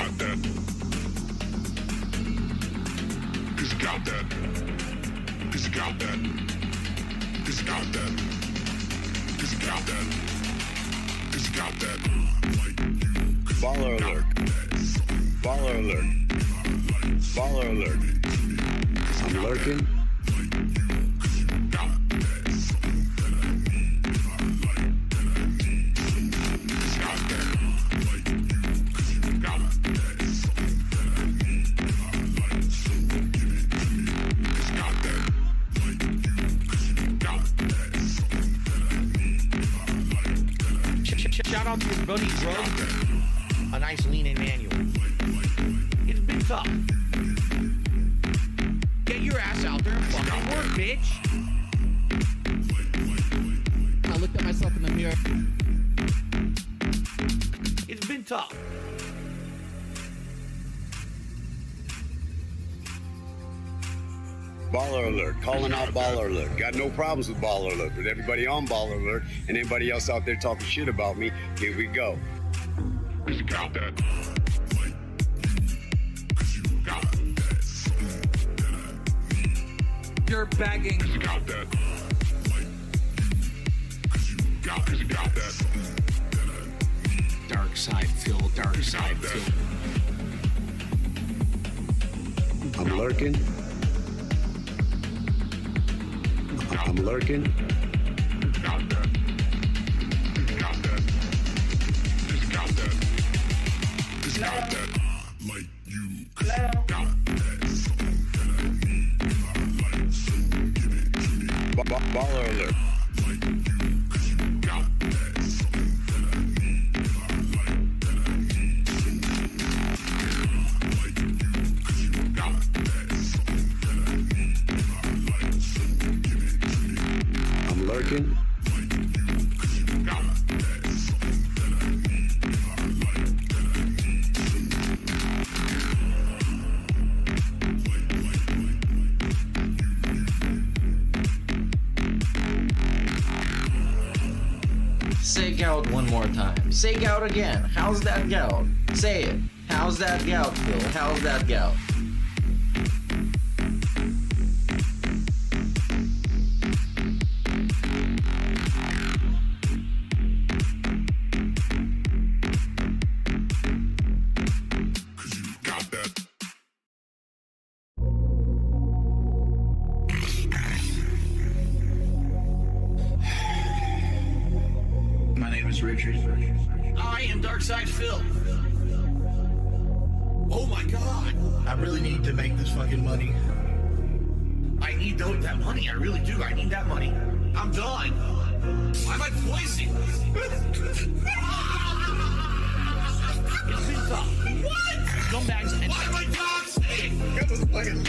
got that. He's got that. He's got that. He's got that. He's got that. He's got that. Baller alert. Baller alert. Baller alert. I'm lurking. Shout out to your buddy Drug. A nice lean-in manual. It's been tough. Get your ass out there and fucking work, bitch. I looked at myself in the mirror. It's been tough. Baller alert. Calling out baller alert. Got no problems with baller alert. With everybody on baller alert and anybody else out there talking shit about me, here we go. He's got that. You're begging. He's got that. He's got that. Dark side Phil, dark side Phil. I'm lurking. I'm lurking. Got that. Got that. He's got that. He's got that. Like you. Got that. Baller alert. Got that. I'm lurking. Say gout one more time. Say gout again. How's that gout? Say it. How's that gout, Phil? How's that gout? Got that. My name is Richard. I am Darkside Phil. Oh my god. I really need to make this fucking money. I need that money. I really do. I need that money. I'm done. Why am I poisoning? It's been tough. What? Scumbags and why am I toxic? That was fucking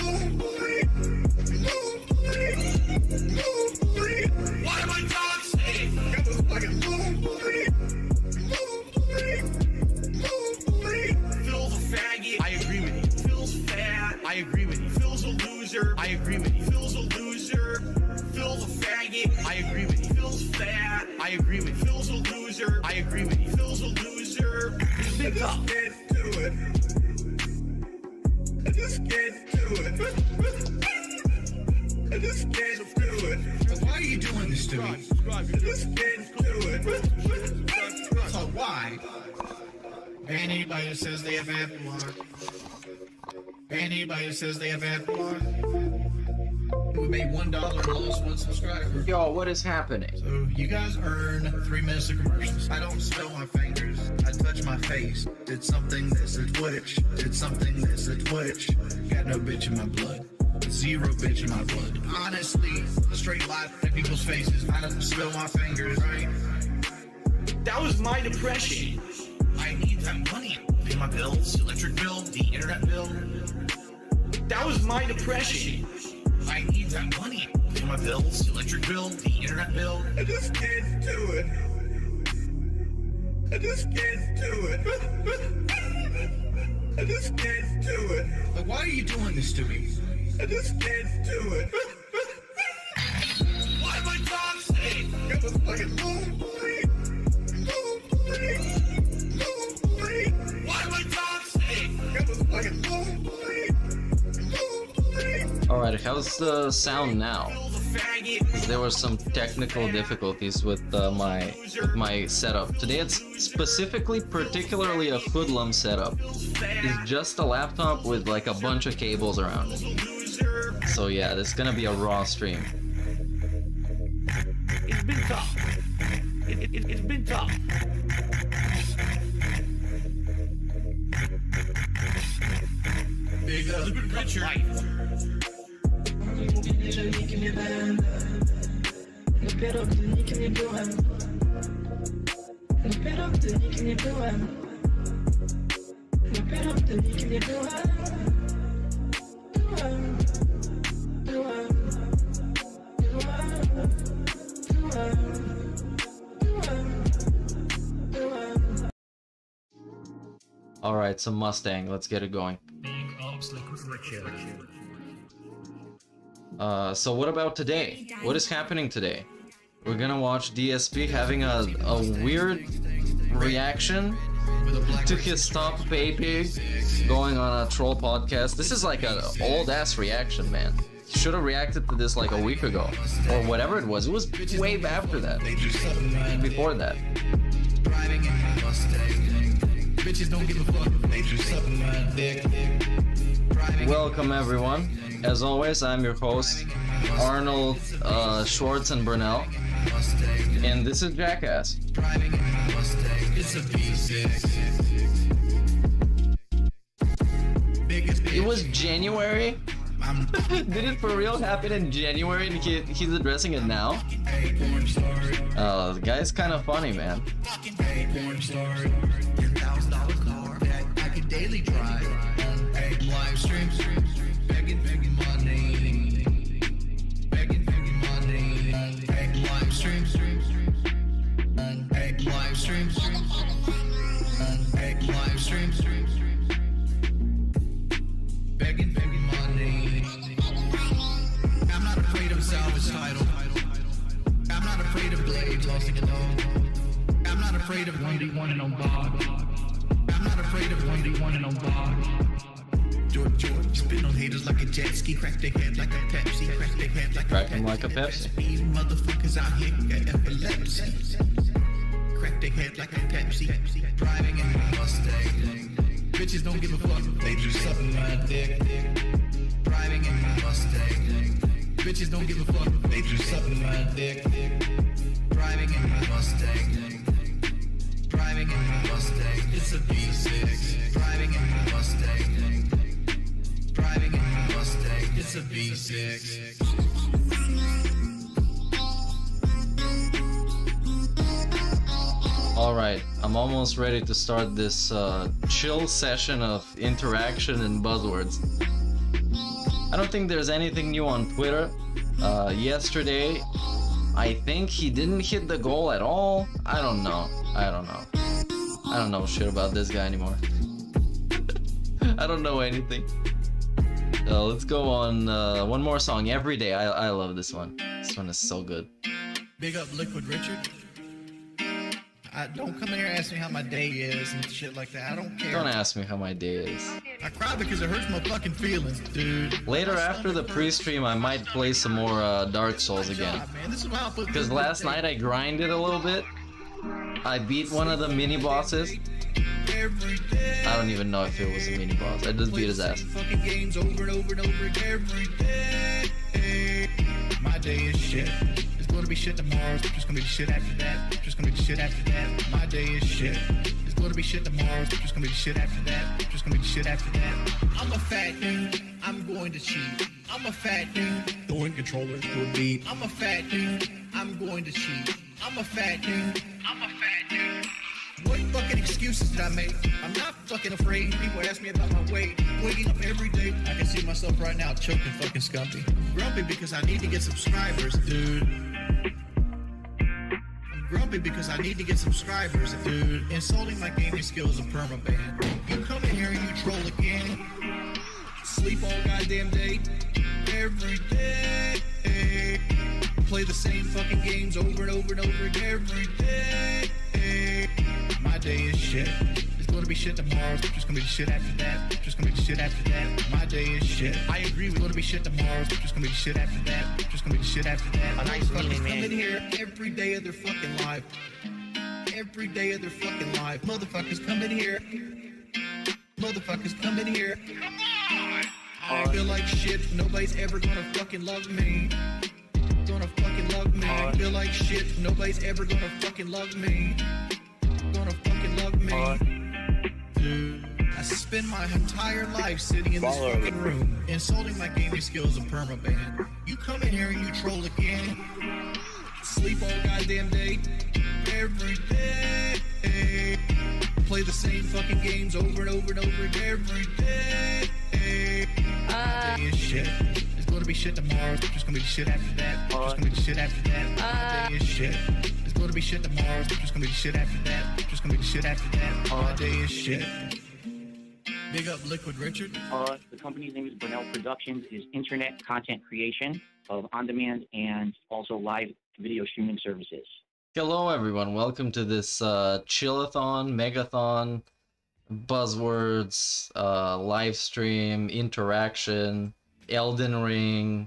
Why am I toxic? That was fucking Phil's a faggot. I agree with you. Phil's fat. I agree with you. Phil's a loser. I agree with you. Phil's a loser. Phil's a faggot. I agree with you. Phil's fat. I agree with you. Phil's a loser. I agree with you. Phil's a loser. It's been tough. can't do it. I just can't do it. I just can't do it. Why are you doing this to me? I just can't do it. So why? Anybody who says they have had more. Anybody who says they have had more. We made $1 and lost 1 subscriber. Yo, what is happening? So you guys earn 3 minutes of commercials. I don't smell my fingers. I touch my face. Did something that's a twitch. Did something that's a twitch. Got no bitch in my blood. 0 bitch in my blood. Honestly, straight lie in people's faces. I don't smell my fingers, right? That was my depression. I need that money. Pay my bills, electric bill, the internet bill. That was my depression. I need that money. Pay my bills, electric bill, the internet bill. I just can't do it. I just can't do it. I just can't do it. Like, why are you doing this to me? I just can't do it. Why am I toxic? That was fucking Why am I toxic? Alright, how's the sound now? There were some technical difficulties with my setup. Today it's specifically, particularly a hoodlum setup. It's just a laptop with like a bunch of cables around it. So yeah, this is gonna be a raw stream. It's been tough. It's been tough. Big Richard. Alright, some Mustang, let's get it going. So what about today? What is happening today? We're gonna watch DSP having a weird reaction to his Stop Pay Pig going on a troll podcast. This is like an old ass reaction, man. Should have reacted to this like a week ago or whatever it was. It was way after that, before that. Welcome everyone. As always, I'm your host, Arnold Schwartz and Burnell, and this is Jackass. It was January. Did it for real happen in January and he's addressing it now? The guy's kind of funny, man. Daily drive, live streams, begging money, begging money, live streams, live streams, live streams, begging money. I'm not afraid of salvage title. I'm not afraid of blades losing a dog. I'm not afraid of 1v1 and on bog. I'm not afraid of 1v1 and on bog. George, spin on haters like a jet ski, crack their head like a Pepsi, crack their head like Crack him like a Pepsi. These motherfuckers out here got epilepsy. Crack their head like a Pepsi, driving in a Mustang. Bitches don't give a fuck, they just sucking my dick. Driving in a Mustang. Bitches don't give a fuck, they just sucking my dick. Driving in a Mustang. Driving in a Mustang, it's a V6. Driving in a Mustang. Driving in a Mustang, it's a V6. Alright, I'm almost ready to start this chill session of interaction and buzzwords. I don't think there's anything new on Twitter. Yesterday, I think he didn't hit the goal at all. I don't know shit about this guy anymore. I don't know anything. Let's go on one more song, Every Day. I love this one. This one is so good. Big up Liquid Richard. Don't come in here and ask me how my day is and shit like that. I don't care. Don't ask me how my day is. I cry because it hurts my fucking feelings, dude. Later after the pre-stream, I might play some more Dark Souls again. Because last night I grinded a little bit. I beat one of the mini bosses. I don't even know if it was a mini boss. I just beat his ass. Fucking games over and over and over again every day. My day is shit. It's gonna be shit tomorrow. It's just gonna be the shit after that. Just gonna be the shit after that. My day is shit. It's gonna be shit tomorrow. It's just gonna be the shit after that. Just gonna be the shit after that. I'm a fat dude. I'm going to cheat. I'm a fat dude. Throwing controllers to a beat. I'm a fat dude. I'm going to cheat. I'm a fat dude. I'm a fat dude. What fucking excuses did I make? I'm not fucking afraid. People ask me about my weight. Waking up every day. I can see myself right now choking fucking Scumpy. Grumpy because I need to get subscribers, dude. I'm grumpy because I need to get subscribers, dude. Insulting my gaming skills is a permaban. You come in here and you troll again. Sleep all goddamn day. Every day. Play the same fucking games over and over and over again every day. My day is shit. It's going gonna be shit tomorrow. Just gonna be shit after that. Just gonna be shit after that. My day is shit. I agree with It's gonna be shit tomorrow. Just gonna be shit after that. Just gonna be shit after that. A nice Motherfuckers leaning come man. in here every day of their fucking life. Every day of their fucking life. Motherfuckers come in here. Motherfuckers come in here. I feel like shit. Nobody's ever gonna fucking love me. Gonna fucking love me. I feel like shit. Nobody's ever gonna fucking love me. Gonna fucking love me. I spend my entire life sitting in this Baller. fucking room, insulting my gaming skills of permaban. You come in here and you troll again. Sleep all goddamn day. Every day. Play the same fucking games over and over and over again every day. My day is shit. It's gonna be shit tomorrow. Just gonna be shit after that. Just gonna be shit after that. My day is shit. It's gonna be shit tomorrow. Just gonna be shit after that. Just gonna be shit after that. My day is shit. Big up Liquid Richard. The company's name is Brunel Productions. Is internet content creation of on-demand and also live video streaming services. Hello everyone, welcome to this chillathon, megathon, buzzwords, live stream, interaction, Elden Ring,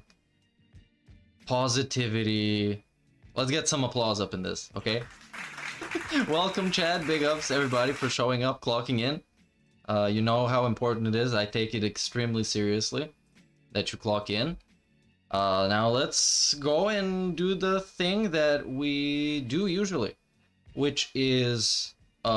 positivity. Let's get some applause up in this, okay? Welcome Chad, big ups everybody for showing up, clocking in. You know how important it is, I take it extremely seriously that you clock in. Now let's go and do the thing that we do usually, which is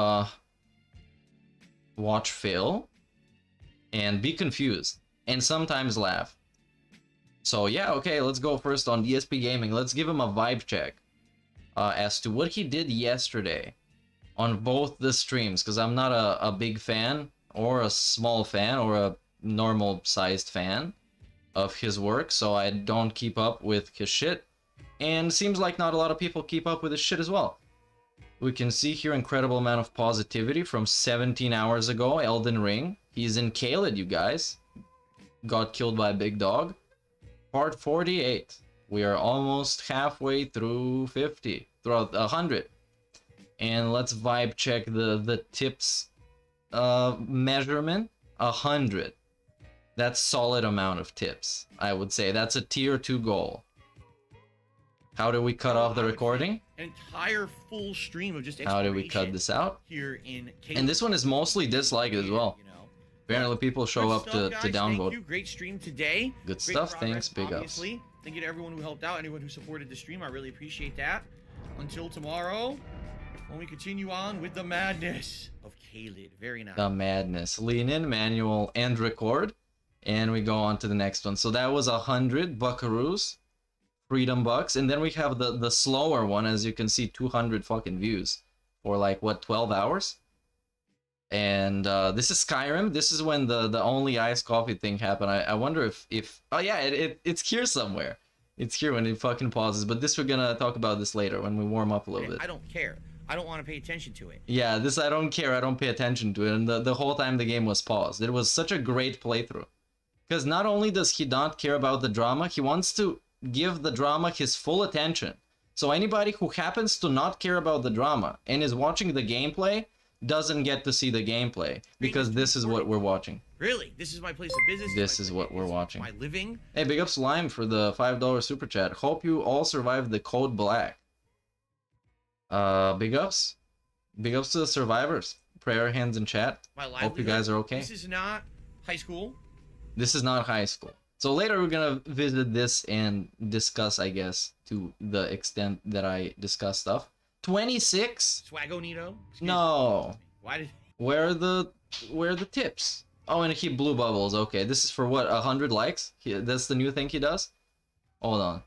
watch fail and be confused and sometimes laugh. So yeah, okay, let's go first on DSP Gaming. Let's give him a vibe check as to what he did yesterday on both the streams, because I'm not a big fan or a small fan or a normal sized fan of his work, so I don't keep up with his shit, and seems like not a lot of people keep up with his shit as well. We can see here incredible amount of positivity from 17 hours ago, Elden Ring. He's in Caelid, you guys. Got killed by a big dog. Part 48. We are almost halfway through 50, throughout 100. And let's vibe check the tips measurement. 100. That's solid amount of tips, I would say. That's a tier 2 goal. How do we cut off the recording? An entire full stream of just How do we cut this out? here in Caelid. And this one is mostly disliked as well. You know. Apparently people show Good up stuff, to guys. Thank downvote. you. Great stream today. Good Great stuff. progress, Thanks. Big ups. obviously. Thank you to everyone who helped out, anyone who supported the stream. I really appreciate that. Until tomorrow, when we continue on with the madness of Caelid. Very nice. The madness. Lean in, manual, and record. And we go on to the next one. So that was 100 buckaroos. Freedom bucks. And then we have the slower one, as you can see, 200 fucking views. For like, what, 12 hours? And this is Skyrim. This is when the only iced coffee thing happened. I wonder if oh yeah, it's here somewhere. It's here when it fucking pauses. But this, we're gonna talk about this later when we warm up a little bit. I don't care. I don't want to pay attention to it. Yeah, this I don't care. I don't pay attention to it. And the whole time the game was paused. It was such a great playthrough. Because not only does he not care about the drama, he wants to give the drama his full attention. So anybody who happens to not care about the drama and is watching the gameplay doesn't get to see the gameplay, because this is what we're watching. Really? This is my place of business? This is what we're watching. My living? Hey, big ups Lime for the $5 super chat. Hope you all survived the code black. Big ups. Big ups to the survivors. Prayer hands in chat. My Hope you guys are okay. This is not high school. This is not high school. So later we're gonna visit this and discuss, I guess, to the extent that I discuss stuff. 26? Swagonito? No. Why did... Where are the tips? Oh, and he blew bubbles. Okay, this is for what? 100 likes? That's the new thing he does? Hold on.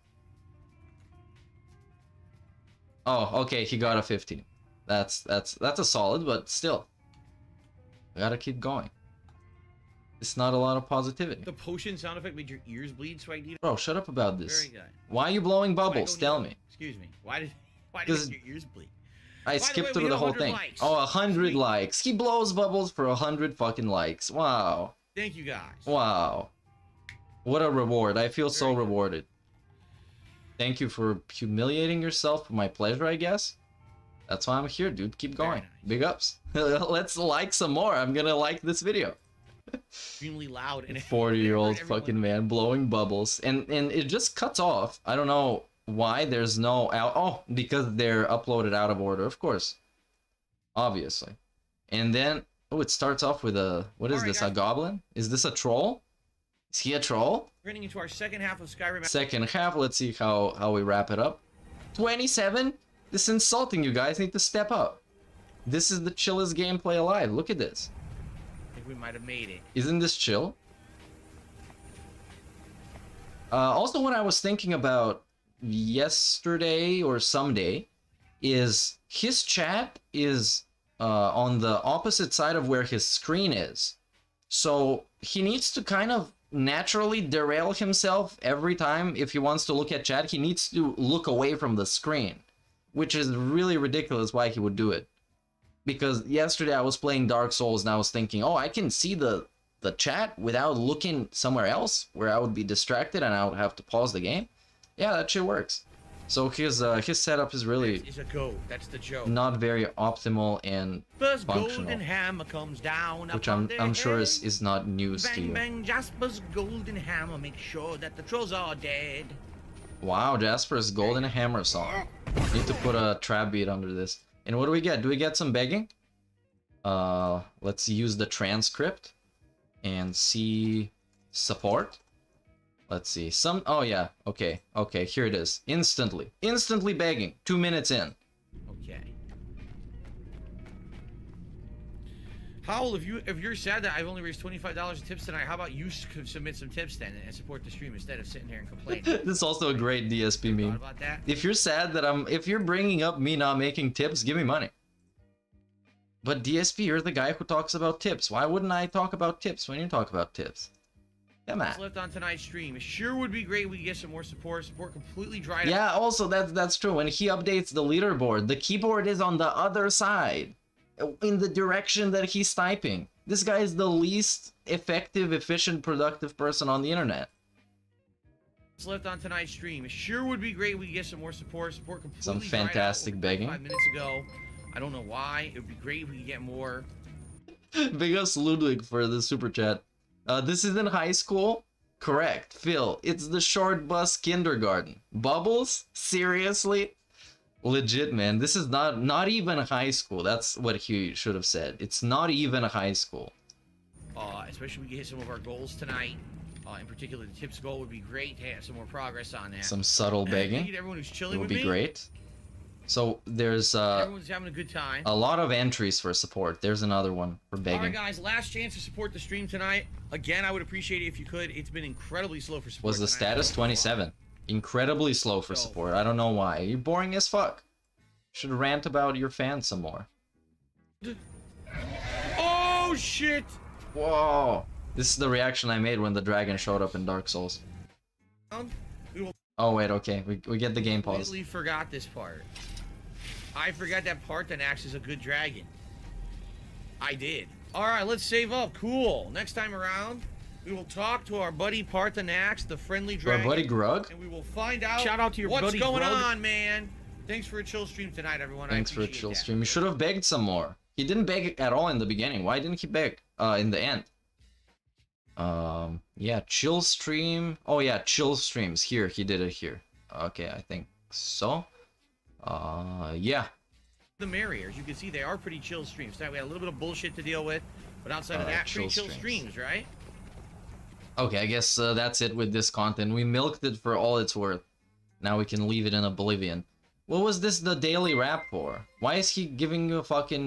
Oh, okay, he got a 15. That's a solid, but still. I gotta keep going. It's not a lot of positivity. The potion sound effect made your ears bleed, Swagonito? Bro, shut up about this. Very good. Why are you blowing bubbles? Swagonito. Tell me. Excuse me. Why did your ears bleed? I By the skipped way, through we the hit whole 100 thing. likes. Oh, 100 Sweet. likes. He blows bubbles for 100 fucking likes. Wow. Thank you, guys. Wow. What a reward. I feel so Very good. rewarded. Thank you for humiliating yourself for my pleasure, I guess. That's why I'm here, dude. Keep going. nice. Big ups. Let's like some more. I'm gonna like this video. Extremely loud and 40-year-old everyone- fucking man blowing bubbles, and it just cuts off. I don't know why there's no out. Oh, because they're uploaded out of order, of course, obviously. And then oh, it starts off with a what is Alright, this? guys. A goblin? Is this a troll? Is he a troll? We're getting into our second half of Skyrim. Second half. Let's see how we wrap it up. 27. This is insulting. You guys need to step up. This is the chillest gameplay alive. Look at this. I think we might have made it. Isn't this chill? Also, what I was thinking about yesterday or someday is his chat is on the opposite side of where his screen is. So he needs to kind of naturally derail himself every time if he wants to look at chat. He needs to look away from the screen, which is really ridiculous why he would do it. Because yesterday I was playing Dark Souls and I was thinking, oh, I can see the chat without looking somewhere else where I would be distracted and I would have to pause the game. Yeah, that shit works. So his setup is really It's a goat. That's the joke. not very optimal and Jasper's functional, golden hammer comes down which upon I'm their sure head. is not news to Bang you. bang, Jasper's golden hammer makes sure that the trolls are dead. Wow, Jasper's Golden Hammer song. Need to put a trap beat under this. And what do we get? Do we get some begging? Let's use the transcript and see support. Let's see. Oh yeah. Okay. Okay, here it is. Instantly begging. 2 minutes in. Okay. Howell, if you're sad that I've only raised $25 in tips tonight, how about you submit some tips then and support the stream instead of sitting here and complaining? This is also a great DSP Thought meme. about that? If you're sad that if you're bringing up me not making tips, give me money. But DSP, you're the guy who talks about tips. Why wouldn't I talk about tips when you talk about tips? Come on. What's left on tonight's stream? It sure would be great if we could get some more support. Support completely dried up. Yeah, also that's true. When he updates the leaderboard, the keyboard is on the other side, in the direction that he's typing. This guy is the least effective, efficient, productive person on the internet. What's left on tonight's stream? It sure would be great if we could get some more support. Support completely Some dried up fantastic over begging. 5 minutes ago. I don't know why. It would be great if we could get more. Big ups Ludwig for the super chat. This is in high school? Correct. Phil, it's the short bus kindergarten. Bubbles? Seriously? Legit, man. This is not even high school. That's what he should have said. It's not even high school. Especially if we get some of our goals tonight. In particular, the tips goal would be great to have some more progress on that. Some subtle Thank you begging. to everyone who's It chilling would with be me. great. So there's Everyone's having a good time. a lot of entries for support. There's another one for All right, begging. guys, last chance to support the stream tonight. Again, I would appreciate it if you could. It's been incredibly slow for support. Was the tonight. status 27? Incredibly slow for So- support. I don't know why. You're boring as fuck. Should rant about your fans some more. Oh shit! Whoa! This is the reaction I made when the dragon showed up in Dark Souls. We will Oh wait, okay. We get the game pause. completely forgot this part. I forgot that part that Axe is a good dragon. I did. Alright, let's save up. Cool. Next time around, we will talk to our buddy Parthenax, the friendly To our dragon. buddy Grug. And we will find out Shout out to your what's buddy going Grug. on, man. Thanks for a chill stream tonight, everyone. Thanks I for a appreciate chill that. stream. You should have begged some more. He didn't beg at all in the beginning. Why didn't he beg in the end? Yeah, chill stream. Oh yeah, chill streams. Here, he did it here. Okay, I think so. Yeah. The merrier. As you can see, they are pretty chill streams. Tonight we had a little bit of bullshit to deal with, but outside of that, pretty chill chill streams. streams, right? Okay, I guess that's it with this content. We milked it for all it's worth. Now we can leave it in oblivion. What was this the daily rap for? Why is he giving you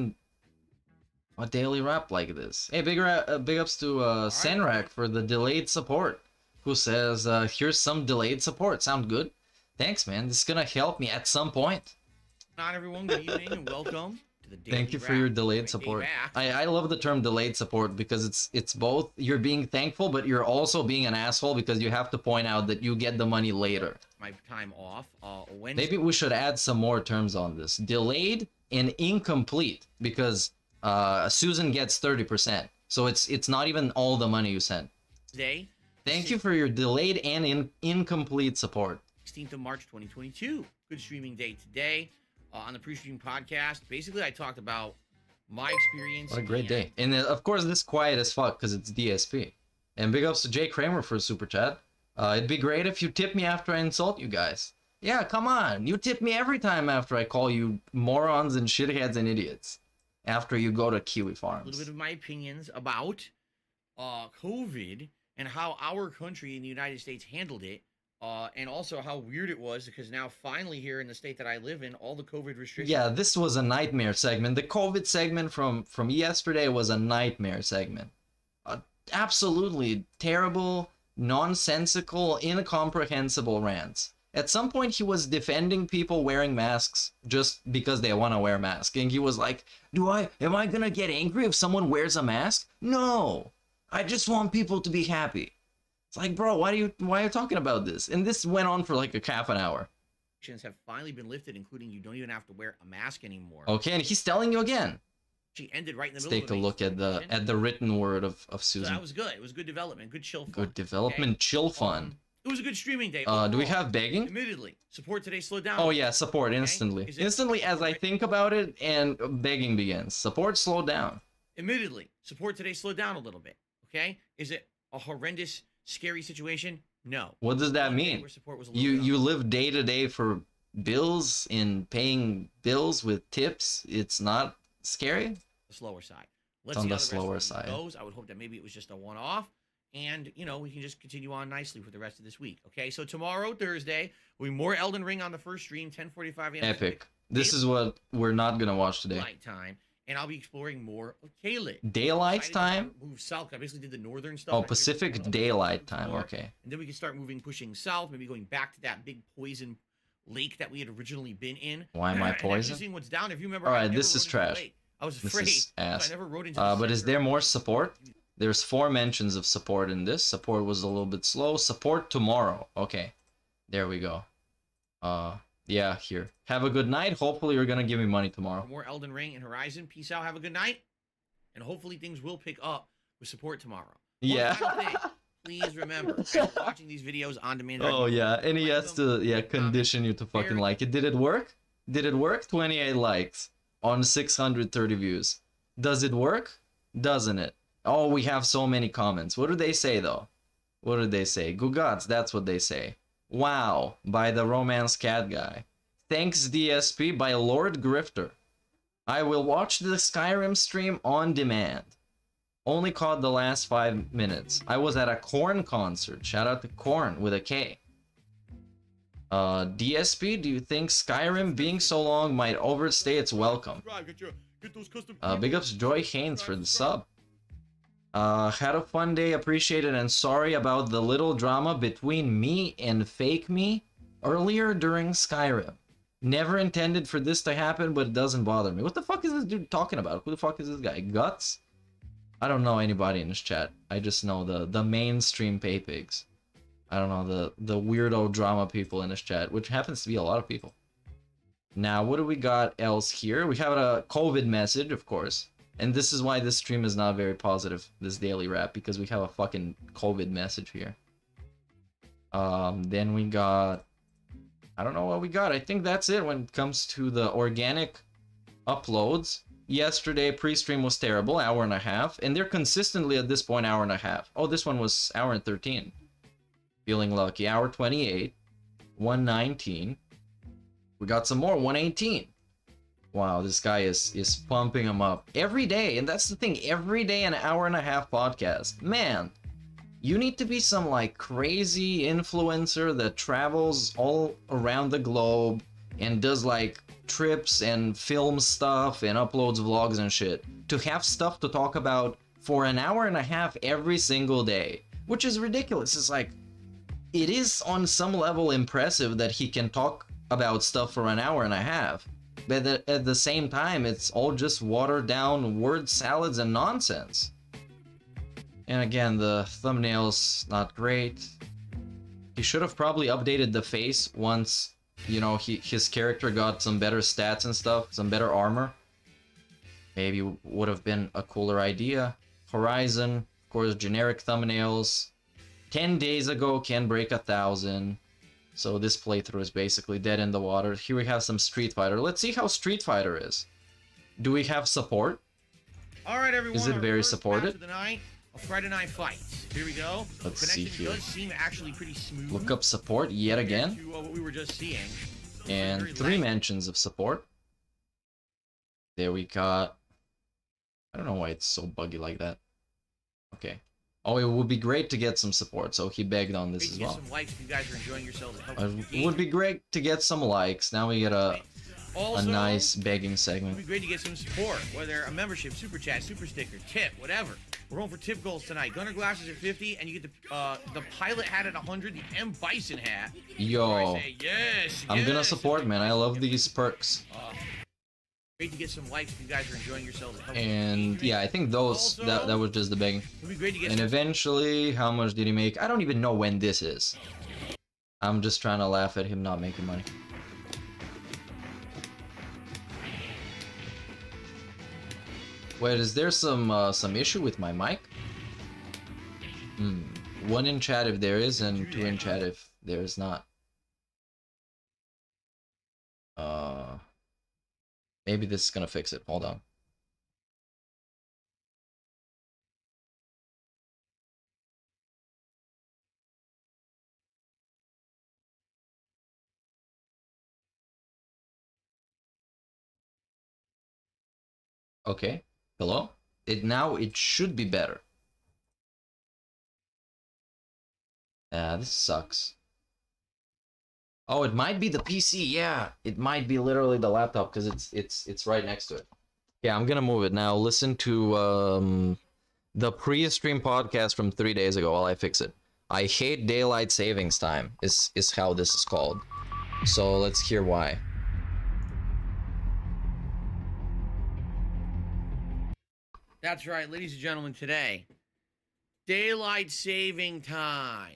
a daily rap like this? Hey, big ups to Senrak for the delayed support, who says, here's some delayed support. Sound good? Thanks, man. This is gonna help me at some point. Not everyone, good evening and welcome to the Daily Thank you for Wrap. your delayed Day support. back. I love the term delayed support because it's both you're being thankful, but you're also being an asshole because you have to point out that you get the money later. My time off. Wednesday. Maybe we should add some more terms on this. Delayed and incomplete, because Susan gets 30%. So it's not even all the money you sent. Thank you for your delayed and incomplete support. 16th of March 2022. Good streaming day today. on the pre-stream podcast. Basically, I talked about my experience. What a great and- day. And of course, this quiet as fuck because it's DSP. And big ups to Jay Kramer for a super chat. It'd be great if you tip me after I insult you guys. Yeah, come on. You tip me every time after I call you morons and shitheads and idiots. After you go to Kiwi A Farms. little bit of my opinions about COVID and how our country in the United States handled it. And also how weird it was because now finally here in the state that I live in, all the COVID restrictions. Yeah, this was a nightmare segment. The COVID segment from yesterday was a nightmare segment. Absolutely terrible, nonsensical, incomprehensible rants. At some point, he was defending people wearing masks just because they want to wear masks. And he was like, am I gonna get angry if someone wears a mask? No, I just want people to be happy. It's like, bro, why are you talking about this? And this went on for like a half an hour. Have finally been lifted, including you don't even have to wear a mask anymore. Okay, and he's telling you again. She ended right in the Let's middle take of a look at the written word of So Susan. that was good. It was good development, good chill fun. Good development, chill fun. It was a good streaming day. Do we overall. have begging? Admittedly, support today slowed down. Oh yeah, support instantly. Is it- Instantly as I think about it and begging begins. Support slowed down. Admittedly, support today slowed down a little bit. Okay, is it a horrendous, scary situation? No. What does that One day mean? where support was a little You down. live day to day for bills and paying bills with tips. It's not scary. The slower side. It's Let's on see the how the slower rest of the week side. goes. I would hope that maybe it was just a one-off, and we can just continue on nicely for the rest of this week. Okay, so tomorrow, Thursday, will be more Elden Ring on the first stream, 10:45 a.m. Epic. This is what we're not gonna watch today. Night time, and I'll be exploring more of Caelid. Daylight Excited to time? Move south. I basically did the northern stuff. Oh, I figured Pacific we'd Daylight explore, time. Okay. And then we can start pushing south, maybe going back to that big poison lake that we had originally been in. Why am I And actually poison? seeing what's down. If you remember, All I right, never this is rode into the trash. lake. I was This afraid. is ass. So I never rode into the But is center there of more it. support? There's 4 mentions of support in this. Support was a little bit slow. Support tomorrow. Okay. There we go. Yeah, here. Have a good night. Hopefully you're gonna give me money tomorrow. For more Elden Ring and Horizon. Peace out. Have a good night. And hopefully things will pick up with support tomorrow. One Yeah. final thing, please remember, I'm watching these videos on demand. Oh yeah, and he has to condition you to fucking like it. Did it work? Did it work? 28 likes on 630 views. Does it work? Doesn't it? Oh, we have so many comments. What do they say though? What did they say? Gugats, that's what they say. Wow, by the Romance Cat guy. Thanks DSP by Lord Grifter. I will watch the Skyrim stream on demand. Only caught the last 5 minutes. I was at a Korn concert. Shout out to Korn with a K. DSP, do you think Skyrim being so long might overstay its welcome? Big ups Joy Haynes for the sub. Had a fun day, appreciated, and sorry about the little drama between me and Fake Me earlier during Skyrim. Never intended for this to happen, but it doesn't bother me. What the fuck is this dude talking about? Who the fuck is this guy? Guts? I don't know anybody in this chat. I just know the mainstream pay pigs. I don't know the weirdo drama people in this chat, which happens to be a lot of people. Now, what do we got else here? We have a COVID message, of course. And this is why this stream is not very positive, this daily wrap, because we have a fucking COVID message here. Then we got... I don't know what we got. I think that's it when it comes to the organic uploads. Yesterday, pre-stream was terrible, hour and a half. And they're consistently at this point, hour and a half. Oh, this one was hour and 13. Feeling lucky. Hour 28. 119. We got some more. 118. Wow, this guy is pumping them up every day. And that's the thing. Every day, an hour and a half podcast. Man, you need to be some like crazy influencer that travels all around the globe and does like trips and films stuff and uploads vlogs and shit to have stuff to talk about for an hour and a half every single day, which is ridiculous. It's like, it is on some level impressive that he can talk about stuff for an hour and a half, but at the same time, it's all just watered down word salads and nonsense. And again, the thumbnail's not great. He should have probably updated the face once, you know, his character got some better stats and stuff, some better armor. Maybe would have been a cooler idea. Horizon, of course, generic thumbnails. 10 days ago can break 1,000. So this playthrough is basically dead in the water. Here we have some Street Fighter. Let's see how Street Fighter is. Do we have support? All right, everyone. Is it our very first supported? match of the night, a Friday Night Fights. Here we go. Let's Connection see here. does seem actually pretty smooth. Look up support yet again. To, what we were just seeing. And Very 3 laggy. mentions of support. There we got... I don't know why it's so buggy like that. Okay. Oh, it would be great to get some support, so he begged on this Great as to get well. some likes if you guys are enjoying yourselves. It helps with the It would be great to get some likes. Now we get a Also, nice begging It'd segment. be great to get some support, whether a membership, super chat, super sticker, tip, whatever. We're going for tip goals tonight. Gunner glasses at 50, and you get the pilot hat at 100, the M Bison hat. Yo, I say yes. I'm gonna yes. support, man. I love these perks. Great to get some likes if you guys are enjoying yourselves. It helps with the And engagement. yeah, I think those that was just the begging. It'd be great to get And some eventually, how much did he make? I don't even know when this is. I'm just trying to laugh at him not making money. Wait, is there some issue with my mic? 1 in chat if there is, and 2 in chat if there is not. Maybe this is gonna fix it. Hold on. Okay. Hello? It should be better. This sucks. Oh, it might be the PC. Yeah, it might be literally the laptop because it's right next to it. Yeah, I'm gonna move it now. Listen to the pre-stream podcast from 3 days ago while I fix it. I hate daylight savings time is how this is called. So let's hear why. That's right, ladies and gentlemen, today, daylight saving time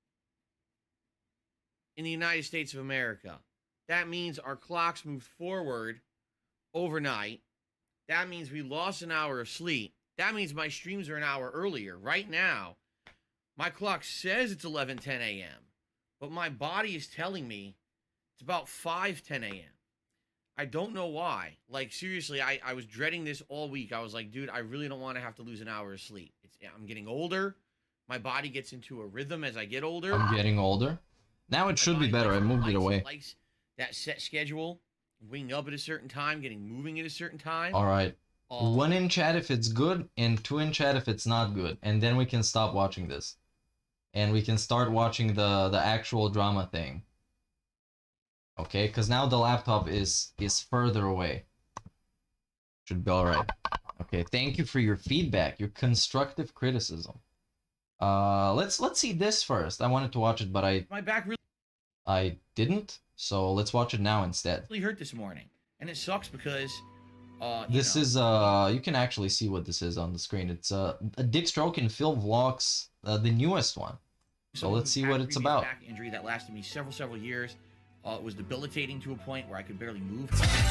in the United States of America. That means our clocks moved forward overnight. That means we lost an hour of sleep. That means my streams are an hour earlier. Right now, my clock says it's 11:10 a.m., but my body is telling me it's about 5:10 a.m. I don't know why. Like, seriously, I was dreading this all week. I was like, dude, I really don't want to have to lose an hour of sleep. I'm getting older. My body gets into a rhythm as I get older. I'm getting older. Now it should be better. I moved it away. Likes that set schedule, waking up at a certain time, getting moving at a certain time. All right. 1 in chat if it's good, and 2 in chat if it's not good, and then we can stop watching this, and we can start watching the actual drama thing. Okay, because now the laptop is further away. Should be all right. Okay, thank you for your feedback, your constructive criticism. Let's see this first. I wanted to watch it, but My back I didn't. So let's watch it now instead. really hurt this morning, and it sucks because This is you can actually see what this is on the screen. It's a Dick Stroke and Phil Vlogs, the newest one. So let's see what it's about. Back injury that lasted me several years. It was debilitating to a point where I could barely move.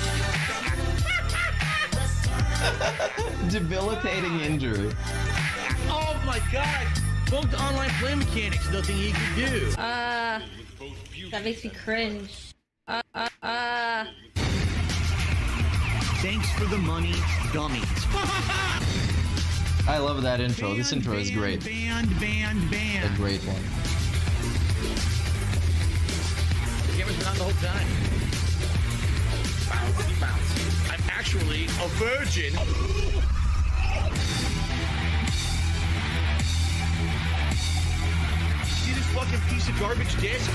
Debilitating injury. Oh my god! Bumped online play mechanics, nothing he could do. That makes me cringe. Thanks for the money, dummies. I love that intro. This intro is great. Band. A great one. The camera's been on the whole time. Bounce. I'm actually a virgin. See this fucking piece of garbage disc?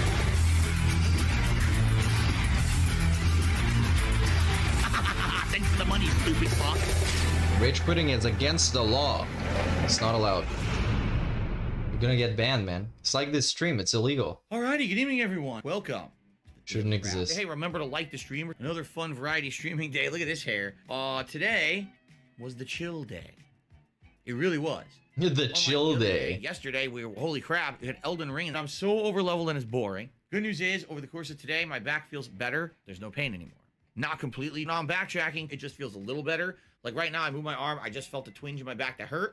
Thanks for the money, stupid fuck. Rage quitting is against the law. It's not allowed. You're gonna get banned, man. It's like this stream. It's illegal. Alrighty, good evening, everyone. Welcome. Shouldn't exist. Hey, remember to like the stream. Another fun variety streaming day. Look at this hair. Today was the chill day. It really was. The chill day. Yesterday, we were, holy crap, we had Elden Ring, and I'm so over-leveled and it's boring. Good news is, over the course of today, my back feels better. There's no pain anymore. Not completely. No, I'm backtracking. It just feels a little better. Like right now, I move my arm. I just felt a twinge in my back that hurt. Whew.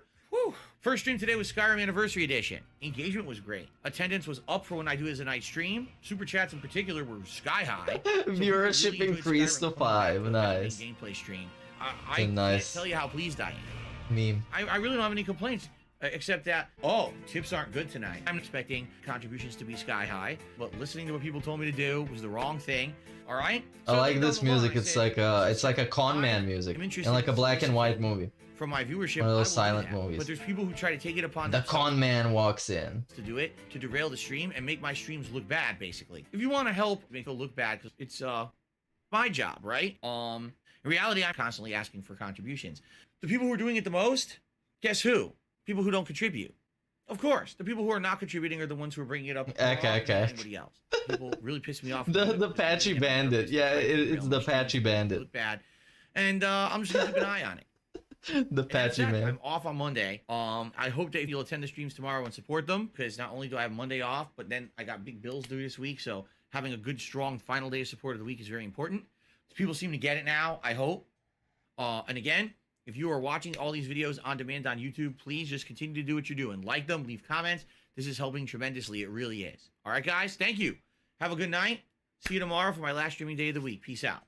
Woo! First stream today was Skyrim Anniversary Edition. Engagement was great. Attendance was up for when I do as a night stream. Super chats in particular were sky high. Viewership increased to 5. Nice. Gameplay stream. I Nice. can't tell you how pleased I am. Meme. I really don't have any complaints. Except that, oh, tips aren't good tonight. I'm expecting contributions to be sky high, but listening to what people told me to do was the wrong thing. All right? I like this music. It's like a con man music, and like a black and white movie. From my viewership, One of those I will do silent that. movies. But there's people who try to take it upon The themselves con man walks in. to do it, to derail the stream and make my streams look bad, basically. If you want to help make it look bad, because it's my job, right? In reality, I'm constantly asking for contributions. The people who are doing it the most, guess who? People who don't contribute. Of course, the people who are not contributing are the ones who are bringing it up. Okay. Anybody else? People really piss me off. The Patchy Bandit. Yeah, it's the Patchy Bandit. Look bad, and I'm just gonna keep an eye on it. The Patchy And that's that. man. I'm off on Monday. I hope that you'll attend the streams tomorrow and support them, because not only do I have Monday off, but then I got big bills due this week. So having a good, strong final day of support of the week is very important. People seem to get it now, I hope. And again, if you are watching all these videos on demand on YouTube, please just continue to do what you're doing. Like them, leave comments. This is helping tremendously. It really is. All right, guys. Thank you. Have a good night. See you tomorrow for my last streaming day of the week. Peace out.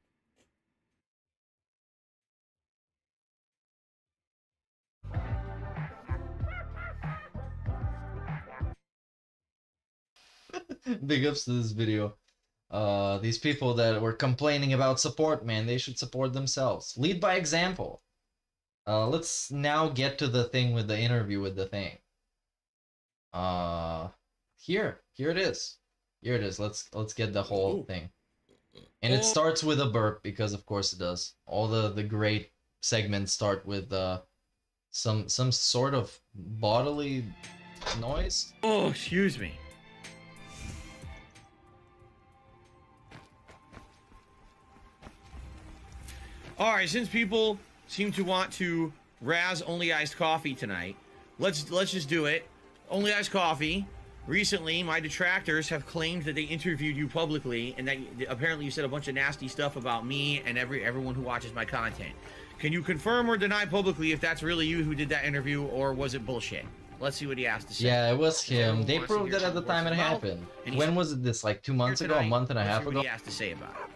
Big ups to this video. These people that were complaining about support, man, they should support themselves. Lead by example. Let's now get to the thing with the interview with the thing. Here it is. Here it is. Let's get the whole thing. And it starts with a burp, because of course it does. All the great segments start with some sort of bodily noise. Oh, excuse me. All right, since people seem to want to razz Only Iced Coffee tonight, let's just do it. Only Iced Coffee. Recently, my detractors have claimed that they interviewed you publicly, and that apparently you said a bunch of nasty stuff about me and everyone who watches my content. Can you confirm or deny publicly if that's really you who did that interview, or was it bullshit? Let's see what he has to say. Yeah, it was him. They proved it at the time it happened. When was it this? Like 2 months ago? A month and a half ago? What he has to say about it.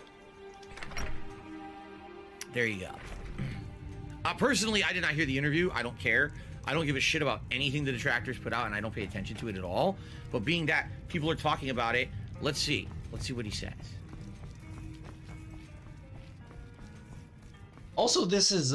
There you go. Personally, I did not hear the interview. I don't care. I don't give a shit about anything the detractors put out, and I don't pay attention to it at all. But being that people are talking about it, let's see. Let's see what he says. Also, this is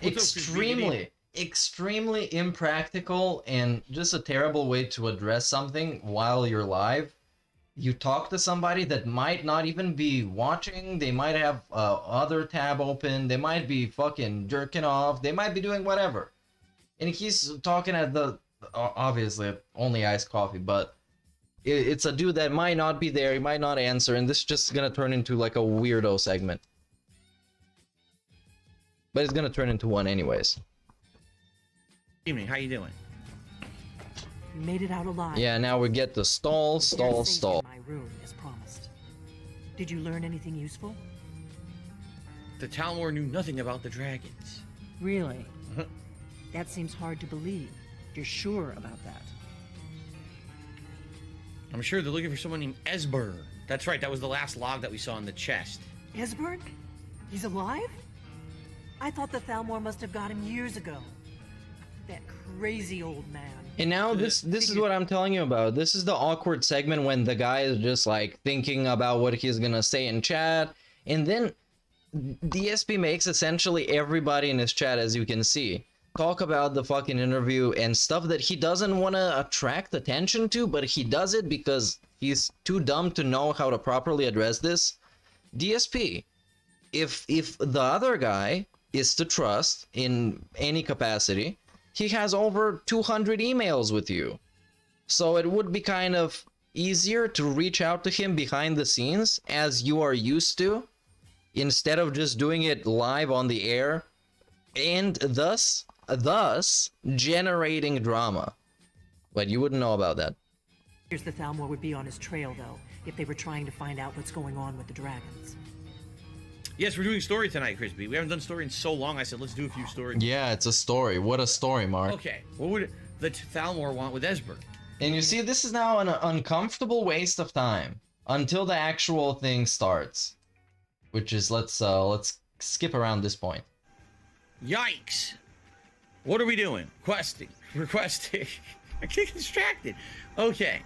extremely impractical and just a terrible way to address something while you're live. You talk to somebody that might not even be watching. They might have other tab open. They might be fucking jerking off. They might be doing whatever. And he's talking at the, obviously, Only Iced Coffee, but it's a dude that might not be there. He might not answer, and this is just gonna turn into like a weirdo segment. But it's gonna turn into one anyways. Evening, how you doing? You made it out alive. Yeah, now we get the stall. My room, as promised. Did you learn anything useful? The Talmor knew nothing about the dragons. Really? That seems hard to believe. You're sure about that? I'm sure they're looking for someone named Esber. That's right, that was the last log that we saw in the chest. Esbern? He's alive? I thought the Thalmor must have got him years ago. That crazy old man. And now this is what I'm telling you about. This is the awkward segment when the guy is just like thinking about what he's gonna say in chat, and then DSP makes essentially everybody in his chat, as you can see, talk about the fucking interview and stuff that he doesn't want to attract attention to, but he does it because he's too dumb to know how to properly address this. DSP, if the other guy is to trust in any capacity, he has over 200 emails with you. So it would be kind of easier to reach out to him behind the scenes, as you are used to, instead of just doing it live on the air, and thus generating drama. But you wouldn't know about that. Here's the Thalmor would be on his trail, though, if they were trying to find out what's going on with the dragons. Yes, we're doing story tonight, Crispy. We haven't done story in so long. I said, let's do a few stories. Yeah, it's a story. What a story, Mark. Okay, what would the Thalmor want with Esbern? And you see, this is now an uncomfortable waste of time until the actual thing starts. Which is, let's skip around this point. Yikes! What are we doing? Questing. Requesting. I get distracted. Okay.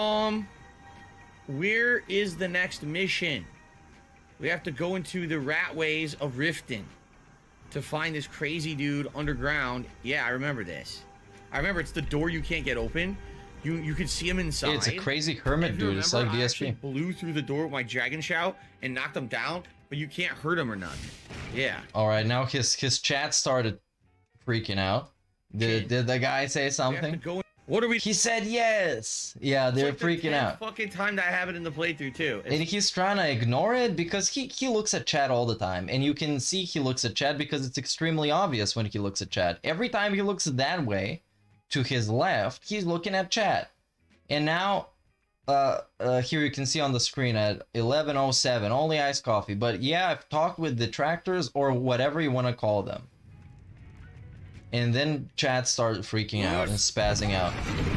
Where is the next mission? We have to go into the rat ways of Riften to find this crazy dude underground. Yeah, I remember this. I remember it's the door you can't get open. You can see him inside. Yeah, it's a crazy hermit dude. It's like I DSP. actually blew through the door with my dragon shout and knocked him down, but you can't hurt him or nothing. Yeah. All right, now his chat started freaking out. Did the guy say something? What are we? He said yes. Yeah, they're like freaking the 10th out. Fucking time that I have it in the playthrough too. And he's trying to ignore it because he looks at chat all the time, and you can see he looks at chat because it's extremely obvious when he looks at chat. Every time he looks that way, to his left, he's looking at chat. And now, here you can see on the screen at 11:07, only iced coffee. But yeah, I've talked with detractors or whatever you want to call them. And then chat started freaking out and spazzing out.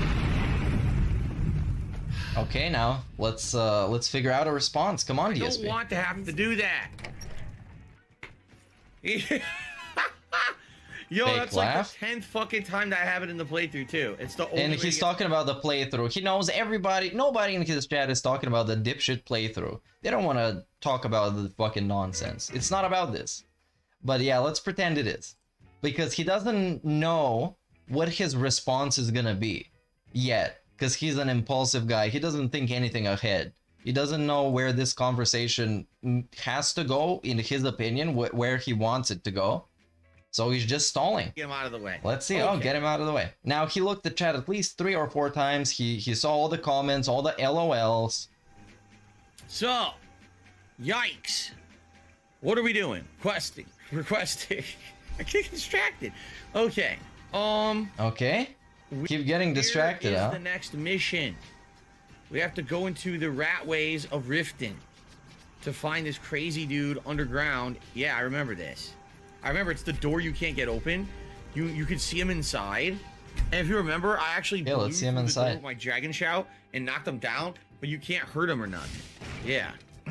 Okay, now let's figure out a response. Come on, DSP. I don't want to have to do that. Yo, Fake that's laugh. like the 10th fucking time that I have it in the playthrough too. It's the only And way he's to talking about the playthrough. He knows everybody, nobody in his chat is talking about the dipshit playthrough. They don't want to talk about the fucking nonsense. It's not about this. But yeah, let's pretend it is. Because he doesn't know what his response is gonna be yet. Because he's an impulsive guy. He doesn't think anything ahead. He doesn't know where this conversation has to go, in his opinion, where he wants it to go. So he's just stalling. Get him out of the way. Let's see. Okay. Oh, get him out of the way. Now, he looked at chat at least 3 or 4 times. He saw all the comments, all the LOLs. So, yikes. What are we doing? Questing. Requesting. I get distracted. Okay. Okay. Keep getting distracted, Where is huh? the next mission? We have to go into the rat ways of Riften to find this crazy dude underground. Yeah, I remember this. I remember it's the door you can't get open. You can see him inside. And if you remember, I actually blew let's see him through the door inside. with my dragon shout and knocked him down, but you can't hurt him or nothing. Yeah.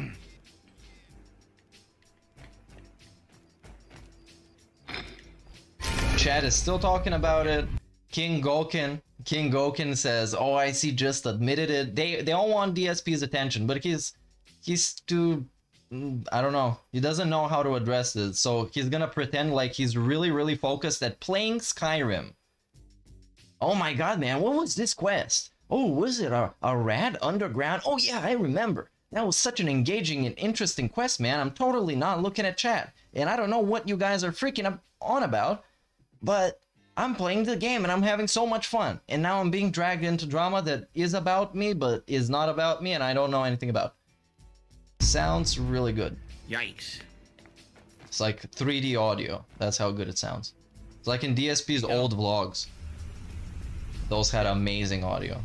Chat is still talking about it. King Gokin says, "Oh, I see. Just admitted it." They all want DSP's attention, but he's too. I don't know. He doesn't know how to address this, so he's gonna pretend like he's really focused at playing Skyrim. Oh my god, man! What was this quest? Oh, was it a rat underground? Oh yeah, I remember. That was such an engaging and interesting quest, man. I'm totally not looking at chat, and I don't know what you guys are freaking on about, but I'm playing the game and I'm having so much fun. And now I'm being dragged into drama that is about me, but is not about me, and I don't know anything about. Sounds really good. Yikes. It's like 3D audio. That's how good it sounds. It's like in DSP's old vlogs. Those had amazing audio.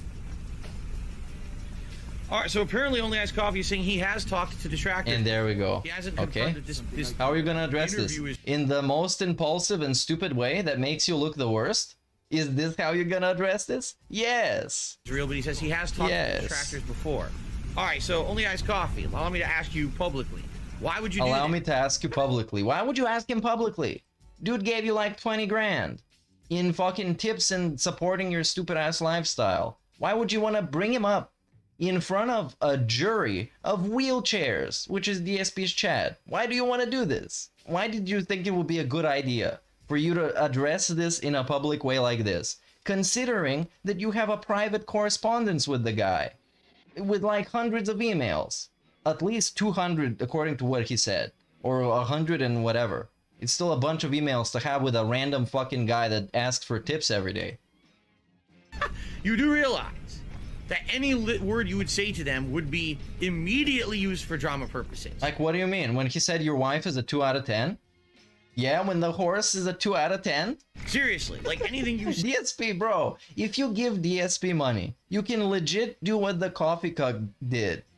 All right, so apparently Only Iced Coffee is saying he has talked to Detractor. And there we go. He hasn't Okay. confirmed that this How are you gonna address this? interview is In the most impulsive and stupid way that makes you look the worst? Is this how you're gonna address this? Yes. real, but he says he has talked Yes. to Detractors before. All right, so Only Iced Coffee, allow me to ask you publicly. Why would you Allow do me to ask you publicly. Why would you ask him publicly? Dude gave you like 20 grand in fucking tips and supporting your stupid ass lifestyle. Why would you want to bring him up in front of a jury of wheelchairs, which is DSP's chat? Why do you want to do this? Why did you think it would be a good idea for you to address this in a public way like this, considering that you have a private correspondence with the guy with like hundreds of emails? At least 200 according to what he said, or 100 and whatever. It's still a bunch of emails to have with a random fucking guy that asks for tips every day. You do realize that any word you would say to them would be immediately used for drama purposes. Like, what do you mean? When he said your wife is a 2 out of 10? Yeah, when the horse is a 2 out of 10? Seriously, like anything you say. DSP, bro, if you give DSP money, you can legit do what the coffee cup did.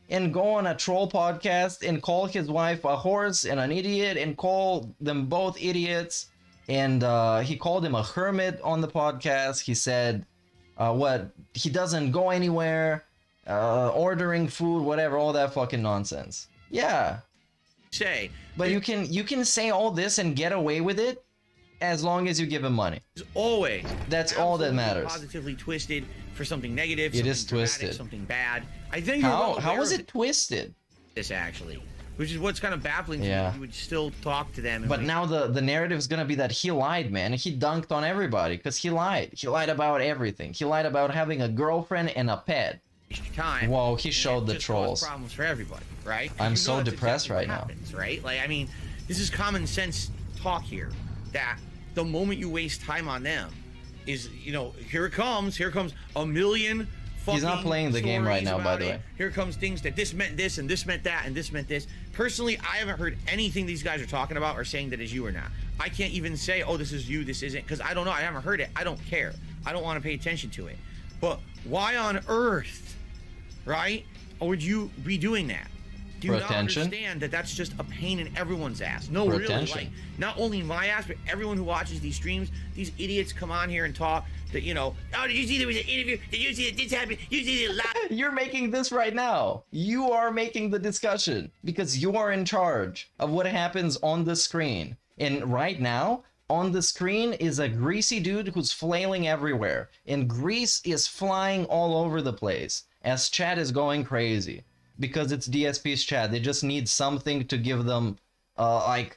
and go on a troll podcast and call his wife a horse and an idiot and call them both idiots. And he called him a hermit on the podcast. He said, he doesn't go anywhere, ordering food, whatever, all that fucking nonsense. Yeah. But you can say all this and get away with it as long as you give him money. Always. That's all that matters. Positively twisted for something negative. It is twisted. Something bad. I think. How was it twisted? This actually, which is what's kind of baffling to me. You would still talk to them. But now the narrative is gonna be that he lied, man. He dunked on everybody because he lied. He lied about everything. He lied about having a girlfriend and a pet. Time. Whoa, he showed the trolls. Problems for everybody, right? I'm so depressed right now. Right? Like, I mean, this is common sense talk here. That the moment you waste time on them, is here it comes. Here comes a million. He's not playing the game right now, by the way. Here comes things that this meant this and this meant that and this meant this. Personally, I haven't heard anything these guys are talking about or saying that is you or not. I can't even say, oh, this is you, this isn't, because I don't know. I haven't heard it. I don't care. I don't want to pay attention to it. But why on earth, right, would you be doing that? Do you not understand that that's just a pain in everyone's ass? No, really, like, not only my ass, but everyone who watches these streams, these idiots come on here and talk that, oh, did you see there was an interview? Did you see that this happened? You see the live? You're making this right now. You are making the discussion because you are in charge of what happens on the screen. And right now, on the screen is a greasy dude who's flailing everywhere. And grease is flying all over the place as chat is going crazy. Because it's DSP's chat. They just need something to give them like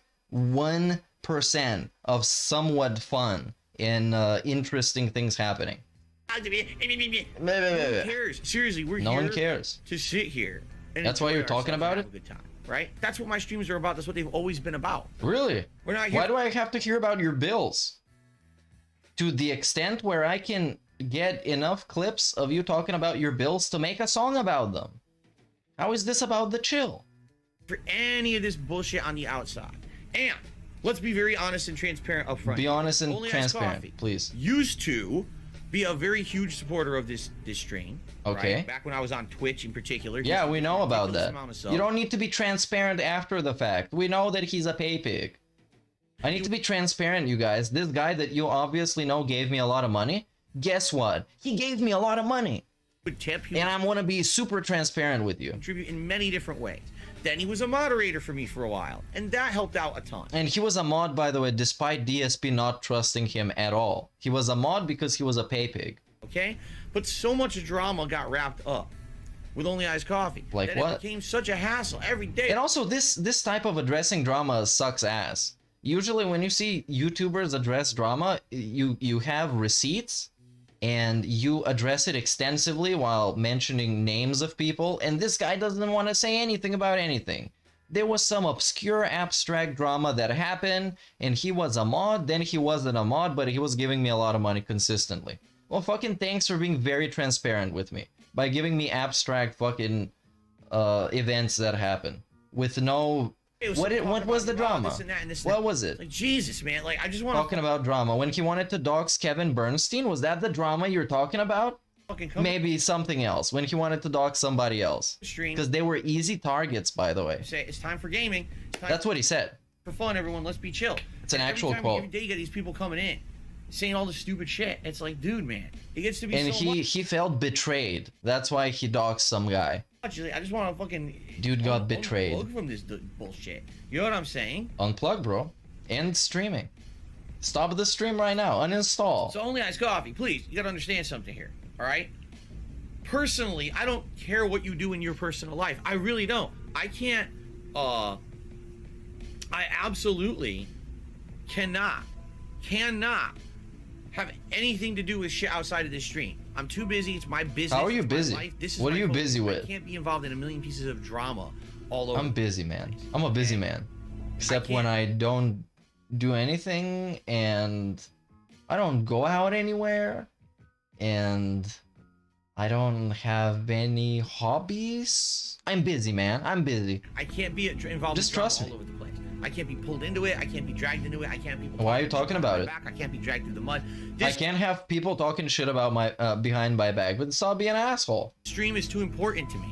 1% of somewhat fun and interesting things happening. No one cares. Seriously, we're no here one cares. to sit here. And that's why you're talking about it? Good time, right? That's what my streams are about. That's what they've always been about. Really? We're not here. Why do I have to hear about your bills? To the extent where I can get enough clips of you talking about your bills to make a song about them. How is this about the chill? For any of this bullshit on the outside. And let's be very honest and transparent up front. Be honest and Only transparent, Coffee please. Used to be a very huge supporter of this stream. Okay. Right? Back when I was on Twitch in particular. Yeah, we know about that. You don't need to be transparent after the fact. We know that he's a pay pig. I need to be transparent, you guys. This guy that you obviously know gave me a lot of money. Guess what? He gave me a lot of money. And I'm gonna be super transparent with you. Contribute in many different ways. Then he was a moderator for me for a while, and that helped out a ton. And he was a mod, by the way, despite DSP not trusting him at all. He was a mod because he was a pay pig. Okay, but so much drama got wrapped up with Only Ice Coffee. Like that what? It became such a hassle every day. And also, this type of addressing drama sucks ass. Usually, when you see YouTubers address drama, you have receipts. And you address it extensively while mentioning names of people, and this guy doesn't want to say anything about anything. There was some obscure abstract drama that happened, and he was a mod, then he wasn't a mod, but he was giving me a lot of money consistently. Well, fucking thanks for being very transparent with me, by giving me abstract fucking events that happen, with no... What was the drama? What was it? Like, Jesus, man. Like, I just want to... Talking about drama. When he wanted to dox Kevin Bernstein, was that the drama you're talking about? Maybe something else. When he wanted to dox somebody else. Because they were easy targets, by the way. Say, it's time for gaming. That's what he said. For fun, everyone. Let's be chill. It's an actual quote. Every day you get these people coming in, saying all this stupid shit. It's like, dude, man. It gets to be and he felt betrayed. That's why he doxed some guy. I just want to fucking... Dude got betrayed. Unplug from this bullshit. You know what I'm saying? Unplug, bro. End streaming. Stop the stream right now. Uninstall. So Only Ice Coffee, please. You gotta understand something here. Alright? Personally, I don't care what you do in your personal life. I really don't. I can't... I absolutely cannot have anything to do with shit outside of this stream. I'm too busy. It's my business. How are you busy? What are you busy with? I can't be involved in a million pieces of drama all over. I'm busy, man. I'm a busy man. Except when I don't do anything and I don't go out anywhere and I don't have any hobbies. I'm busy, man. I'm busy. I can't be involved. Just trust me. All over the place. I can't be pulled into it. I can't be dragged into it. I can't be. Why are you talking about it? I can't be dragged through the mud. I can't have people talking shit about my behind my back, but stop being an asshole. Stream is too important to me.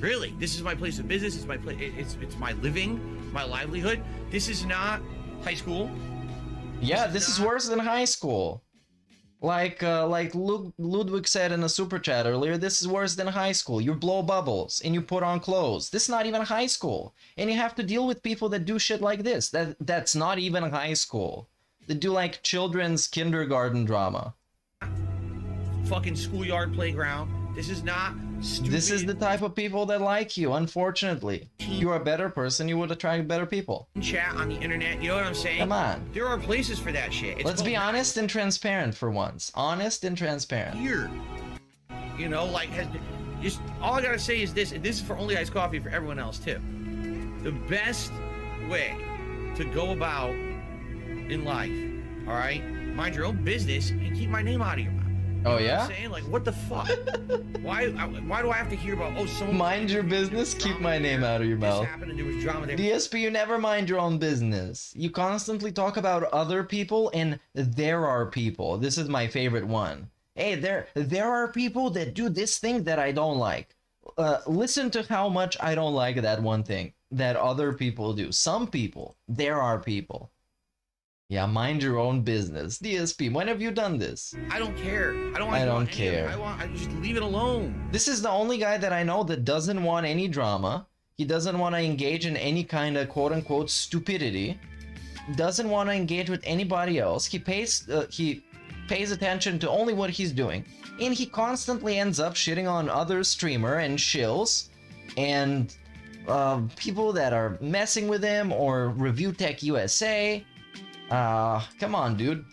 Really, this is my place of business. It's my place. It's my living, my livelihood. This is not high school. Yeah, this is worse than high school. Like Ludwig said in a super chat earlier, this is worse than high school. You blow bubbles and you put on clothes. This is not even high school, and you have to deal with people that do shit like this. That's not even high school. They do like children's kindergarten drama. Fucking schoolyard playground. This is not stupid. This is the type of people that like you, unfortunately. You're a better person, you would attract better people. Chat on the internet, you know what I'm saying? Come on. There are places for that shit. Let's be honest and transparent for once. Honest and transparent. Weird. You know, like, just all I gotta say is this, and this is for Only Iced Coffee for everyone else too. The best way to go about in life, all right? Mind your own business and keep my name out of your mouth. Oh, You know yeah? what I'm saying? Like, what the fuck? why do I have to hear about, oh, someone... Mind your business, keep my name out of your mouth. This happened and there was drama there. DSP, you never mind your own business. You constantly talk about other people, and there are people. This is my favorite one. Hey, there are people that do this thing that I don't like. Listen to how much I don't like that one thing that other people do. Some people. There are people. Yeah, mind your own business. DSP, when have you done this? I don't care. I don't care. I just leave it alone. This is the only guy that I know that doesn't want any drama. He doesn't want to engage in any kind of quote-unquote stupidity. Doesn't want to engage with anybody else. He pays attention to only what he's doing. And he constantly ends up shitting on other streamer and shills and people that are messing with him or Review Tech USA. Come on, dude.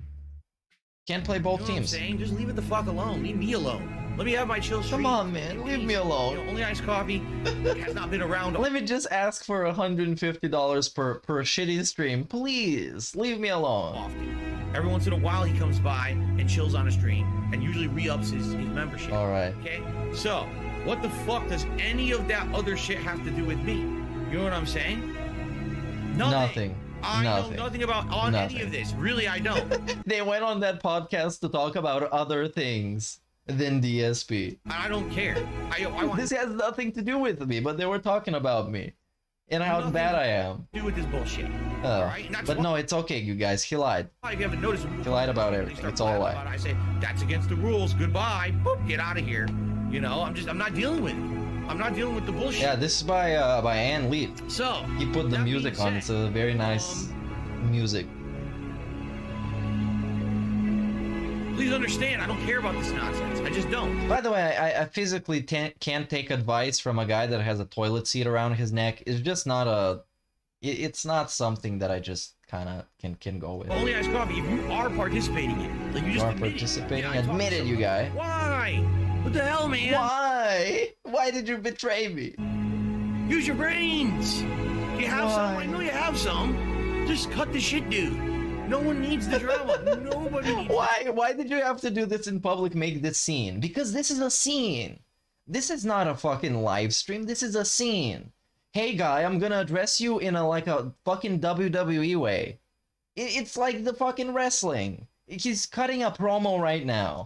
Can't play both teams. What I'm saying? Just leave it the fuck alone. Leave me alone. Let me have my chill stream. Come on, man. Leave me alone. You know, Only Iced Coffee has not been around. Let me just ask for $150 per shitty stream. Please, leave me alone. Often. Every once in a while he comes by and chills on a stream and usually re-ups his membership. Alright. Okay? So, what the fuck does any of that other shit have to do with me? You know what I'm saying? Nothing. I know nothing about any of this. Really, I don't. They went on that podcast to talk about other things than DSP. I don't care. I want this has nothing to do with me, but they were talking about me and how bad I am. do with this bullshit. Oh, Right? And that's but no, it's okay, you guys. He lied. If you haven't noticed, He lied about everything. It's all a lie. I say that's against the rules. Goodbye. Boop. Get out of here. You know, I'm not dealing with it. I'm not dealing with the bullshit. Yeah, this is by Ann Lee. So He put the that music being on. said, It's a very nice music. Please understand, I don't care about this nonsense. I just don't. By the way, I physically can't take advice from a guy that has a toilet seat around his neck. It's just not a... It's not something that I just kind of can go with. Only Iced Coffee, if you are participating in it, like you just are admitted, participating? I talked Admit to it, you guy. Why? What the hell, man? Why? Why did you betray me? Use your brains. You have some. I know you have some. Just cut the shit, dude. No one needs the drama. Nobody needs Why did you have to do this in public, make this scene? Because this is a scene. This is not a fucking live stream. This is a scene. Hey guy, I'm gonna address you in a fucking WWE way. It's like the fucking wrestling. He's cutting a promo right now.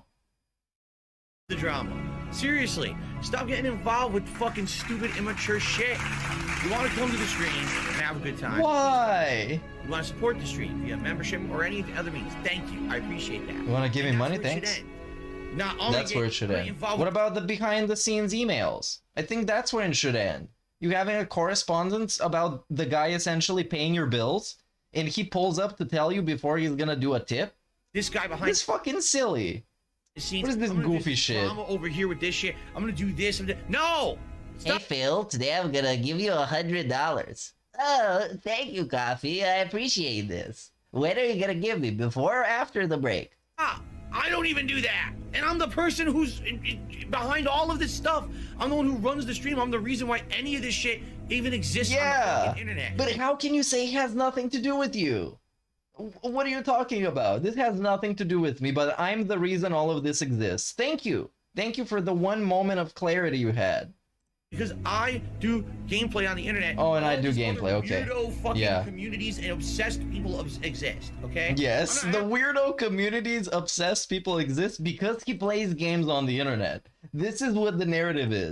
the drama. Seriously, stop getting involved with fucking stupid, immature shit. You want to come to the stream and have a good time. Why? You want to support the stream via membership or any of the other means. Thank you. I appreciate that. You want to give me money? Thanks. That's where it should end. What about the behind-the-scenes emails? I think that's where it should end. You having a correspondence about the guy essentially paying your bills, and he pulls up to tell you before he's gonna do a tip? This guy behind... It's fucking silly. What is this goofy shit? I'm over here with this shit. I'm gonna do this. No! Stop. Hey Phil, today I'm gonna give you $100. Oh, thank you, Coffee. I appreciate this. When are you gonna give me? Before or after the break? Ah, I don't even do that. And I'm the person who's behind all of this stuff. I'm the one who runs the stream. I'm the reason why any of this shit even exists on the fucking internet. But how can you say it has nothing to do with you? What are you talking about? This has nothing to do with me, but I'm the reason all of this exists. Thank you. Thank you for the one moment of clarity you had. Because I do gameplay on the internet. Oh, and I do gameplay, okay. Weirdo fucking communities and obsessed people exist, okay? Yes, the weirdo communities, obsessed people exist because he plays games on the internet. This is what the narrative is.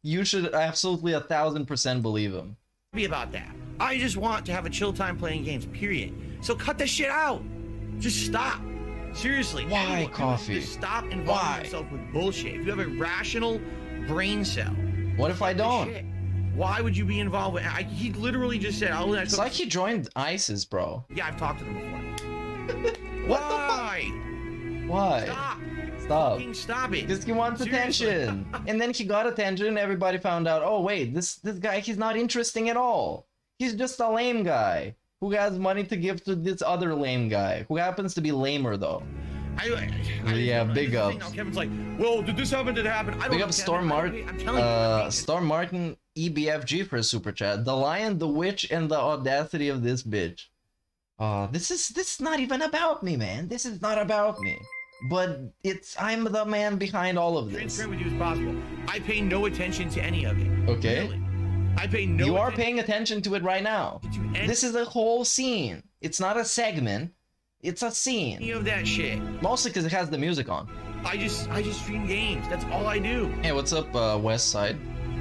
you should absolutely 1000% believe him. Be about that. I just want to have a chill time playing games, period. So cut this shit out. Just stop. Seriously. Why, anyone, Coffee? Just stop involving yourself with bullshit. If you have a rational brain cell. What if I don't? Shit. Why would you be involved with? He literally just said, "Oh, it's like he joined ISIS, bro." Yeah, I've talked to them before. Why? Why? Stop. Fucking stop it. Because he wants attention. And then he got attention and everybody found out, oh wait, this guy, he's not interesting at all. He's just a lame guy who has money to give to this other lame guy who happens to be lamer though. Yeah, big ups. Now Kevin's like, well, did this happen? Did it happen? I don't big know, up Storm Martin. Storm Martin EBFG for a super chat. The lion, the witch, and the audacity of this bitch. This is not even about me, man. This is not about me. But I'm the man behind all of this. Transparent with you as possible. I pay no attention to any of it. Okay. Really. I pay no. You are paying attention to it right now. This is a whole scene. It's not a segment. It's a scene. Any of that shit. Mostly because it has the music on. I just stream games. That's all I do. Hey, what's up, West Side?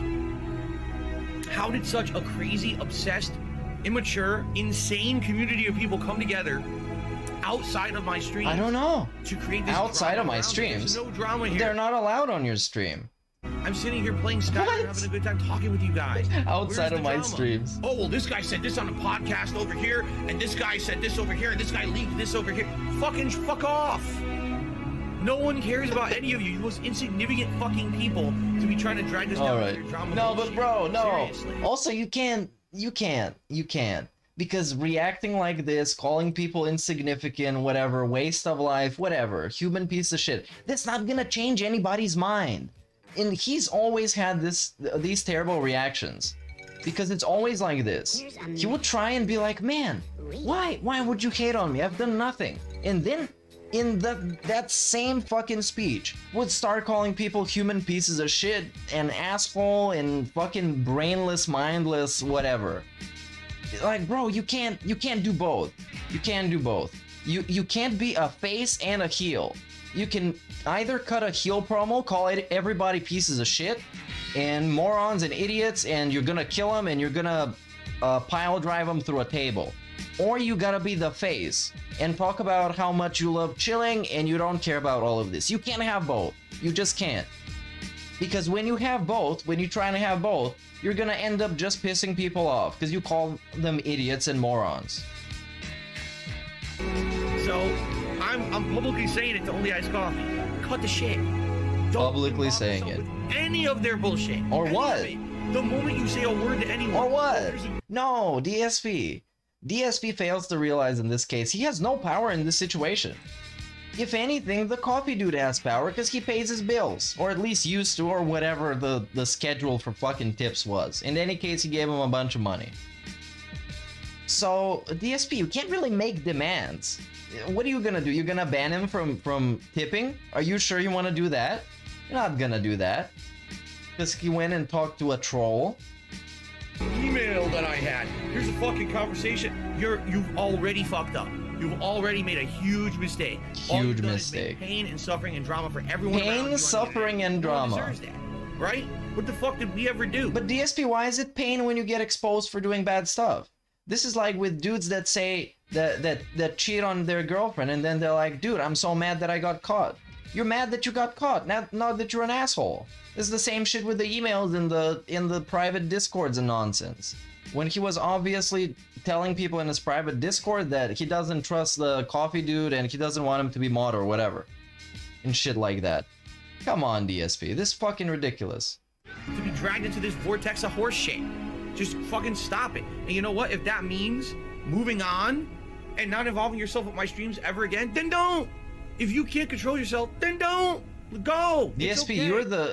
How did such a crazy, obsessed, immature, insane community of people come together outside of my stream? I don't know. To create this outside of my drama. streams. There's no drama here. They're not allowed on your stream. I'm sitting here playing Skyrim, having a good time talking with you guys. Outside of my streams. Oh, well, this guy said this on a podcast over here, and this guy said this over here, and this guy leaked this over here. Fuck off. No one cares about any of you. You most insignificant fucking people to be trying to drag this down with your drama. No, but bro, no. Seriously. Also, you can't. Because reacting like this, calling people insignificant, whatever, waste of life, whatever, human piece of shit, that's not gonna change anybody's mind. And he's always had these terrible reactions. Because it's always like this. He would try and be like, man, why would you hate on me? I've done nothing. And then, in that same fucking speech, would start calling people human pieces of shit, and asshole, and fucking brainless, mindless, whatever. Like, bro, you can't do both. You can't do both. You can't be a face and a heel. You can either cut a heel promo, call it everybody pieces of shit, and morons and idiots, and you're gonna kill them, and you're gonna pile drive them through a table. Or you gotta be the face, and talk about how much you love chilling, and you don't care about all of this. You can't have both. You just can't. Because when you have both, when you're trying to have both, you're gonna end up just pissing people off, because you call them idiots and morons. So, I'm publicly saying it to Only Iced Coffee. Cut the shit. Don't publicly saying it. Any of their bullshit. Or what? The moment you say a word to anyone. Or what? No, DSP. DSP fails to realize in this case he has no power in this situation. If anything, the coffee dude has power because he pays his bills. Or at least used to, or whatever the schedule for fucking tips was. In any case, he gave him a bunch of money. So, DSP, you can't really make demands. What are you gonna do? You're gonna ban him from tipping? Are you sure you want to do that? You're not gonna do that. Because he went and talked to a troll. Email that I had. Here's a fucking conversation. You've already fucked up. You've already made a huge mistake. Huge mistake. Pain and suffering and drama for everyone. Pain, suffering, and drama. No one deserves that, right? What the fuck did we ever do? But DSP, why is it pain when you get exposed for doing bad stuff? This is like with dudes that say that cheat on their girlfriend, and then they're like, dude, I'm so mad that I got caught. You're mad that you got caught, not that you're an asshole. It's the same shit with the emails in the private discords and nonsense. When he was obviously telling people in his private discord that he doesn't trust the coffee dude and he doesn't want him to be mod or whatever. And shit like that. Come on, DSP, this is fucking ridiculous. To be dragged into this vortex of horse shit. Just fucking stop it. And you know what? If that means moving on and not involving yourself with my streams ever again, then don't. If you can't control yourself, then don't. Go. DSP, okay.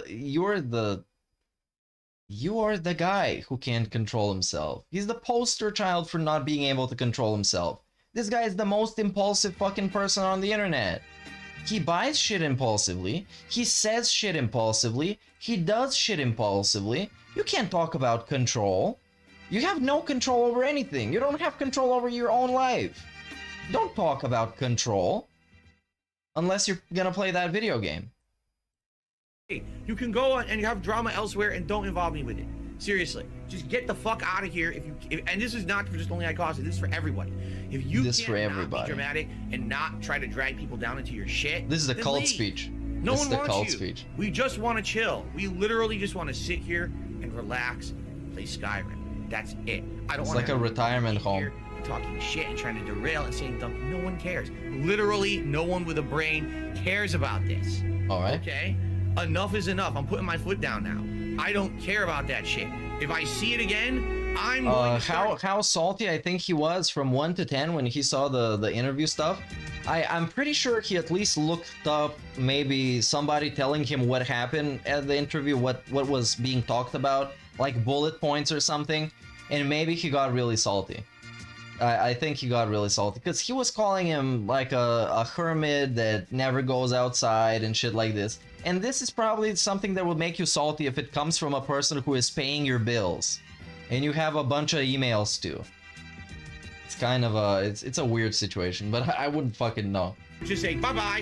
You are the guy who can't control himself. He's the poster child for not being able to control himself. This guy is the most impulsive fucking person on the internet. He buys shit impulsively. He says shit impulsively. He does shit impulsively. You can't talk about control. You have no control over anything. You don't have control over your own life. Don't talk about control. Unless you're gonna play that video game. You can go and have drama elsewhere and don't involve me with it. Seriously, just get the fuck out of here. And this is not for just only Icossi. This is for everybody. If you can't not be dramatic and not try to drag people down into your shit, this is the then cult leave. speech. No this one is the wants cult you. speech. We just want to chill. We literally just want to sit here and relax, play Skyrim. That's it. I don't It's want like a retirement home. here talking shit and trying to derail and saying dumb. No one cares. Literally, no one with a brain cares about this. All right. Okay. Enough is enough. I'm putting my foot down now. I don't care about that shit. If I see it again, I'm going to start... how salty I think he was from 1 to 10 when he saw the interview stuff. I'm pretty sure he at least looked up maybe somebody telling him what happened at the interview, what was being talked about, like bullet points or something, and maybe he got really salty. I think he got really salty because he was calling him like a hermit that never goes outside and shit like this. And this is probably something that would make you salty if it comes from a person who is paying your bills and you have a bunch of emails too. It's kind of it's a weird situation, but I wouldn't fucking know. Just say bye-bye.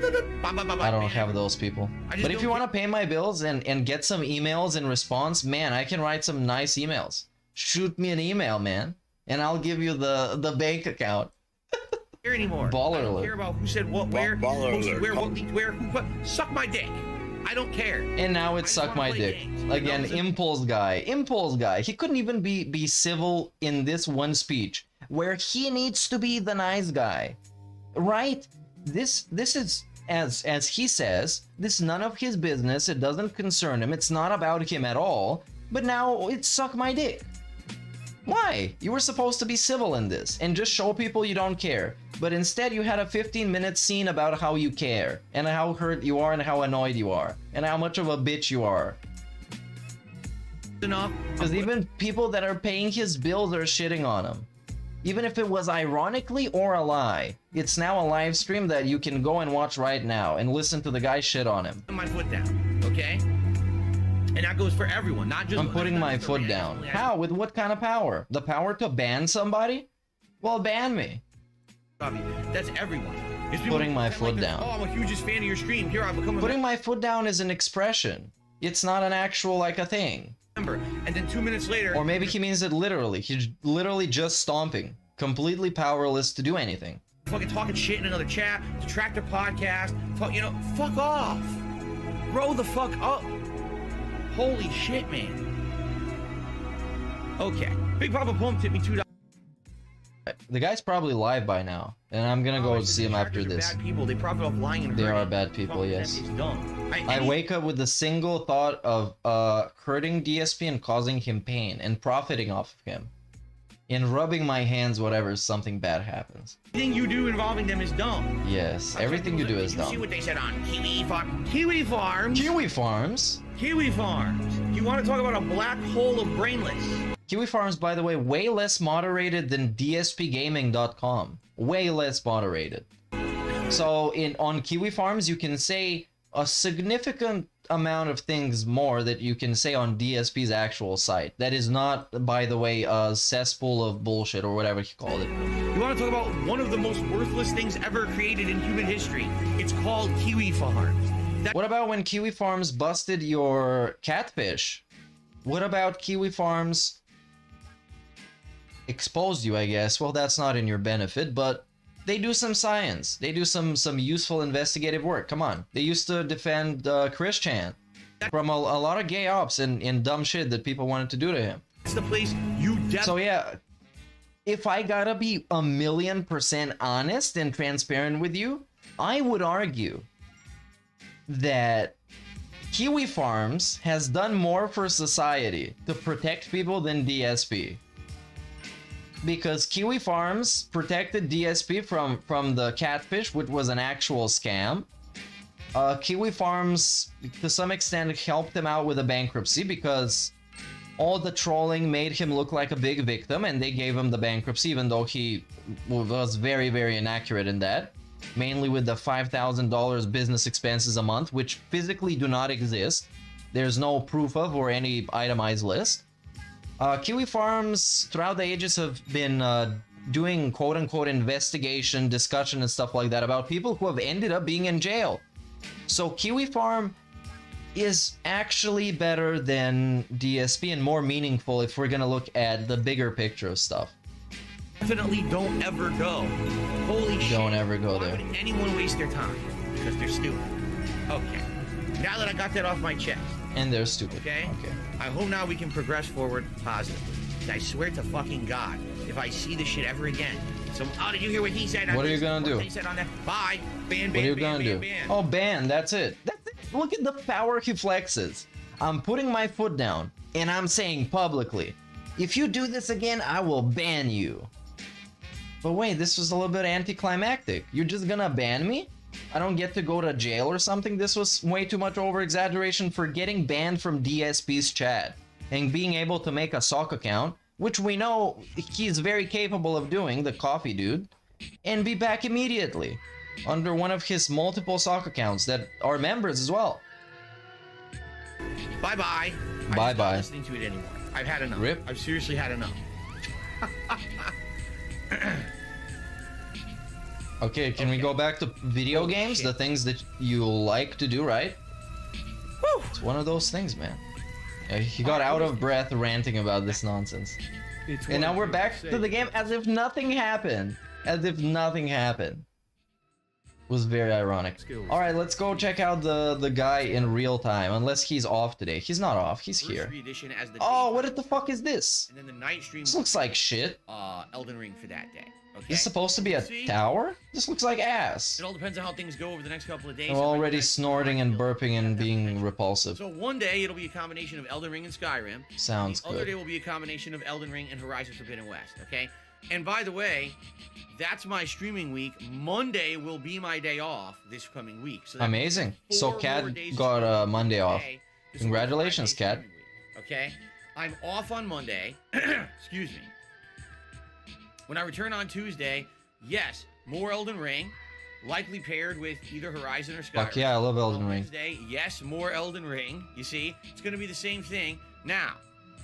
I don't have those people. But if you want to pay my bills and get some emails in response, man, I can write some nice emails. Shoot me an email, man, and I'll give you the bank account. Care anymore. Baller I don't alert. care about who said what, where, posted where, what leaked where, who what. Suck my dick. I don't care. And now it's suck my dick. Again, Impulse guy. Impulse guy. He couldn't even be civil in this one speech where he needs to be the nice guy. Right? This is, as he says, this is none of his business. It doesn't concern him. It's not about him at all. But now it's suck my dick. Why? You were supposed to be civil in this and just show people you don't care. But instead you had a 15-minute scene about how you care and how hurt you are and how annoyed you are and how much of a bitch you are. Enough. Because even people that are paying his bills are shitting on him. Even if it was ironically or a lie. It's now a live stream that you can go and watch right now and listen to the guy shit on him. Put my foot down, okay? And that goes for everyone, not just... I'm putting my foot down. How? With what kind of power? The power to ban somebody? Well, ban me. That's everyone. Putting my foot like down. Oh, I'm a hugest fan of your stream. Here, I've become a Putting my foot down is an expression. It's not an actual, like, a thing. member. And then 2 minutes later... Or maybe he means it literally. He's literally just stomping. Completely powerless to do anything. Fucking talking shit in another chat. Detractor podcast. You know, fuck off. Grow the fuck up. Holy shit, man. Okay. Big Papa Pump tipped me $2. The guy's probably live by now, and I'm gonna go see him after this. Bad people. They profit off lying and They hurting. are bad people, Fuck yes. them, it's dumb. I wake up with the single thought of hurting DSP and causing him pain and profiting off of him. And rubbing my hands whenever something bad happens. Everything you do involving them is dumb. Yes, everything you do is Did you see dumb. what they said on Kiwi Farm? Kiwi Farms? Kiwi Farms? Kiwi Farms. You want to talk about a black hole of brainless? Kiwi Farms, by the way, way less moderated than DSPgaming.com. Way less moderated. So on Kiwi Farms, you can say a significant amount of things more that you can say on DSP's actual site. That is not, by the way, a cesspool of bullshit or whatever he called it. You want to talk about one of the most worthless things ever created in human history? It's called Kiwi Farms. What about when Kiwi Farms busted your catfish? What about Kiwi Farms exposed you, I guess? Well, that's not in your benefit, but they do some science. They do some useful investigative work. Come on. They used to defend Chris Chan from a lot of gay ops and dumb shit that people wanted to do to him. It's the place you So yeah, if I gotta be 1,000,000% honest and transparent with you, I would argue that Kiwi Farms has done more for society to protect people than DSP. Because Kiwi Farms protected DSP from the catfish, which was an actual scam. Kiwi Farms, to some extent, helped him out with a bankruptcy because all the trolling made him look like a big victim, and they gave him the bankruptcy, even though he was very, very inaccurate in that. Mainly with the $5,000 business expenses a month, which physically do not exist. There's no proof of or any itemized list. Kiwi Farms, throughout the ages, have been doing quote-unquote investigation, discussion, and stuff like that about people who have ended up being in jail. So Kiwi Farm is actually better than DSP and more meaningful if we're gonna look at the bigger picture of stuff. Definitely don't ever go. Holy shit. Don't ever go there. Why would anyone waste their time? Because they're stupid. Okay. Now that I got that off my chest. And they're stupid. Okay? I hope now we can progress forward positively. I swear to fucking God, if I see this shit ever again. So, oh, did you hear what he said? What are you gonna do? He said on that. Bye. Ban, What are you ban, gonna ban, do? ban. Oh, ban, that's it. That's it. Look at the power he flexes. I'm putting my foot down, and I'm saying publicly, if you do this again, I will ban you. But wait, this was a little bit anticlimactic. You're just gonna ban me? I don't get to go to jail or something? This was way too much over-exaggeration for getting banned from DSP's chat and being able to make a sock account, which we know he's very capable of doing, the coffee dude, and be back immediately under one of his multiple sock accounts that are members as well. Bye-bye. I'm Bye-bye. not listening to it anymore. I've had enough. Rip. I've seriously had enough. Okay, can we go back to video games? shit. The things that you like to do, right? It's one of those things, man. Yeah, he got out of breath ranting about this nonsense. And now we're back to the game as if nothing happened. As if nothing happened. Was very ironic. Alright, let's go check out the guy in real time. Unless he's off today. He's not off, he's here. Edition as the Oh, what the fuck is this? and then the night stream. This looks like shit. Elden Ring for that day. Okay. This is supposed to be a See? tower? This looks like ass. It all depends on how things go over the next couple of days. I'm already snorting and burping and being repulsive. So one day it'll be a combination of Elden Ring and Skyrim. Sounds The other good. day will be a combination of Elden Ring and Horizon Forbidden West. Okay. And by the way, that's my streaming week. Monday will be my day off this coming week. So that means Amazing. there's So 4 Cat more days got of Monday off. This will be Congratulations, my 5-day Cat. streaming week, okay. I'm off on Monday. Excuse me. When I return on Tuesday, yes, more Elden Ring, likely paired with either Horizon or Skyrim. Fuck yeah, I love Elden On Ring. Wednesday, yes, more Elden Ring. You see, it's going to be the same thing. Now,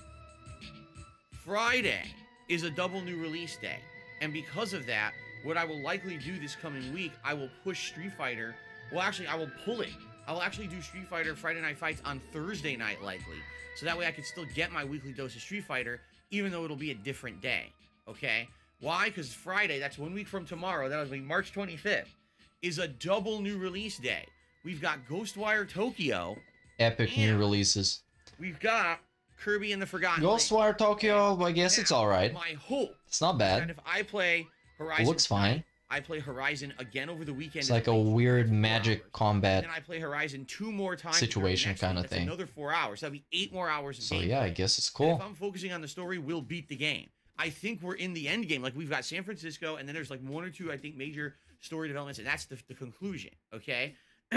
Friday is a double new release day. And because of that, what I will likely do this coming week, I will push Street Fighter. Well, actually, I will pull it. I will actually do Street Fighter Friday Night Fights on Thursday night, likely. So that way I can still get my weekly dose of Street Fighter, even though it'll be a different day. Okay? Why? Because Friday, that's 1 week from tomorrow, that'll be March 25th, is a double new release day. We've got Ghostwire Tokyo. Epic new releases. We've got Kirby and the Forgotten Land. Ghostwire Tokyo, I guess it's alright. My hope It's not is that bad. if I play Horizon, It looks fine. I play Horizon again over the weekend. It's like a weird magic combat And then I play Horizon 2 more times. situation next week. kinda That's thing. Another 4 hours. That'll be 8 more hours of So gameplay. yeah, I guess it's And cool. if I'm focusing on the story, we'll beat the game. I think we're in the end game. Like, we've got San Francisco, and then there's like 1 or 2, I think, major story developments, and that's the conclusion, okay?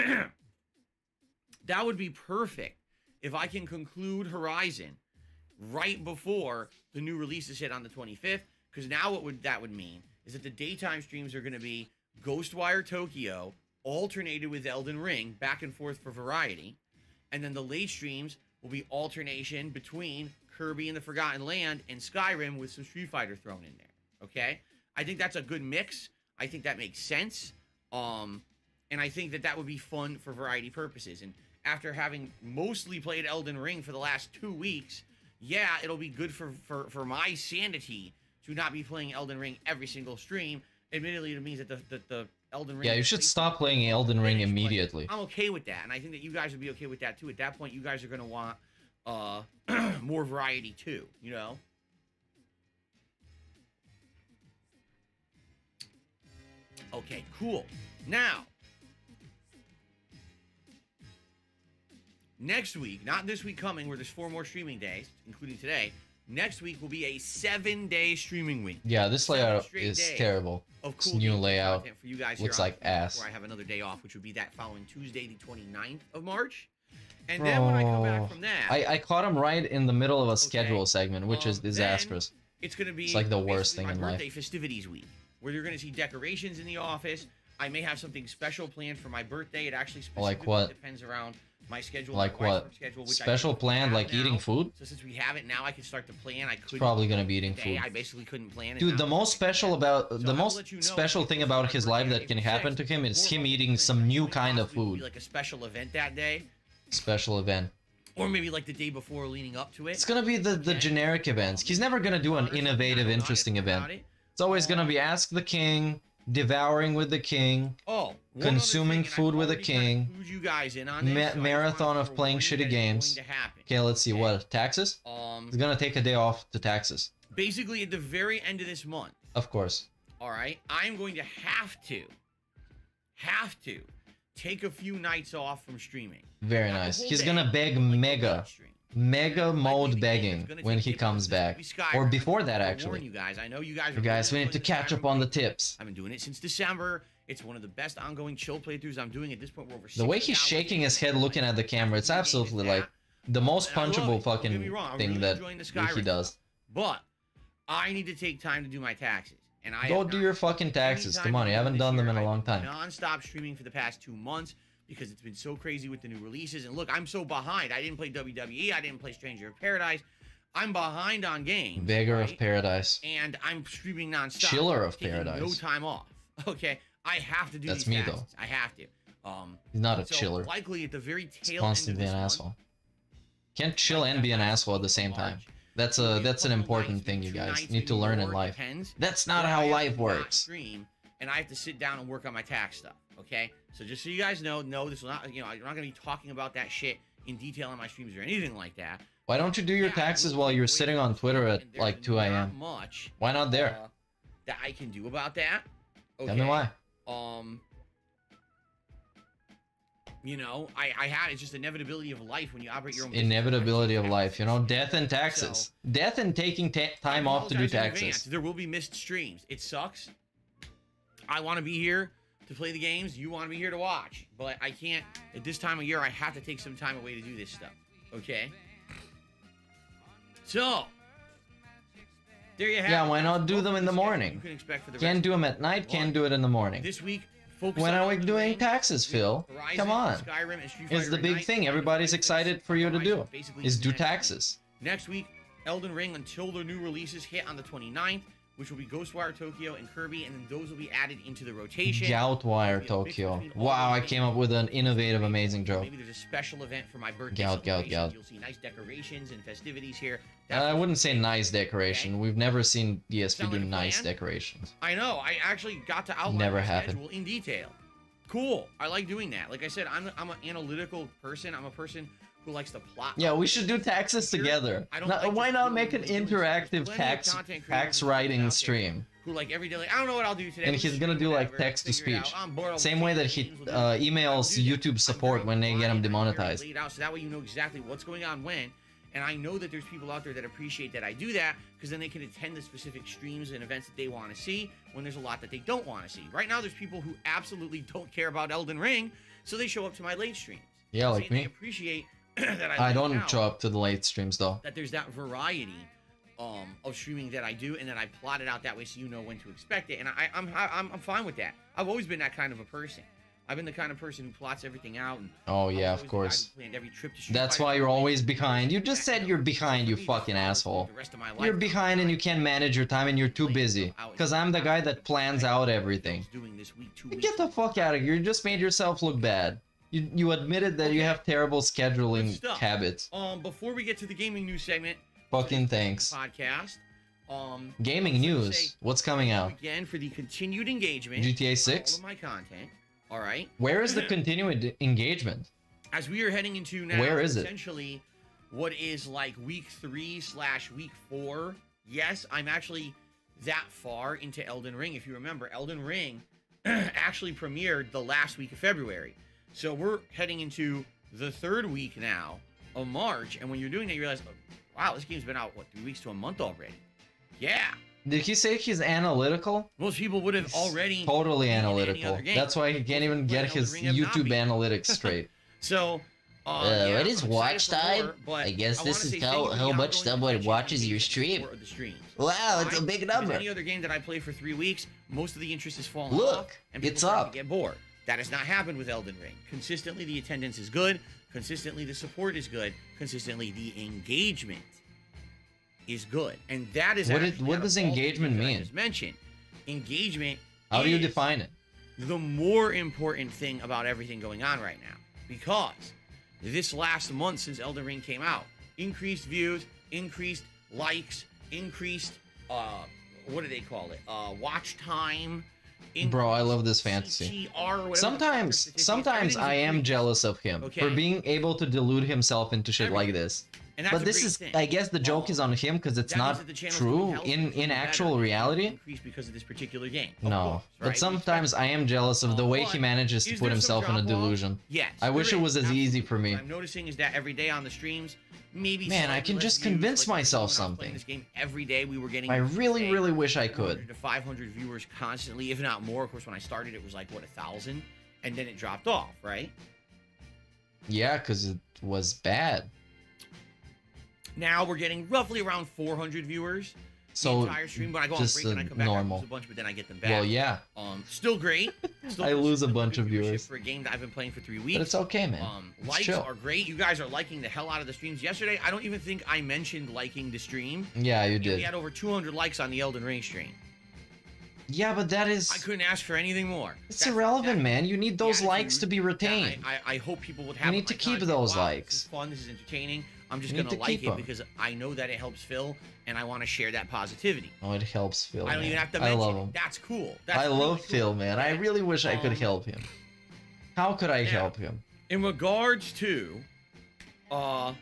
That would be perfect if I can conclude Horizon right before the new releases hit on the 25th, because now what that would mean is that the daytime streams are going to be Ghostwire Tokyo, alternated with Elden Ring, back and forth for variety, and then the late streams will be alternation between Kirby and the Forgotten Land and Skyrim with some Street Fighter thrown in there. Okay? I think that's a good mix. I think that makes sense. And I think that would be fun for variety purposes. And after having mostly played Elden Ring for the last 2 weeks, yeah, it'll be good for my sanity to not be playing Elden Ring every single stream. Admittedly, it means that the Elden Ring... Yeah, you should stop playing Elden Ring immediately. I'm okay with that, and I think that you guys would be okay with that too. At that point, you guys are going to want more variety too, you know? Okay, cool. Now, next week, not this week coming, where there's 4 more streaming days, including today, next week will be a 7-day streaming week. Yeah, this layout straight is days terrible. Of This cool new gameplay layout content for you guys looks here on like ass. Before I have another day off, which would be that following Tuesday, the 29th of March. And then when I come back from that, I caught him right in the middle of a schedule segment, which is disastrous. it's going to be It's like the worst basically thing in my life. birthday festivities week, where you're going to see decorations in the office. I may have something special planned for my birthday. It actually specifically what? depends around my schedule. Like my wife's what? work schedule, which Special I don't planned, have like now. eating food? So since we have it now, I can start to plan. I could Probably gonna be eating food. I basically couldn't plan it. Dude, now. the most special about So the I'll most let you know special if thing it's about my his birthday life on that can April happen 6th. to him is More him likely eating than some new not, kind of possibly food. be like a special event that day. special event. Or maybe like the day before leading up to it. It's gonna be the generic events. He's never gonna do an innovative, interesting event. It's always gonna be Ask the King, Devouring with the King, Consuming Food with the King, you guys in on this, Marathon of Playing Shitty Games. Okay, let's see, what, taxes? He's gonna take a day off to taxes. Basically, at the very end of this month. Of course. Alright, I'm going to have to take a few nights off from streaming. Very nice. He's gonna beg mega mode begging when he comes back, or before that actually. You guys, I know you guys. You guys, we need to catch up on the tips. I've been doing it since December. It's one of the best ongoing chill playthroughs I'm doing at this point. We're over. The way he's shaking his head looking at the camera, it's absolutely like the most punchable fucking thing that he does. But I need to take time to do my taxes. And I go do your fucking taxes. Come on, you haven't done them in a long time. Non-stop streaming for the past 2 months because it's been so crazy with the new releases. And look, I'm so behind. I didn't play WWE. I didn't play Stranger of Paradise. I'm behind on games. Beggar of Paradise. And I'm streaming non-stop. Chiller of Paradise. No time off. Okay, I have to do. That's these me taxes. though. I have to. He's not a so chiller. Likely at the very tail Constantly an asshole. Can't chill and be an asshole at the same time. That's an important thing you guys need to learn in life. That's not how life works. And I have to sit down and work on my tax stuff. Okay, so just so you guys know, no, this will not. You know, I'm not gonna be talking about that shit in detail on my streams or anything like that. Why don't you do your taxes while you're sitting on Twitter at like 2 a.m.? Why not there? That I can do about that. Okay. Tell me why. You know, I had, it's just inevitability of life when you operate your own business. Inevitability of life, you know, death and taxes. Death and taking time off to do taxes. There will be missed streams. It sucks. I want to be here to play the games. You want to be here to watch. But I can't, at this time of year, I have to take some time away to do this stuff. Okay? So, there you have it. Yeah, why not do them in the morning? You can expect for the Can't do them at night, can't do it in the morning. This week, when are we doing taxes, Phil? Come on. It's the big thing everybody's excited for you to do, is do taxes. Next week, Elden Ring until the new releases hit on the 29th, which will be Ghostwire Tokyo and Kirby, and then those will be added into the rotation. Goutwire Tokyo. Wow, I came up with an innovative, amazing joke. Maybe there's a special event for my birthday. Gout. You'll see nice decorations and festivities here. I wouldn't say nice decoration. We've never seen DSP do nice decorations. I know. I actually got to outline Never my happened. schedule in detail. Cool. I like doing that. Like I said, I'm an analytical person. I'm a person who likes to plot. Yeah, we should do taxes together. Why not make an interactive tax writing stream? Who like every day, like, I don't know what I'll do today. And he's gonna do like text to speech. Same way that he emails YouTube support when they get him demonetized. So that way you know exactly what's going on when. And I know that there's people out there that appreciate that I do that, because then they can attend the specific streams and events that they want to see when there's a lot that they don't want to see. Right now, there's people who absolutely don't care about Elden Ring, so they show up to my late streams. Yeah, like me. They appreciate that I don't show up to the late streams though. That there's that variety of streaming that I do, and then I plot it out that way so you know when to expect it. And I'm fine with that. I've always been that kind of a person. I've been the kind of person who plots everything out. And oh yeah, of course. Every trip to That's why you're always behind. You just said you're behind, you fucking asshole. You're behind and you can't manage your time and you're too busy. Because I'm the guy that plans out everything. Get the fuck out of here. You just made yourself look bad. You admitted that you have terrible scheduling habits. Before we get to the gaming news segment, fucking thanks. Podcast. Gaming news. What's coming out? Again for the continued engagement. GTA 6. All of my content. All right. Where is the continued engagement? As we are heading into now, where is it? Essentially, what is like week 3/week 4. Yes, I'm actually that far into Elden Ring. If you remember, Elden Ring actually premiered the last week of February. So we're heading into the 3rd week now of March. And when you're doing that, you realize, oh, wow, this game's been out, what, 3 weeks to a month already? Yeah. Did he say he's analytical? Most people would have already... Totally analytical. That's why he can't even get his YouTube analytics straight. So, yeah, what is watch time? I guess this is how much someone watches your stream. Wow, it's a big number. Any other game that I play for 3 weeks, most of the interest is falling off. And people start to get bored. That has not happened with Elden Ring. Consistently, the attendance is good. Consistently, the support is good. Consistently, the engagement is good. And that is what does engagement mean? I just mentioned. Engagement How do you define it? The more important thing about everything going on right now. Because this last month since Elden Ring came out. Increased views, increased likes, increased, what do they call it? Watch time. Bro, I love this fantasy. Sometimes I am jealous of him for being able to delude himself into shit like this. But this is, I guess the joke is on him because it's not true in actual reality. Because of this particular game. No, but sometimes I am jealous of the way he manages to put himself in a delusion. Yes. I wish it was as easy for me. What I'm noticing is that every day on the streams, maybe man, I can just convince myself something. This game every day we were getting. I really wish I could. 400 to 500 viewers constantly, if not more. Of course, when I started, it was like what 1,000, and then it dropped off, right? Yeah, because it was bad. Now we're getting roughly around 400 viewers. So the entire stream, when I go on just break and I come back, normal. I lose a bunch, but then I get them back. Well, yeah. Still great. Still I lose a bunch of viewership viewers. for a game that I've been playing for 3 weeks. But it's okay, man. Likes chill. are great. You guys are liking the hell out of the streams. Yesterday, I don't even think I mentioned liking the stream. Yeah, you did. We had over 200 likes on the Elden Ring stream. Yeah, but that is... I couldn't ask for anything more. It's irrelevant, man. You need those likes to be retained. I hope people would have. You need to keep those likes. This is fun. This is entertaining. I'm just You gonna need to like keep it 'em. because I know that it helps Phil, and I want to share that positivity. Oh, it helps Phil. I don't man. even have to I mention love it. him. That's cool. That's I really love cool. Phil, man. I really wish I could help him. How could I help him? In regards to, Oh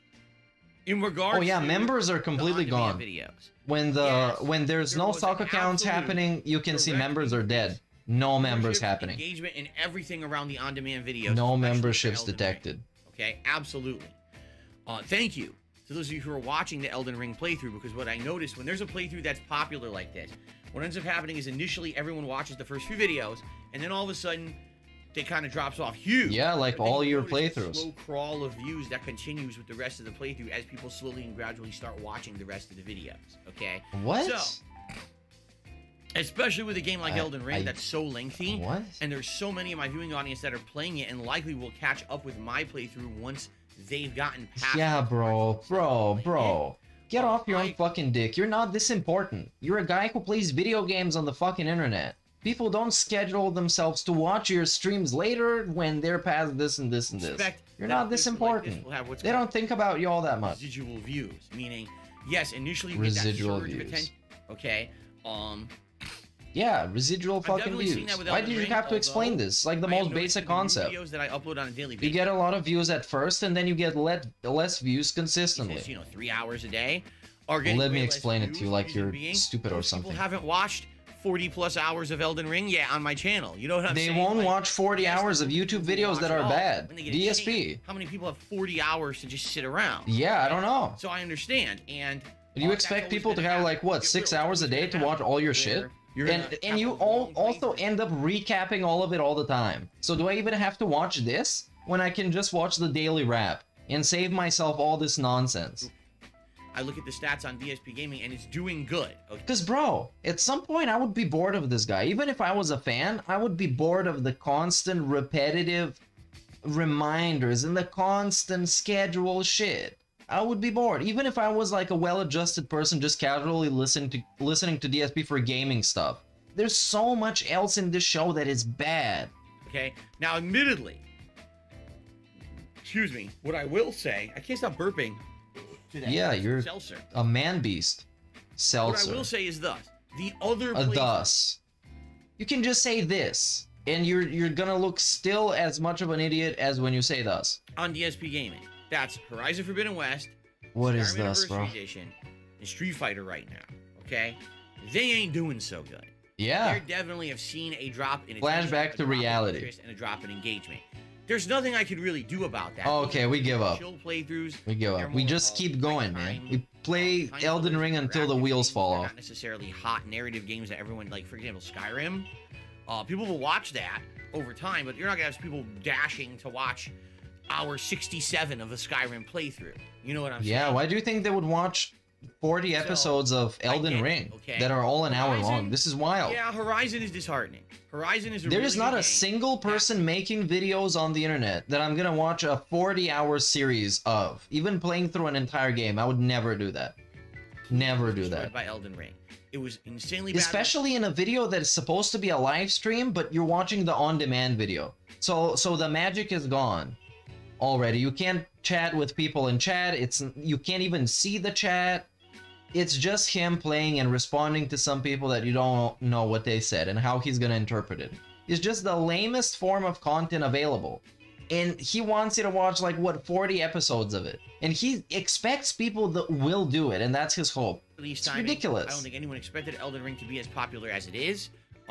yeah, members are completely gone. videos. When there's no stock accounts happening, you can see members are dead. No members happening. Engagement and everything around the on-demand videos. No especially for memberships Elden Ring. detected. Okay, absolutely. Thank you to those of you who are watching the Elden Ring playthrough, because what I noticed when there's a playthrough that's popular like this, what ends up happening is initially everyone watches the first few videos, and then all of a sudden it kind of drops off huge. Yeah, like But then all you your notice the playthroughs. slow crawl of views that continues with the rest of the playthrough as people slowly and gradually start watching the rest of the videos. Okay. What? So, especially with a game like Elden Ring that's so lengthy. What? And there's so many of my viewing audience that are playing it and likely will catch up with my playthrough once they've gotten past. Yeah, bro. Get off your own fucking dick. You're not this important. You're a guy who plays video games on the fucking internet. People don't schedule themselves to watch your streams later when they're past this and this and this. You're not this important. They don't think about you all that much. Residual views, meaning, yes, initially we Residual get that surge of views. attention. Okay. Yeah, residual I've fucking definitely seen views. that with Why Elden do you Ring, have to explain although this? Like the I have most noticed basic in the new concept. videos that I upload on a daily You basis. get a lot of views at first, and then you get less views consistently. You know, 3 hours a day. Are getting Let me way less explain it views, to you like reason you're being, stupid or most something. People haven't watched 40 plus hours of Elden Ring yet on my channel. You know what I'm They saying? won't Like, watch 40 yes, hours of YouTube videos that are watch it all, bad. when they get a DSP. chance. How many people have 40 hours to just sit around? Yeah, I don't know. So I understand. And Do you expect people to have like what 6 hours a day to watch all your shit? And you also end up recapping all of it all the time. So do I even have to watch this when I can just watch the daily wrap and save myself all this nonsense? I look at the stats on DSP Gaming and it's doing good. Okay. Because, bro, at some point I would be bored of this guy. Even if I was a fan, I would be bored of the constant repetitive reminders and the constant schedule shit. I would be bored. Even if I was like a well-adjusted person just casually listening to DSP for gaming stuff. There's so much else in this show that is bad. Okay. Now, admittedly, excuse me, what I will say, I can't stop burping today. Yeah, you're Seltzer. a man beast. Seltzer. What I will say is thus. The other A place- thus. You can just say this, and you're gonna look still as much of an idiot as when you say thus. on DSP Gaming. That's Horizon Forbidden West. What is Skyrim this, bro? Anniversary Edition, and Street Fighter right now. Okay, they ain't doing so good. Yeah. They definitely have seen a drop in Flashback attention, to a drop in reality. interest, and a drop in engagement. There's nothing I could really do about that. Okay, we give up. Chill playthroughs. We give They're up. We more just of keep going, man. We play Elden Ring until the wheels fall off. not necessarily hot narrative games that everyone like. For example, Skyrim. People will watch that over time, but you're not gonna have people dashing to watch hour 67 of a Skyrim playthrough. You know what I'm saying? Yeah, why do you think they would watch 40 episodes of Elden Ring that are all an hour long? This is wild. Yeah, Horizon is disheartening. Horizon is a There really is not good a game. single person making videos on the internet that I'm gonna watch a 40-hour series of. Even playing through an entire game, I would never do that. Never do Destroyed that. by Elden Ring. It was insanely bad. Especially in a video that is supposed to be a live stream, but you're watching the on-demand video. So the magic is gone. already. You can't chat with people in chat. You can't even see the chat. It's just him playing and responding to some people that you don't know what they said and how he's gonna interpret it. It's just the lamest form of content available. And he wants you to watch like, what, 40 episodes of it. And he expects people that will do it, and that's his hope. It's ridiculous. I don't think anyone expected Elden Ring to be as popular as it is.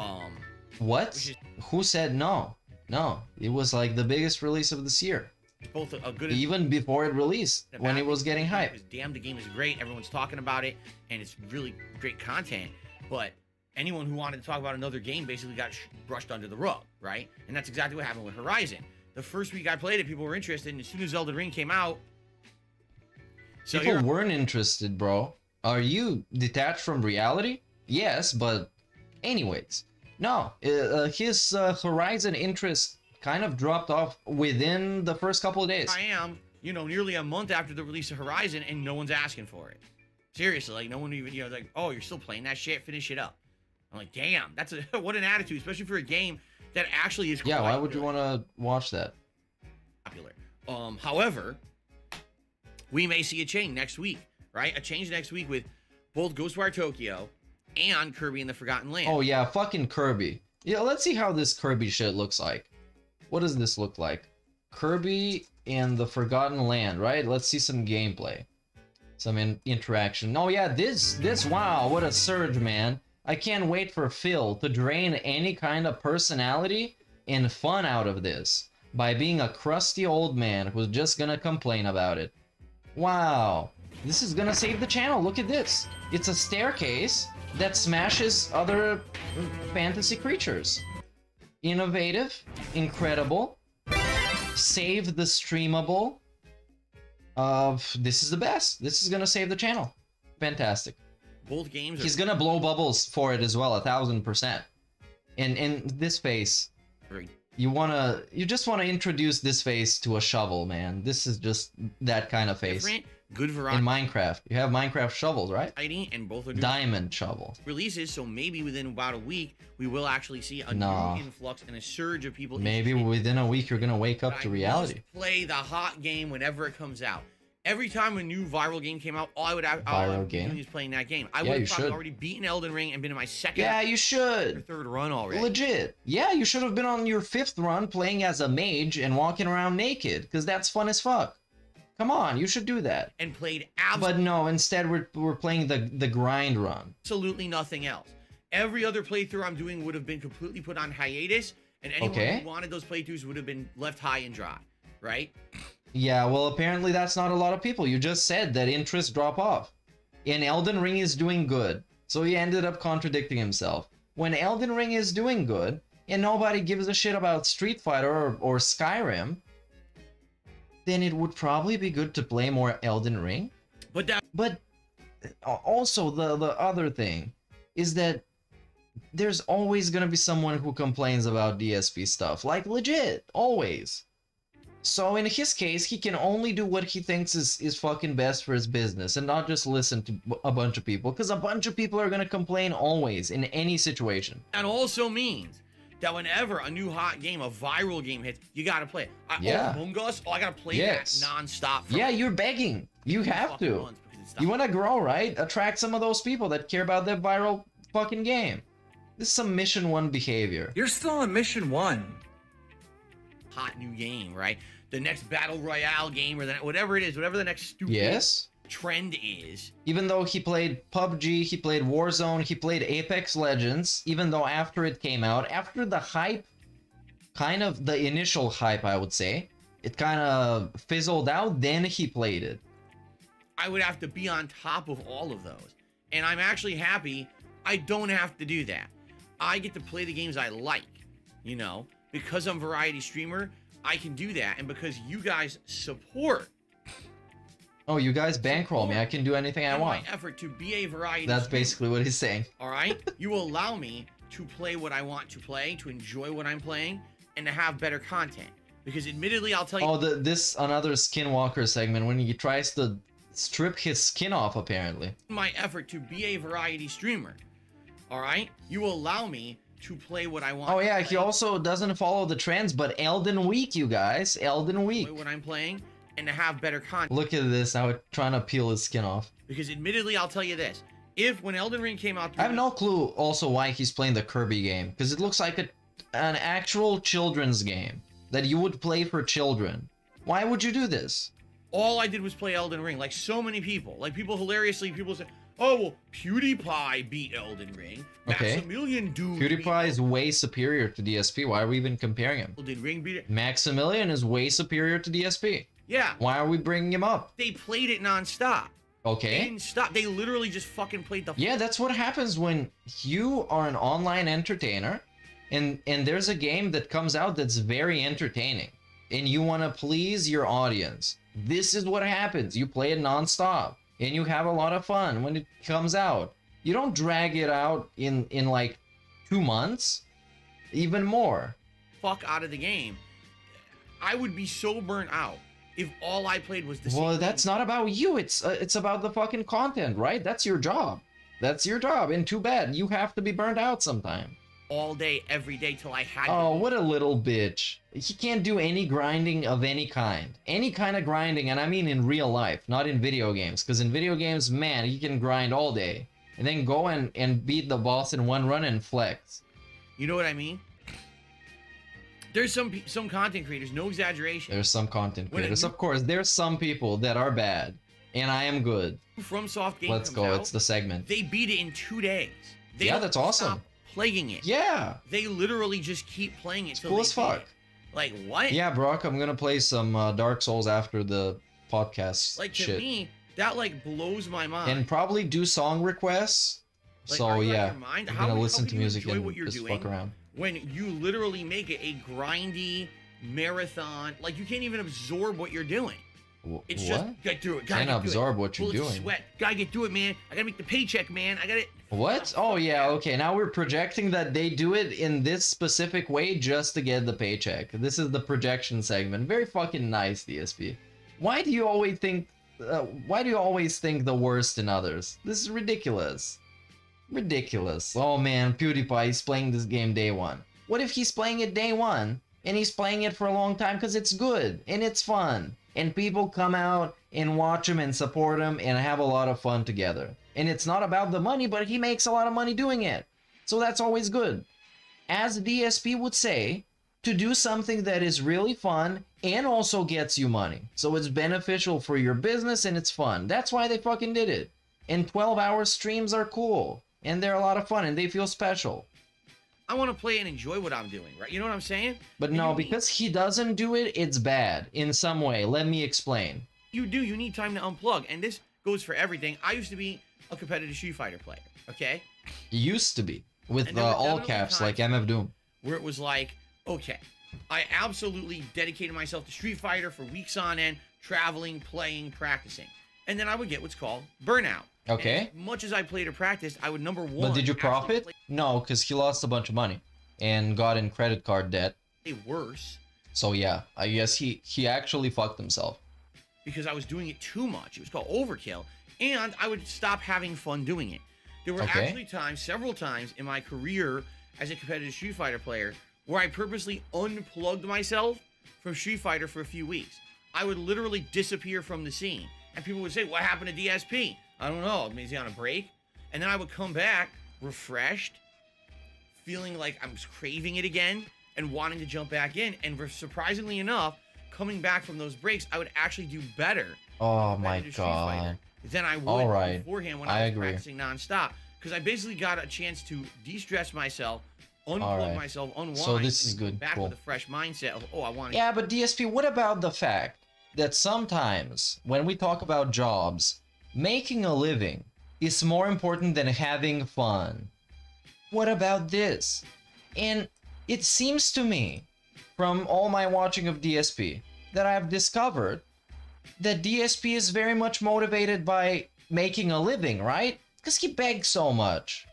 What? Who said no? No, it was like the biggest release of this year. Both a good, even before it released, when it was getting hyped. Damn, the game is great. Everyone's talking about it, and it's really great content. But anyone who wanted to talk about another game basically got brushed under the rug, right? And that's exactly what happened with Horizon. The first week I played it, people were interested, and as soon as Elden Ring came out, people weren't interested, bro. Are you detached from reality? Yes, but anyways, no. His Horizon interest kind of dropped off within the first couple of days. I am, nearly a month after the release of Horizon, and no one's asking for it. Seriously, like, no one even, like, oh, you're still playing that shit? Finish it up. I'm like, damn, that's what an attitude, especially for a game that actually is yeah, why would you want to watch that? Popular. However, we may see a change next week, right? A change next week with both Ghostwire Tokyo and Kirby and the Forgotten Land. Oh yeah, fucking Kirby. Yeah, let's see how this Kirby shit looks like. What does this look like? Kirby and the Forgotten Land, right? Let's see some gameplay. Some interaction. Oh yeah, this, wow, what a surge, man. I can't wait for Phil to drain any kind of personality and fun out of this by being a crusty old man who's just gonna complain about it. Wow, this is gonna save the channel. Look at this. It's a staircase that smashes other fantasy creatures. Innovative, incredible, save the streamable. This is the best. This is gonna save the channel. Fantastic. Both games. He's gonna blow bubbles for it as well, 1000%. And this face, you just wanna introduce this face to a shovel, man. This is just that kind of face. Different, good variety. In Minecraft, you have Minecraft shovels, right? And both are diamond shovel releases. So maybe within about a week, we will actually see a new influx and a surge of people. Maybe within a week, you're gonna wake up to reality. Play the hot game whenever it comes out. Every time a new viral game came out, all I would do is playing that game. I would have probably already beaten Elden Ring and been in my second. Yeah, you should. Or third run already. Legit. Yeah, you should have been on your 5th run playing as a mage and walking around naked, because that's fun as fuck. Come on, you should do that. And played But no, instead we're playing the grind run. Absolutely nothing else. Every other playthrough I'm doing would have been completely put on hiatus, and anyone who wanted those playthroughs would have been left high and dry, right? Yeah, well, apparently that's not a lot of people. You just said that interest drop off. And Elden Ring is doing good, so he ended up contradicting himself. When Elden Ring is doing good, and nobody gives a shit about Street Fighter or Skyrim, then it would probably be good to play more Elden Ring. But also the other thing is that there's always gonna be someone who complains about DSP stuff. Like, legit, always. So in his case, he can only do what he thinks is fucking best for his business and not just listen to a bunch of people, because a bunch of people are gonna complain always in any situation. That also means that whenever a new hot game, a viral game hits, you gotta play it. Among Us, I gotta play that non-stop. Yeah, you're begging. You have to. You wanna grow, right? Attract some of those people that care about that viral fucking game. This is some Mission 1 behavior. You're still on Mission 1. Hot new game, right? The next Battle Royale game, or whatever it is, whatever the next stupid trend is. Even though he played PUBG, he played Warzone, he played Apex Legends, even though after it came out, after the hype, kind of the initial hype, I would say, it kind of fizzled out, then he played it. I would have to be on top of all of those. And I'm actually happy I don't have to do that. I get to play the games I like, because I'm a variety streamer, I can do that. And because you guys support. Oh, you guys bankroll me. I can do anything I want. My effort to be a variety That's basically what he's saying. All right? You allow me to play what I want to play, to enjoy what I'm playing, and to have better content. Because admittedly, I'll tell you... Oh, this another Skinwalker segment when he tries to strip his skin off, apparently. My effort to be a variety streamer. All right? You allow me to play what I want. Oh to yeah, play, he also doesn't follow the trends, but Elden Week, you guys, Elden Week. play what I'm playing, and to have better content. Look at this now, trying to peel his skin off. Because admittedly, I'll tell you this: if when Elden Ring came out, I have no clue also why he's playing the Kirby game, because it looks like an actual children's game that you would play for children. Why would you do this? all I did was play Elden Ring, like so many people. Like people hilariously, people say, "Oh well, PewDiePie beat Elden Ring. Okay. Maximilian dude." PewDiePie is way superior to DSP. Why are we even comparing him? Did Ring beat it? Maximilian is way superior to DSP. Yeah. Why are we bringing him up? They played it nonstop. They Okay. didn't stop. They literally just fucking played the. Yeah, that's what happens when you are an online entertainer and there's a game that comes out that's very entertaining and you want to please your audience. This is what happens. You play it nonstop and you have a lot of fun when it comes out. You don't drag it out in like 2 months, even more. Fuck out of the game. I would be so burnt out if all I played was the same. Well, that's not about you. It's about the fucking content, right? That's your job. That's your job. And too bad you have to be burnt out sometime. All day, every day, till I had. Oh, what a little bitch. He can't do any grinding of any kind. Any kind of grinding, and I mean in real life, not in video games. Because in video games, man, he can grind all day. And then go and beat the boss in one run and flex. You know what I mean? There's some content creators, no exaggeration. There's some content When a creators. new- Of course, there's some people that are bad. And I am good. FromSoft game Let's comes go. out, It's the segment. They beat it in 2 days. They Yeah, don't that's awesome. stop playing it. Yeah. They literally just keep playing it. Till Cool they as beat fuck. it. Like what? Yeah, Brock, I'm gonna play some Dark Souls after the podcast Like to shit. me, that like blows my mind. And probably do song requests. Like, So are you out of yeah, your mind? I'm How gonna would- listen how to can you music enjoy and what you're just doing fuck around. when you literally make it a grindy marathon. Like you can't even absorb what you're doing. It's just What? get through it. Gotta Can't get through absorb it. what you're Bullets of doing. Sweat. Gotta get through it, man. I gotta make the paycheck, man. I gotta. What? Oh yeah, okay. Now we're projecting that they do it in this specific way just to get the paycheck. This is the projection segment. Very fucking nice, DSP. Why do you always think? Why do you always think the worst in others? This is ridiculous. Ridiculous. Oh man, PewDiePie is playing this game day one. What if he's playing it day one and he's playing it for a long time because it's good and it's fun and people come out and watch him and support him and have a lot of fun together. And it's not about the money, but he makes a lot of money doing it. So that's always good. As DSP would say, to do something that is really fun and also gets you money. So it's beneficial for your business and it's fun. That's why they fucking did it. And 12-hour streams are cool. And they're a lot of fun and they feel special. I want to play and enjoy what I'm doing, right? You know what I'm saying? But no, because he doesn't do it, it's bad. In some way. Let me explain. You do. You need time to unplug, and this goes for everything. I used to be a competitive Street Fighter player. Okay. Used to be. With And there were all definitely caps like times MF Doom. where it was like, okay, I absolutely dedicated myself to Street Fighter for weeks on end, traveling, playing, practicing. And then I would get what's called burnout. Okay. And as much as I played or practiced, I would number one. But did you actually profit? No, because he lost a bunch of money. And got in credit card debt. play worse So yeah, I guess he actually fucked himself. because I was doing it too much. It was called overkill. And I would stop having fun doing it. There were Okay. actually times, several times in my career as a competitive Street Fighter player, where I purposely unplugged myself from Street Fighter for a few weeks. I would literally disappear from the scene. And people would say, what happened to DSP? I don't know. Maybe he's on a break. And then I would come back refreshed, feeling like I'm craving it again and wanting to jump back in. And surprisingly enough, coming back from those breaks, I would actually do better Oh my competitive Street Fighter god. than I would All right. beforehand when I I was agree. practicing nonstop. Because I basically got a chance to de-stress myself, unplug All right. myself, unwind, So this is and come good. back Cool. with a fresh mindset of, oh, I want to. Yeah, but DSP, what about the fact that sometimes when we talk about jobs, making a living is more important than having fun? What about this? And it seems to me, from all my watching of DSP, that I've discovered that DSP is very much motivated by making a living, right? Because he begs so much.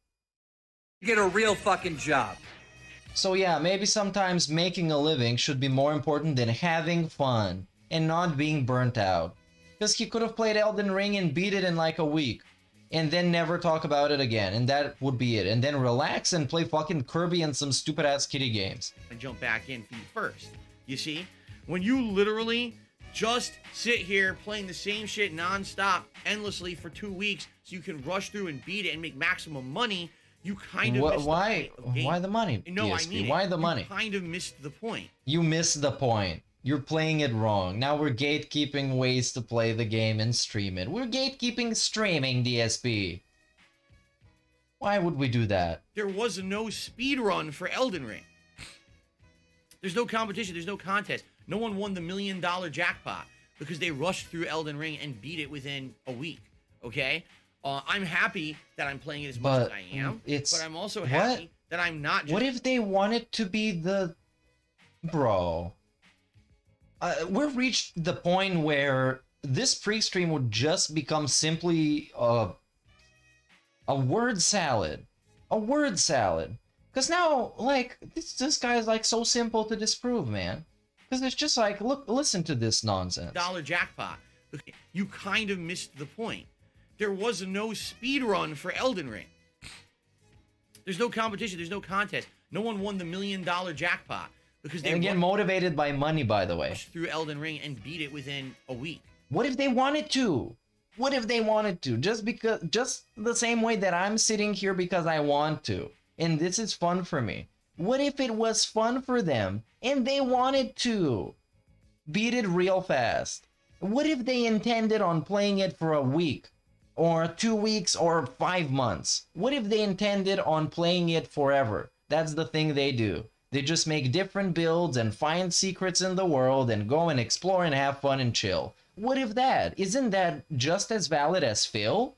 Get a real fucking job. So yeah, maybe sometimes making a living should be more important than having fun and not being burnt out. Because he could have played Elden Ring and beat it in like a week. and then never talk about it again, and that would be it. And then relax and play fucking Kirby and some stupid-ass kitty games. And jump back in feet first. You see? When you literally just sit here playing the same shit nonstop, endlessly for 2 weeks, so you can rush through and beat it and make maximum money, you kind of missed Why? the point of Why the money? No, DSP? I mean Why the money? You kind of missed the point. You missed the point. You're playing it wrong. Now we're gatekeeping ways to play the game and stream it. We're gatekeeping streaming, DSP. Why would we do that? There was no speed run for Elden Ring. There's no competition. There's no contest. No one won the $1 million jackpot because they rushed through Elden Ring and beat it within a week. Okay? I'm happy that I'm playing it as much as I am. But I'm also happy that I'm not just... What if they want it to be the... Bro... we've reached the point where this pre-stream would just become simply a word salad. A word salad. Because now, like, this guy is, like, so simple to disprove, man. Because it's just like, look, listen to this nonsense. Dollar jackpot. You kind of missed the point. There was no speed run for Elden Ring. There's no competition. There's no contest. No one won the $1 million jackpot. Because they get motivated by money, by the way. Through Elden Ring and beat it within a week. What if they wanted to? What if they wanted to? Just the same way that I'm sitting here because I want to, and this is fun for me. What if it was fun for them and they wanted to beat it real fast? What if they intended on playing it for a week, or 2 weeks, or 5 months? What if they intended on playing it forever? That's the thing they do. They just make different builds and find secrets in the world and go and explore and have fun and chill. What if that? Isn't that just as valid as Phil?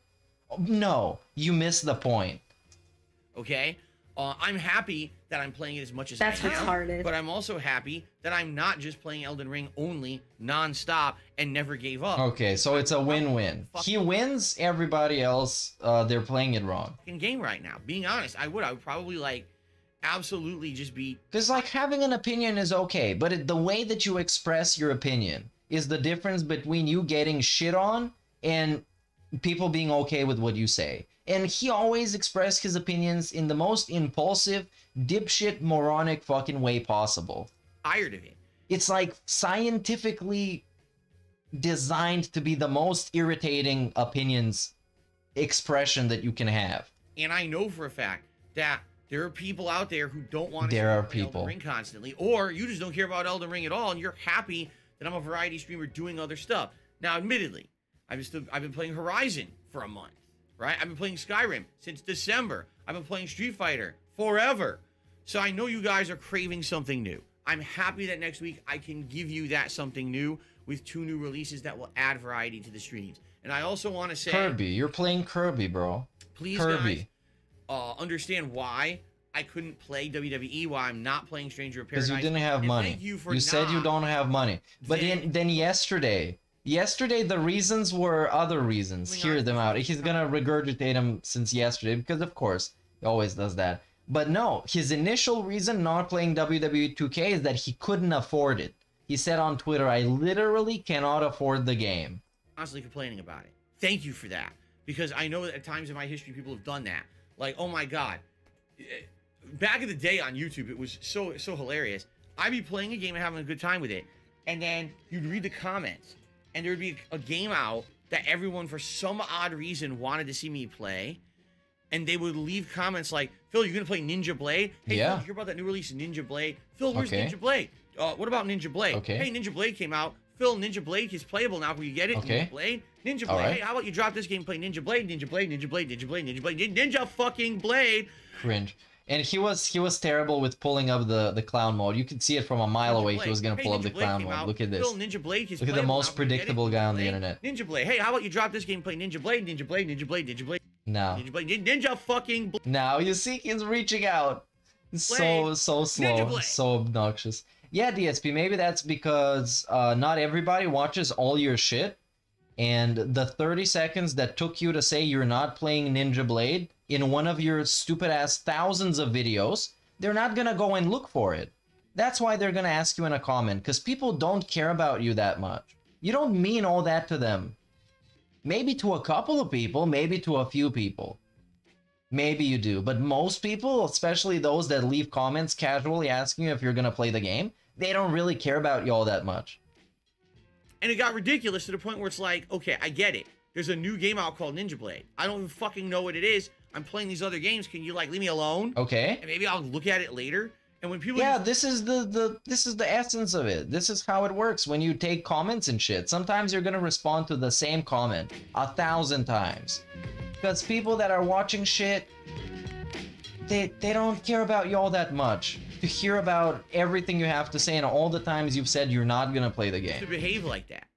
No, you missed the point. Okay? I'm happy that I'm playing it as much as That's I what's am. hardest. But I'm also happy that I'm not just playing Elden Ring only, non-stop, and never gave up. Okay, so it's a win-win. He wins, everybody else, they're playing it wrong. In game right now. Being honest, I would probably, like, absolutely just be... Because, like, having an opinion is okay, but the way that you express your opinion is the difference between you getting shit on and people being okay with what you say. And he always expressed his opinions in the most impulsive, dipshit, moronic fucking way possible. Tired of it. It's like scientifically designed to be the most irritating opinions expression that you can have. And I know for a fact that there are people out there who don't want to There are play people. Elden Ring constantly, or you just don't care about Elden Ring at all, and you're happy that I'm a variety streamer doing other stuff. Now, admittedly, I've been playing Horizon for a month, right? I've been playing Skyrim since December. I've been playing Street Fighter forever. So I know you guys are craving something new. I'm happy that next week I can give you that something new with 2 new releases that will add variety to the streams. And I also want to say... Kirby, you're playing Kirby, bro. Please, Kirby. guys, understand why I couldn't play WWE, why I'm not playing Stranger of Because Paradise. you didn't have And money. Thank you for You said you don't have money. But then yesterday the reasons were other reasons. Hear them out. He's gonna regurgitate them since yesterday because of course he always does that. But no, his initial reason not playing WWE 2K is that he couldn't afford it. He said on Twitter, I literally cannot afford the game. Constantly complaining about it. Thank you for that. Because I know that at times in my history people have done that. Like, oh my god. Back in the day on YouTube, it was so hilarious. I'd be playing a game and having a good time with it. And then you'd read the comments. And there would be a game out that everyone, for some odd reason, wanted to see me play. And they would leave comments like, Phil, you're going to play Ninja Blade? Hey, Yeah. Phil, you hear about that new release of Ninja Blade? Phil, where's Okay. Ninja Blade? What about Ninja Blade? Okay. Hey, Ninja Blade came out. Phil, Ninja Blade is playable now. Can you get it? Okay. Ninja Blade? Ninja Blade. All right. Hey, how about you drop this game and play Ninja Blade? Ninja Blade, Ninja Blade, Ninja Blade, Ninja Blade, Ninja fucking Blade. Cringe. And he was terrible with pulling up the clown mode. You could see it from a mile Ninja away. Blade. He was gonna Hey, pull up Ninja the Blade clown came mode. out. Look at this. Phil, Ninja Blade is Look at the playable most now. Can you get it? predictable guy on the Blade? internet. Ninja Blade. Hey, how about you drop this game and play Ninja Blade, Ninja Blade, Ninja Blade, Ninja Blade, No. Ninja Blade, Ninja fucking Blade. Now you see he's reaching out. So Blade. slow, Blade. so obnoxious. Yeah, DSP, maybe that's because not everybody watches all your shit, and the 30 seconds that took you to say you're not playing Ninja Blade in one of your stupid ass thousands of videos, they're not gonna go and look for it. That's why they're gonna ask you in a comment, because people don't care about you that much. You don't mean all that to them. Maybe to a couple of people, maybe to a few people. Maybe you do, but most people, especially those that leave comments casually asking you if you're gonna play the game, they don't really care about you all that much. And it got ridiculous to the point where it's like, okay, I get it. There's a new game out called Ninja Blade. I don't even fucking know what it is. I'm playing these other games. Can you like leave me alone? Okay. And maybe I'll look at it later. And when people this is the essence of it. This is how it works when you take comments and shit. Sometimes you're gonna respond to the same comment 1,000 times. Because people that are watching shit, they don't care about you all that much. To hear about everything you have to say and all the times you've said you're not gonna play the game. To behave like that.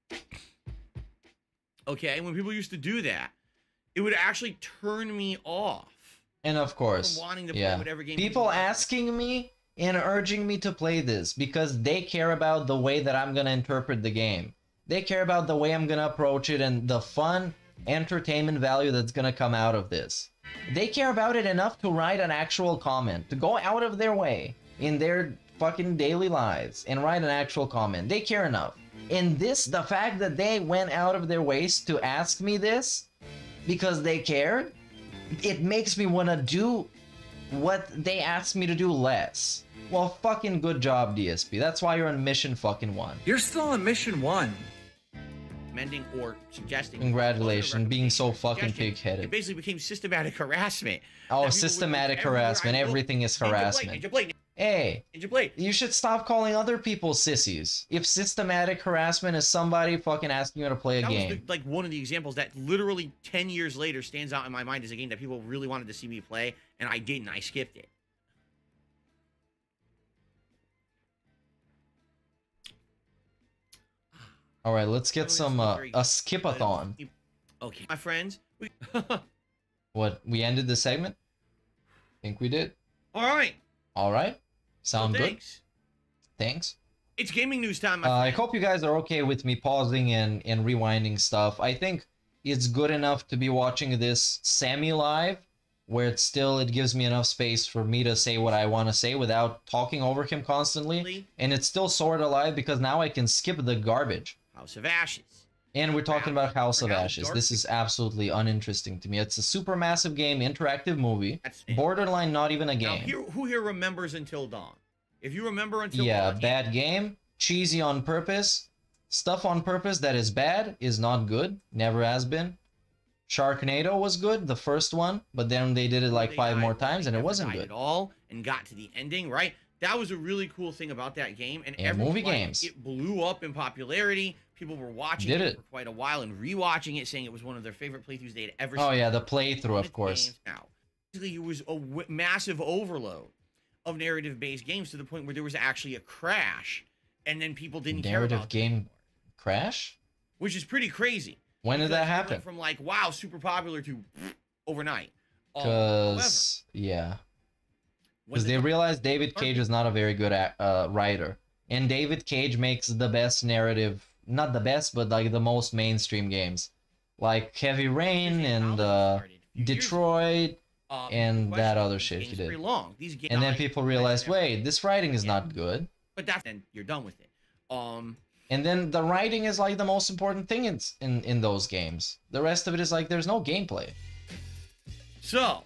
Okay, when people used to do that, it would actually turn me off. And of course, from wanting to play whatever game. People asking me and urging me to play this because they care about the way that I'm gonna interpret the game. They care about the way I'm gonna approach it and the fun entertainment value that's gonna come out of this. They care about it enough to write an actual comment, to go out of their way in their fucking daily lives and write an actual comment. They care enough. And this, the fact that they went out of their ways to ask me this because they cared, it makes me want to do what they asked me to do less. Well, fucking good job, DSP. That's why you're on mission fucking 1. You're still on mission 1. Mending or suggesting. Congratulations, being so fucking pig-headed. It basically became systematic harassment. Oh, systematic harassment. Everything is harassment. Ninja Blade. Hey, Ninja Blade. You should stop calling other people sissies. If systematic harassment is somebody fucking asking you to play a game. That was like one of the examples that literally 10 years later stands out in my mind as a game that people really wanted to see me play, and I didn't. I skipped it. All right, let's get some a skip-a-thon. Okay, my friends. What, we ended the segment? Think we did. All right. All right. Sound good. Thanks. It's gaming news time, my I hope you guys are okay with me pausing and rewinding stuff. I think it's good enough to be watching this semi-live, where it gives me enough space for me to say what I want to say without talking over him constantly. And it's still sort of live because now I can skip the garbage. House of Ashes. And we're talking about House of Ashes. This is absolutely uninteresting to me. It's a super massive game, interactive movie. Borderline not even a game. Now, who here remembers Until Dawn? If you remember Until Dawn... Yeah, bad game. Cheesy on purpose. Stuff on purpose that is bad is not good. Never has been. Sharknado was good, the first one. But then they did it like 5 more times and it wasn't good. At all and got to the ending, right? That was a really cool thing about that game. And movie games. It blew up in popularity. People were watching it for quite a while and rewatching it, saying it was one of their favorite playthroughs they had ever seen. Oh yeah, the playthrough, of course. Now, basically, it was a massive overload of narrative-based games to the point where there was actually a crash, and then people didn't care about narrative game crash, which is pretty crazy. When did that happen? From like wow, super popular to overnight. Because because they realized David Cage is not a very good writer, and David Cage makes the best narrative. Not the best, but like the most mainstream games, like Heavy Rain and Detroit and that other shit he did. And then people realized, wait, this writing is not good. But then you're done with it. And then the writing is like the most important thing in those games. The rest of it is like there's no gameplay. So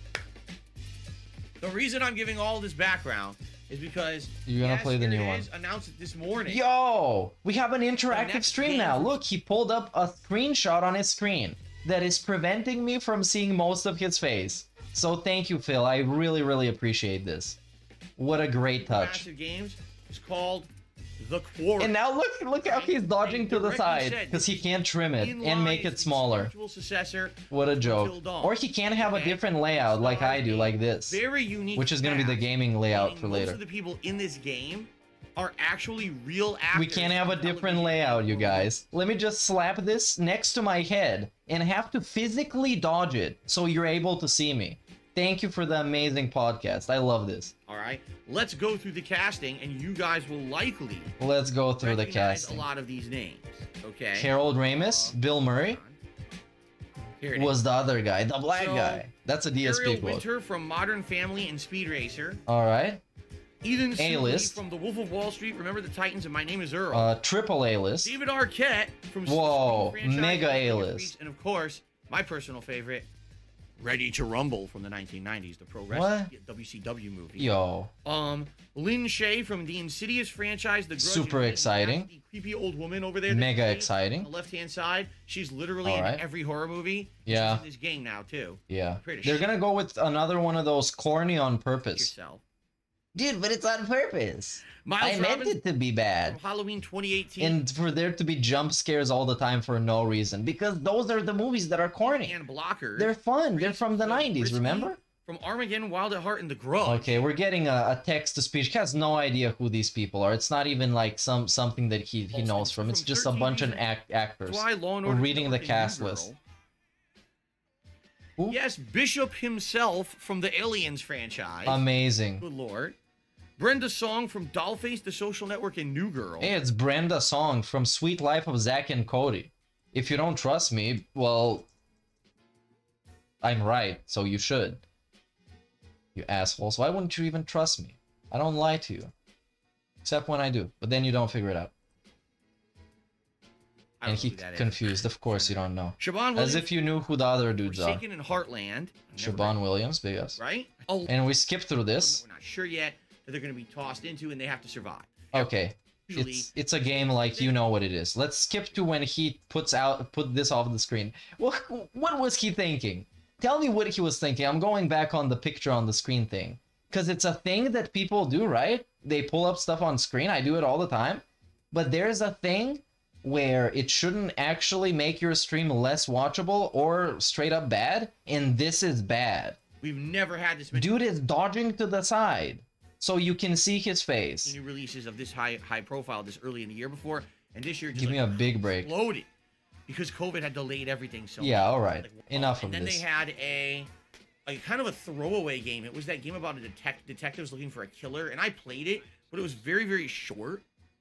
the reason I'm giving all this background is because you're gonna play the new one. Announced it this morning. Yo, we have an interactive stream now. Look, he pulled up a screenshot on his screen that is preventing me from seeing most of his face. So thank you, Phil. I really, really appreciate this. What a great touch. Massive Games is called The Quarry. And now look how he's dodging to the side because he can't trim it and make it smaller. What a joke. Or he can't have a different layout like I do, like this. Very unique. Which is going to be the gaming layout for later. Most of the people in this game are actually real actors. We can't have a different layout, you guys. Let me just slap this next to my head and have to physically dodge it so you're able to see me. Thank you for the amazing podcast. I love this. All right, let's go through the casting, and you guys will likely let's go through the casting. A lot of these names, okay? Harold Ramis, Bill Murray was the other guy, the black guy. That's a DSP Ariel quote. Winter from Modern Family and Speed Racer. All right. Ethan Suplee A-list. from The Wolf of Wall Street, Remember the Titans, and My Name is Earl. Triple A-list. David Arquette from Whoa, franchise, mega A-list. and of course, my personal favorite, Ready to Rumble from the 1990s, the pro wrestling WCW movie. Yo. Lin Shaye from the Insidious franchise, The Grudge. Super exciting. The creepy old woman over there. Mega exciting. On the left-hand side, she's literally All right. in every horror movie. Yeah. She's in this game now too. Yeah. Pretty They're shit. gonna go with another one of those corny on purpose. Yourself. Dude, but it's on purpose. Miles I meant Robbins it to be bad. from Halloween 2018. And for there to be jump scares all the time for no reason. Because those are the movies that are corny. And Blocker. They're fun. They're from the 90s, Risky remember? From Armageddon, Wild at Heart, and The Grudge. Okay, we're getting a text-to-speech. He has no idea who these people are. It's not even like something that he knows from. It's just a bunch of actors. Why Law and We're Order reading the New cast Girl. list. Yes, Bishop himself from the Aliens franchise. Amazing. Good lord. Brenda Song from Dollface, The Social Network, and New Girl. Hey, it's Brenda Song from Sweet Life of Zack and Cody. If you don't trust me, well, I'm right, so you should. You assholes. Why wouldn't you even trust me? I don't lie to you. Except when I do, but then you don't figure it out. I And don't know he who that is. confused, of course you don't know. Siobhan As Williams, if you knew who the other dudes are. Forsaken in Heartland. Siobhan Williams, big us. Right? Oh, And we skipped through this. we're not sure yet that they're going to be tossed into and they have to survive. Okay. Usually- It's a game like you know what it is. Let's skip to when he put this off the screen. What was he thinking? Tell me what he was thinking. I'm going back on the picture on the screen thing. Because it's a thing that people do, right? They pull up stuff on screen. I do it all the time. But there's a thing where it shouldn't actually make your stream less watchable or straight up bad. And this is bad. We've never had this many Dude is dodging to the side. So you can see his face. new releases of this high profile this early in the year before. And this year just Give me a big break. exploded. Because COVID had delayed everything so Yeah, much. alright. Enough And of then this. they had a kind of a throwaway game. It was that game about a detectives looking for a killer, and I played it, but it was very, very short.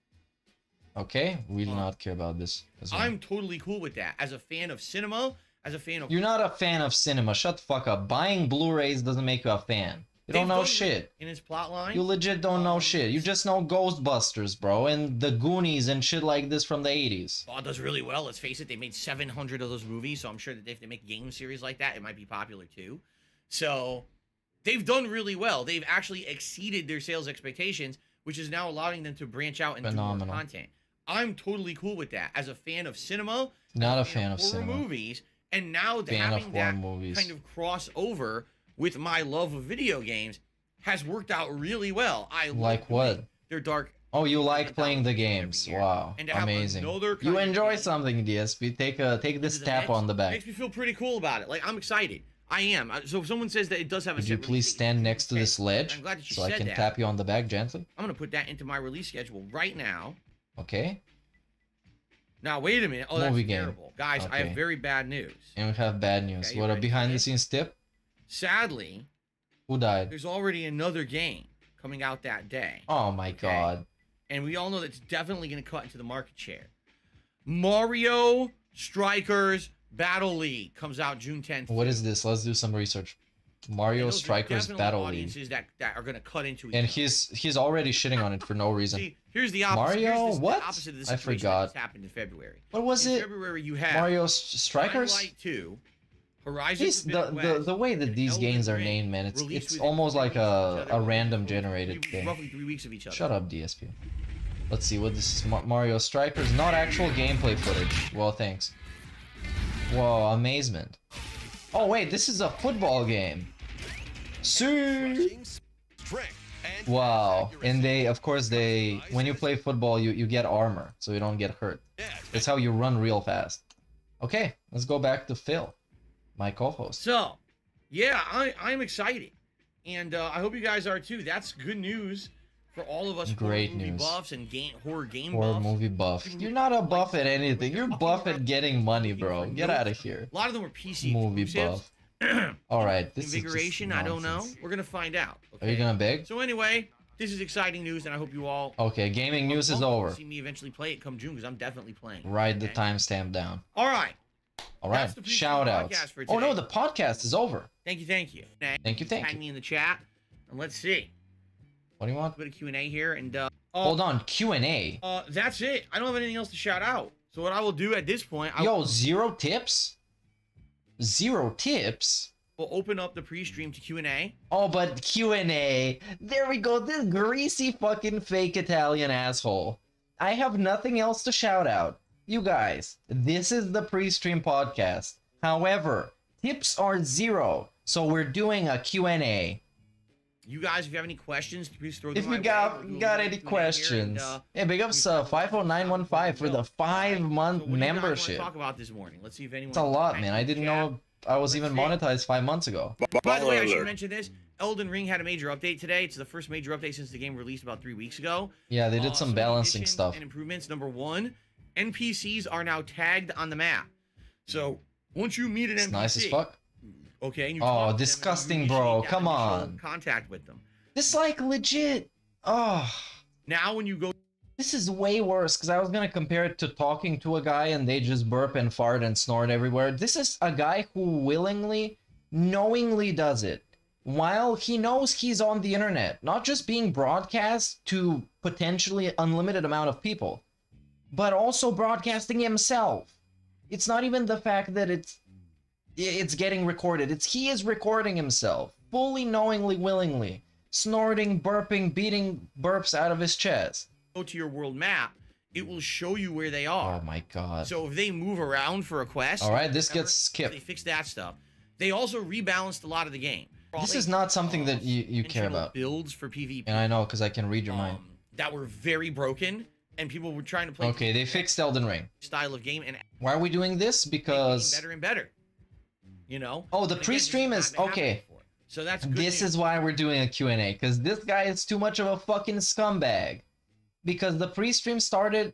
Okay, we do not care about this as well. I'm totally cool with that. As a fan of cinema, as a fan of... You're not a fan of cinema. Shut the fuck up. Buying Blu-rays doesn't make you a fan. You don't know shit. In its plot line. You legit don't know shit. You just know Ghostbusters, bro, and the Goonies and shit like this from the 80s. Oh, it does really well. Let's face it, they made 700 of those movies, so I'm sure that if they make a game series like that, it might be popular too. So they've done really well. They've actually exceeded their sales expectations, which is now allowing them to branch out and do more Phenomenal. content. I'm totally cool with that. As a fan of cinema, Not a as fan of horror cinema. movies, and now Fan of having horror that movies. kind of crossover with my love of video games has worked out really well. I Like love what? their dark. Oh, you like playing the games. Wow. And to have Amazing. another You kind of enjoy game something, DSP. Take this the tap mix on the back. makes me feel pretty cool about it. Like, I'm excited. I am. So if someone says that it does have a Could you set please release date, stand next to this ledge I'm glad that you so I said can that. tap you on the back gently? I'm gonna put that into my release schedule right now. Okay. Now wait a minute. Oh, that's Movie game. terrible, guys. I Okay. have very bad news. And we have bad news. Okay, you What a ready for behind-the-scenes tip? Sadly, Who died? there's already another game coming out that day. Oh my god. And we all know that's definitely going to cut into the market share. Mario Strikers Battle League comes out June 10th. What is this? Let's do some research. Mario Those are Strikers definitely Battle League. audiences that are going to cut into each And other. he's already shitting on it for no reason. See, here's the opposite. Mario? Here's this, What? The opposite of the I situation forgot. that just happened in February. What was in it? February, you have Mario Strikers? Dying Light 2, Horizon These, Forbidden West, the way that and these Elden games are Ring named, man, it's released within almost 3 like weeks of each a other. random generated thing. Roughly 3 weeks of each other. Shut up, DSP. Let's see what this is. Mario Strikers, not actual gameplay footage. Well, thanks. Whoa, amazement. Oh wait, this is a football game. See? Wow, and of course, when you play football, you get armor, so you don't get hurt. That's how you run real fast. Okay, let's go back to Phil, my co-host. So, yeah, I'm excited. And I hope you guys are too. That's good news for all of us Great horror movie news. buffs and horror game Horror buffs. movie buff. You're not a buff at anything. You're buff at getting money, bro. Get out of here. A lot of them were PC Movie exclusives. buff. All right, this Invigoration, is just I don't know. nonsense. We're going to find out. Are you gonna beg? So anyway, this is exciting news, and I hope you all Okay, gaming news is will over. see me eventually play it come June, because I'm definitely playing. Write the okay? timestamp down. All right. All right, That's the Police shout News outs. podcast for Oh no, today. the podcast is over. Thank you, thank you. Thank you, thank Tag you. me in the chat, and let's see. What do you want? A bit of Q&A here, and Hold on, Q&A. That's it. I don't have anything else to shout out. So what I will do at this point, Yo, 0 tips? 0 tips? We'll open up the pre-stream to Q&A. Oh, but Q&A. There we go. This greasy fucking fake Italian asshole. I have nothing else to shout out. You guys, this is the pre-stream podcast. However, tips are 0, so we're doing a Q&A. You guys, if you have any questions, please throw them If you got any questions. Hey, big ups 50915 for the 5-month membership. Talk about this morning. Let's see if anyone. It's a lot, man. I didn't know I was even monetized 5 months ago. By the way, I should mention this. Elden Ring had a major update today. It's the first major update since the game released about 3 weeks ago. Yeah, they did some balancing stuff. And improvements. Number 1, NPCs are now tagged on the map. So once you meet an NPC, nice as fuck. Okay. And you oh, disgusting, bro! Come on. Contact with them. This like legit. Oh. Now when you go. This is way worse because I was gonna compare it to talking to a guy and they just burp and fart and snort everywhere. This is a guy who willingly, knowingly does it while he knows he's on the internet, not just being broadcast to potentially unlimited amount of people, but also broadcasting himself. It's not even the fact that it's getting recorded. It's he is recording himself, fully knowingly, willingly, snorting, burping, beating burps out of his chest. Go to your world map, it will show you where they are. Oh my god. So if they move around for a quest, all right, this gets skipped. They fixed that stuff. They also rebalanced a lot of the game. This is not something that you care about. Builds for PvP. And I know because I can read your mind. That were very broken, and people were trying to play. Okay, they fixed Elden Ring. Style of game, and why are we doing this? Because better and better. You know. Oh, the pre-stream is okay. So that's good this news. is why we're doing a Q&A, because this guy is too much of a fucking scumbag. Because the pre-stream started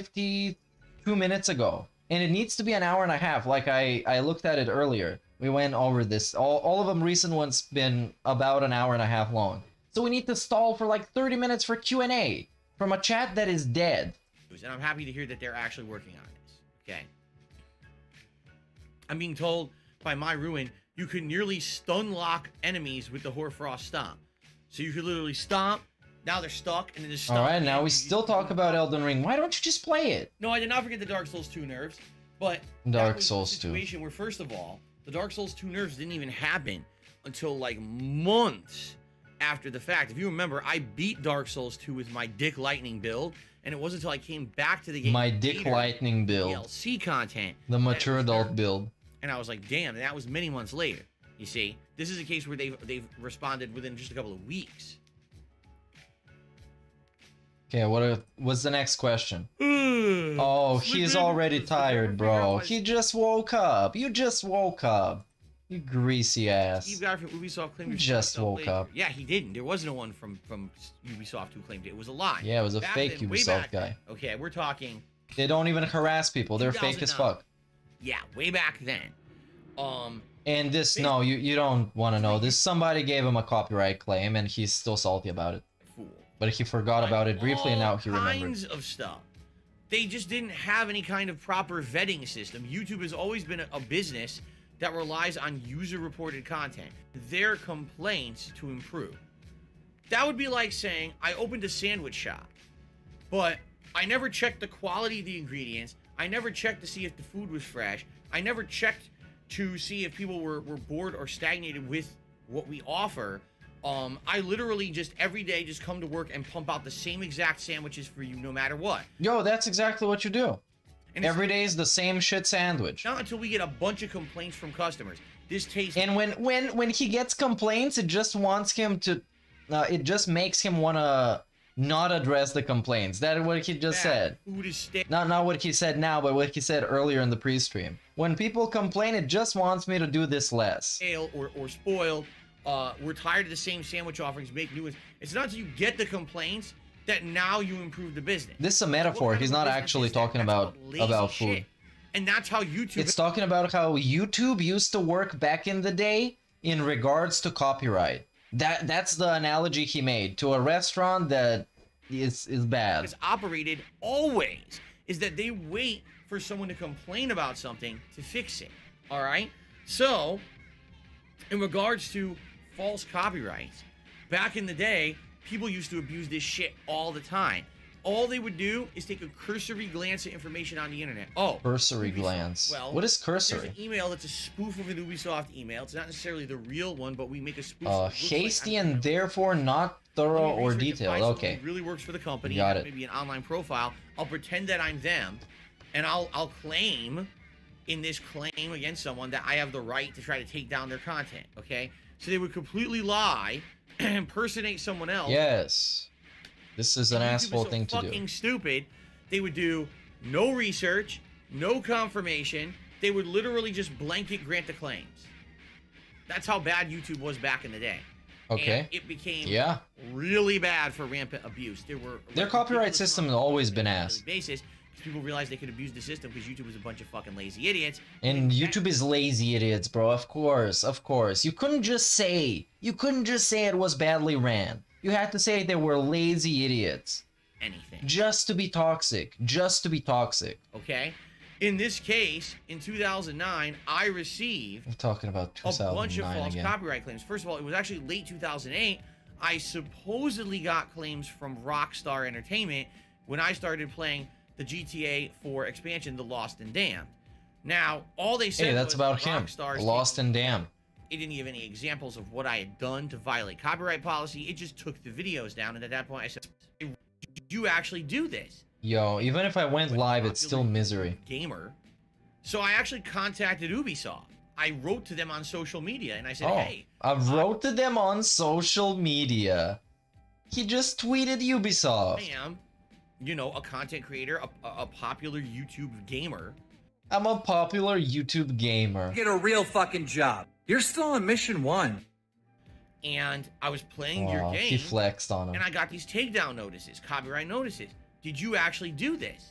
52 minutes ago, and it needs to be an hour and a half. Like I looked at it earlier. We went over this. All of them recent ones been about an hour and a half long. So we need to stall for like 30 minutes for Q&A from a chat that is dead. And I'm happy to hear that they're actually working on this. Okay. I'm being told by My Ruin, you could nearly stun lock enemies with the Hoarfrost Stomp. So you could literally stomp, now they're stuck, and then just stomp. Alright, now we still talk about Elden Ring. Why don't you just play it? No, I did not forget the Dark Souls 2 nerfs, but Dark Souls 2. Situation where, first of all, the Dark Souls 2 nerfs didn't even happen until like months after the fact. If you remember, I beat Dark Souls 2 with my Dick Lightning build, and it wasn't until I came back to the game. My Dick Lightning build. DLC content. The mature adult build. And I was like, damn, that was many months later. You see, this is a case where they've responded within just a couple of weeks. Okay, what's the next question? Oh, he's already tired, bro. He just woke up. You just woke up. You greasy ass. Steve guy from Ubisoft claimed he just woke up. Yeah, he didn't. There wasn't one from Ubisoft who claimed it. It was a lie. Yeah, it was a back fake then, Ubisoft guy. Okay, we're talking. They don't even harass people. They're fake as fuck. Yeah, way back then. And this, no, you don't want to know. This somebody gave him a copyright claim, and he's still salty about it. Fool. But he forgot about it briefly, and now he remembered. Kinds of stuff. They just didn't have any kind of proper vetting system. YouTube has always been a business that relies on user-reported content. Their complaints to improve. That would be like saying, I opened a sandwich shop, but I never checked the quality of the ingredients. I never checked to see if the food was fresh. I never checked to see if people were bored or stagnated with what we offer. I literally just every day just come to work and pump out the same exact sandwiches for you no matter what. Yo, that's exactly what you do. And every day is the same shit sandwich. Not until we get a bunch of complaints from customers. This tastes. And when he gets complaints, it just wants him to. It just makes him wanna not address the complaints. That is what he just said. Food is not what he said now, but what he said earlier in the pre-stream. When people complain, it just wants me to do this less. Stale or spoiled. We're tired of the same sandwich offerings. Make new ones. It's not until you get the complaints that now you improve the business. This is a metaphor. He's not actually talking about food. And that's how YouTube. It's talking about how YouTube used to work back in the day in regards to copyright. That's the analogy he made to a restaurant that is bad. It's operated always is that they wait for someone to complain about something to fix it. All right. So, in regards to false copyrights, back in the day, People used to abuse this shit all the time. All they would do is take a cursory glance at information on the internet. Oh, Cursory Ubisoft. glance. Well, What is there's cursory? an email that's a spoof of an Ubisoft email. It's not necessarily the real one, but we make a spoof. that looks Hasty like, and therefore not thorough or research and detailed. find someone Okay. who really works for the company. Got and it. Maybe an online profile. I'll pretend that I'm them, and I'll claim in this claim against someone that I have the right to try to take down their content. Okay, so they would completely lie, impersonate someone else. Yes. This is an YouTube asshole is so thing to fucking do. stupid. They would do no research, no confirmation. They would literally just blanket grant the claims. That's how bad YouTube was back in the day. Okay. And it became Yeah. really bad for rampant abuse. There were Their copyright system has always been ass. basis because people realized they could abuse the system because YouTube was a bunch of fucking lazy idiots. And YouTube is lazy idiots, bro. Of course, of course. You couldn't just say it was badly ran. You had to say they were lazy idiots. Anything. Just to be toxic. Just to be toxic. Okay? In this case, in 2009, I received We're talking about a bunch of 2009 false again. copyright claims. First of all, it was actually late 2008. I supposedly got claims from Rockstar Entertainment when I started playing the GTA 4 expansion, The Lost and Damned. Now, all they said Hey, that's was about him. Rockstar's Lost and Damned. It didn't give any examples of what I had done to violate copyright policy. It just took the videos down, and at that point I said, did you actually do this? Yo, even if I went live, it's still misery. Gamer. So I actually contacted Ubisoft. I wrote to them on social media, and I said, Oh, hey. I wrote to them on social media. He just tweeted Ubisoft. I am, you know, a content creator, a popular YouTube gamer. I'm a popular YouTube gamer. Get a real fucking job. You're still on mission 1. And I was playing your game. He flexed on him. And I got these takedown notices, copyright notices. Did you actually do this?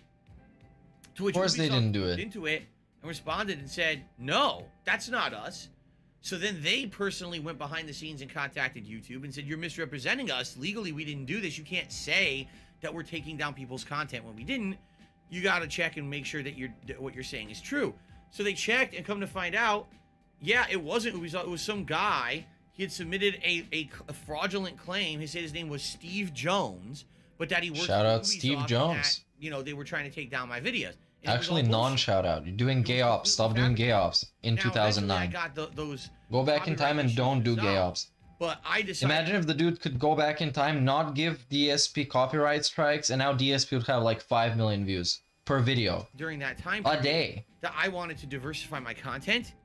To which Of course they Ubisoft didn't do looked it. into it and responded and said, no, that's not us. So then they personally went behind the scenes and contacted YouTube and said, you're misrepresenting us. Legally, we didn't do this. You can't say that we're taking down people's content when we didn't. You got to check and make sure that what you're saying is true. So they checked and come to find out, yeah, it wasn't Ubisoft. It was some guy. He had submitted a fraudulent claim. He said his name was Steve Jones, but that he worked Shout for out Ubisoft Steve and Jones. that, you know, they were trying to take down my videos. And it was Actually, all bullshit. non-shout out. You're doing gay ops. Stop doing gay ops in Now, eventually 2009. I got those Go back in time and copyright don't do issues gay resolved. ops. But I decided. Imagine if the dude could go back in time, not give DSP copyright strikes, and now DSP would have like 5 million views per video. During that time A period day. that I wanted to diversify my content.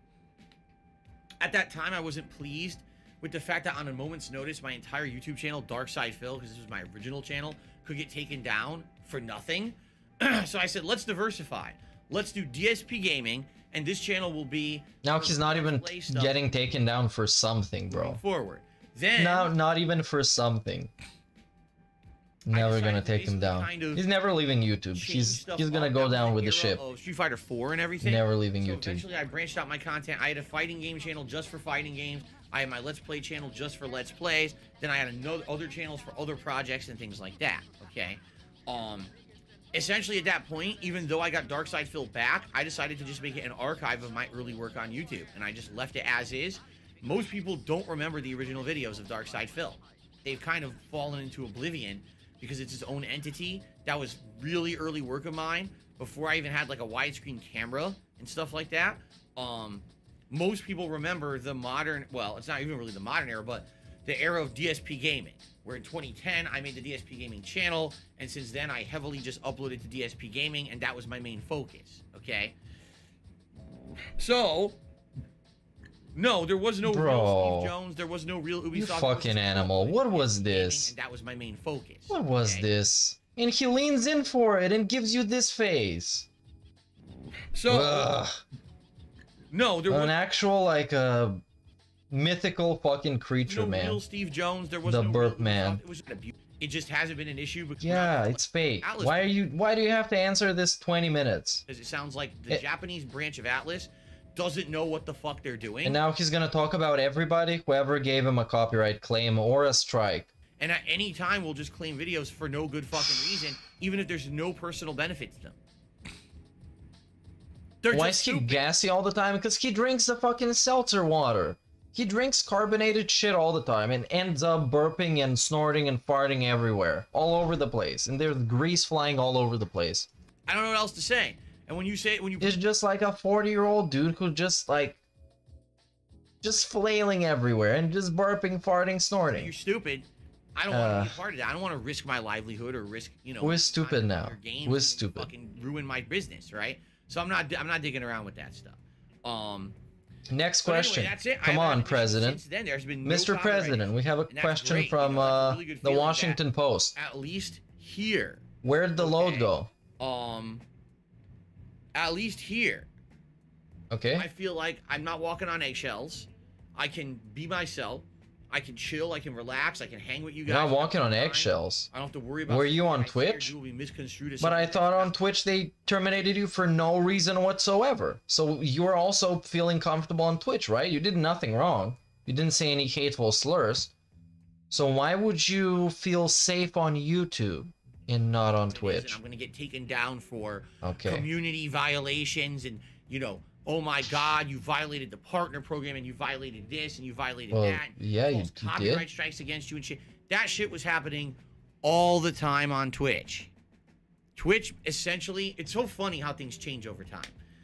At that time, I wasn't pleased with the fact that on a moment's notice, my entire YouTube channel, Darkside Phil, because this was my original channel, could get taken down for nothing. So I said, let's diversify. Let's do DSP gaming, and this channel will be Now he's not even play stuff getting taken down for something, bro. forward. Then No, not even for something. Never gonna take him down. kind of He's never leaving YouTube. change He's stuff gonna up. go That was down the with the era ship. of Street Fighter 4 and everything. Never leaving So YouTube. eventually, I branched out my content. I had a fighting game channel just for fighting games. I had my Let's Play channel just for Let's Plays. Then I had other channels for other projects and things like that. Okay. Essentially, at that point, even though I got Darkside Phil back, I decided to just make it an archive of my early work on YouTube, and I just left it as is. Most people don't remember the original videos of Darkside Phil. They've kind of fallen into oblivion because it's its own entity. That was really early work of mine before I even had like a widescreen camera and stuff like that. Most people remember the modern, well, it's not even really the modern era, but the era of DSP gaming, where in 2010 I made the DSP gaming channel, and since then I heavily just uploaded to DSP gaming, and that was my main focus. Okay, so no, there was no Bro. real Steve Jones, there was no real Ubisoft. You fucking animal. What was this? And that was my main focus. What was this? And he leans in for it and gives you this face. So Ugh. no, there was An actual, like, mythical fucking creature, no man. real Steve Jones. There was The no burp real man. Ubisoft. It was an abuse. It just hasn't been an issue because Yeah, it's fake. Atlas- Why do you have to answer this 20 minutes? Because it sounds like the Japanese branch of Atlas doesn't know what the fuck they're doing. And now he's gonna talk about everybody, whoever gave him a copyright claim or a strike. And at any time, we'll just claim videos for no good fucking reason, even if there's no personal benefit to them. They're Why just is he stupid. gassy all the time? Because he drinks the fucking seltzer water. He drinks carbonated shit all the time and ends up burping and snorting and farting everywhere, all over the place, and there's grease flying all over the place. I don't know what else to say. And when you say it's just like a 40-year-old dude who just flailing everywhere and just burping, farting, snorting. You're stupid. I don't want to be a part of that. I don't want to risk my livelihood or risk, you know. We're stupid now. We're stupid. Fucking ruin my business, right? So I'm not digging around with that stuff. Next question. Anyway, that's it. Come on, President. Then there's been no Mr. President, we have a question from the Washington Post. At least here. Where'd the load go? At least here. Okay. I feel like I'm not walking on eggshells. I can be myself. I can chill. I can relax. I can hang with you guys. You're not walking on eggshells. I don't have to worry about. Were you on Twitch? But I thought on Twitch they terminated you for no reason whatsoever. So you were also feeling comfortable on Twitch, right? You did nothing wrong. You didn't say any hateful slurs. So why would you feel safe on YouTube and not on Twitch? I'm gonna get taken down for community violations and, you know, oh my God, you violated the partner program and you violated this and you violated that. Yeah, you copyright did. strikes against you and shit. That shit was happening all the time on Twitch. Twitch, essentially, it's so funny how things change over time.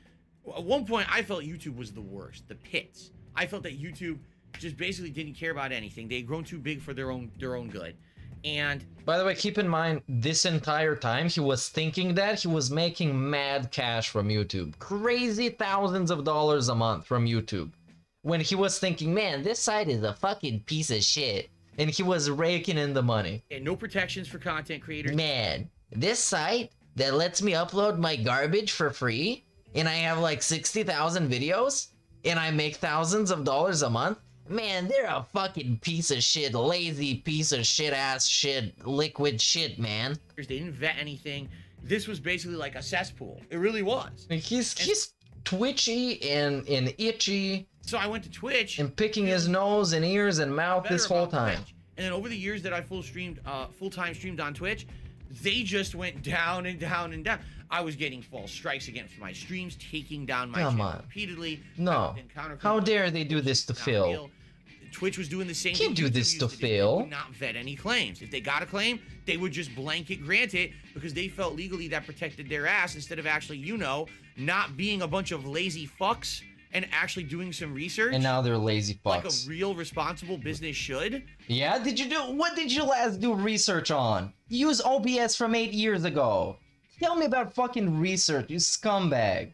At one point, I felt YouTube was the worst, the pits. I felt that YouTube just basically didn't care about anything. They had grown too big for their own good. And by the way, keep in mind, this entire time he was thinking that he was making mad cash from YouTube. Crazy thousands of dollars a month from YouTube. When he was thinking, man, this site is a fucking piece of shit. And he was raking in the money. And no protections for content creators. Man, this site that lets me upload my garbage for free, and I have like 60,000 videos, and I make thousands of dollars a month. Man, they're a fucking piece of shit, lazy piece of shit ass shit, liquid shit, man. They didn't vet anything. This was basically like a cesspool. It really was. He's twitchy and itchy. So I went to Twitch. And picking his nose and ears and mouth this whole time. Twitch. And then over the years that I full-time streamed on Twitch, they just went down and down and down. I was getting false strikes against my streams, taking down my channel repeatedly. No. How dare they do this to Phil? Twitch was doing the same thing. Can't do this to Phil. They would not vet any claims. If they got a claim, they would just blanket grant it because they felt legally that protected their ass instead of actually, you know, not being a bunch of lazy fucks and actually doing some research. And now they're lazy fucks. Like a real responsible business should. Yeah? What did you last do research on? Use OBS from 8 years ago. Tell me about fucking research, you scumbag.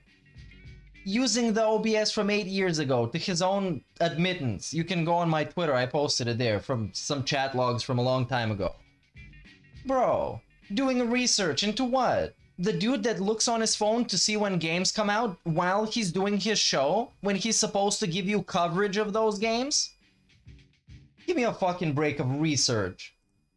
Using the OBS from 8 years ago to his own admittance. You can go on my Twitter, I posted it there from some chat logs from a long time ago. Bro, doing research into what? The dude that looks on his phone to see when games come out while he's doing his show? When he's supposed to give you coverage of those games? Give me a fucking break of research.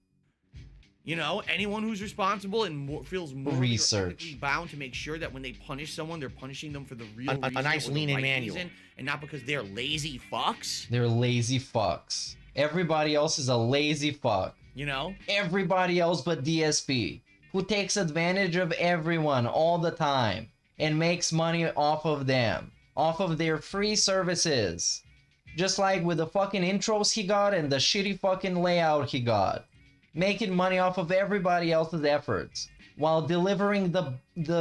You know, anyone who's responsible and feels more bound to make sure that when they punish someone, they're punishing them for the real reason. A nice lean and manual. And not because they're lazy fucks. They're lazy fucks. Everybody else is a lazy fuck. You know? Everybody else but DSP. Who takes advantage of everyone all the time. And makes money off of them. Off of their free services. Just like with the fucking intros he got and the shitty fucking layout he got. Making money off of everybody else's efforts while delivering the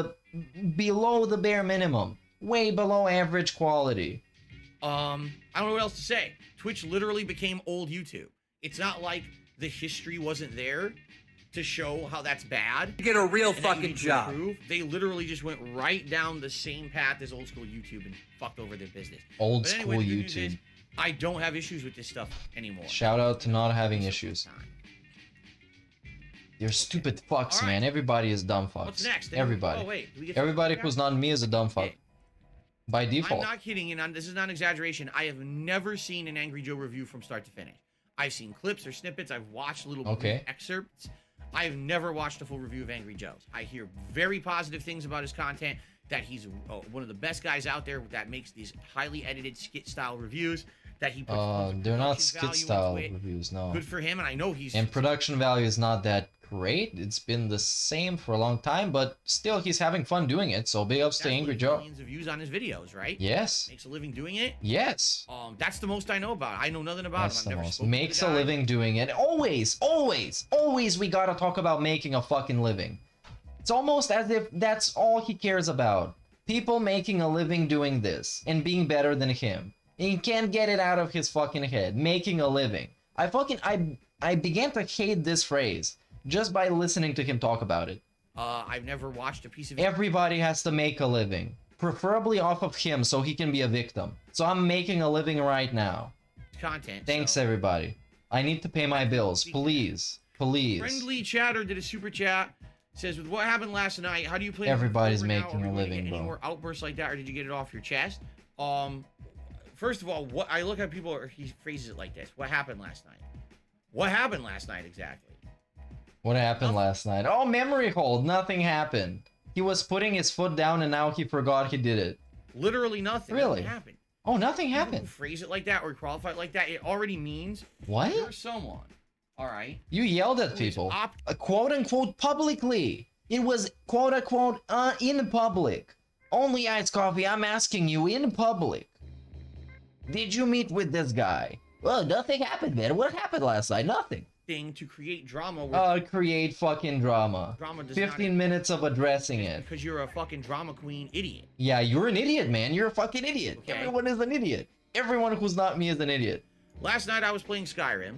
below the bare minimum, way below average quality. I don't know what else to say. Twitch literally became old YouTube. It's not like the history wasn't there to show how that's bad. You get a real fucking job. They literally just went right down the same path as old school YouTube and fucked over their business. Old school YouTube. I don't have issues with this stuff anymore. Shout out to not having issues. You're stupid fucks, man. Everybody is dumb fucks. What's next? Everybody. Oh, wait. Everybody who's not me is a dumb fuck. By default. I'm not kidding, and this is not an exaggeration. I have never seen an Angry Joe review from start to finish. I've seen clips or snippets. I've watched little excerpts. I have never watched a full review of Angry Joe's. I hear very positive things about his content, that he's one of the best guys out there that makes these highly edited skit-style reviews. That he they're not skit-style reviews, no. Good for him, and I know he's... And production value is not that great. It's been the same for a long time, but still he's having fun doing it. So big ups to Angry Joe. Millions of views on his videos, right? Yes. Makes a living doing it. Yes. That's the most I know about it. I know nothing about That's him. I've the never most. spoken to Makes the a guy. living doing it. Always, always, always we gotta talk about making a fucking living. It's almost as if that's all he cares about. People making a living doing this and being better than him. And he can't get it out of his fucking head. Making a living. I began to hate this phrase just by listening to him talk about it. I've never watched a piece of Everybody has to make a living. Preferably off of him so he can be a victim. So I'm making a living right now. content. Thanks, everybody. I need to pay my bills. Please. Please. Friendly Chatter did a super chat. Says, with what happened last night, how do you plan? Everybody's moving forward making now? a Are we gonna living, get bro. Any more outbursts like that, or did you get it off your chest? First of all, what I look at people, or he phrases it like this: what happened last night? What happened last night exactly? What happened last night? Oh, memory hold. Nothing happened. He was putting his foot down and now he forgot he did it. Literally nothing. Really? Nothing happened. Oh, nothing People happened. who phrase it like that or qualify it like that, it already means What? you're someone. All right. You yelled at people. Quote unquote publicly. It was quote unquote in public. Only iced coffee, I'm asking you in public. Did you meet with this guy? Well, nothing happened, man. What happened last night? Nothing. Thing to create drama. With Create fucking drama. Drama does 15 minutes of addressing it. because you're a fucking drama queen idiot. Yeah, you're an idiot, man. You're a fucking idiot. Okay. Everyone is an idiot. Everyone who's not me is an idiot. Last night I was playing Skyrim,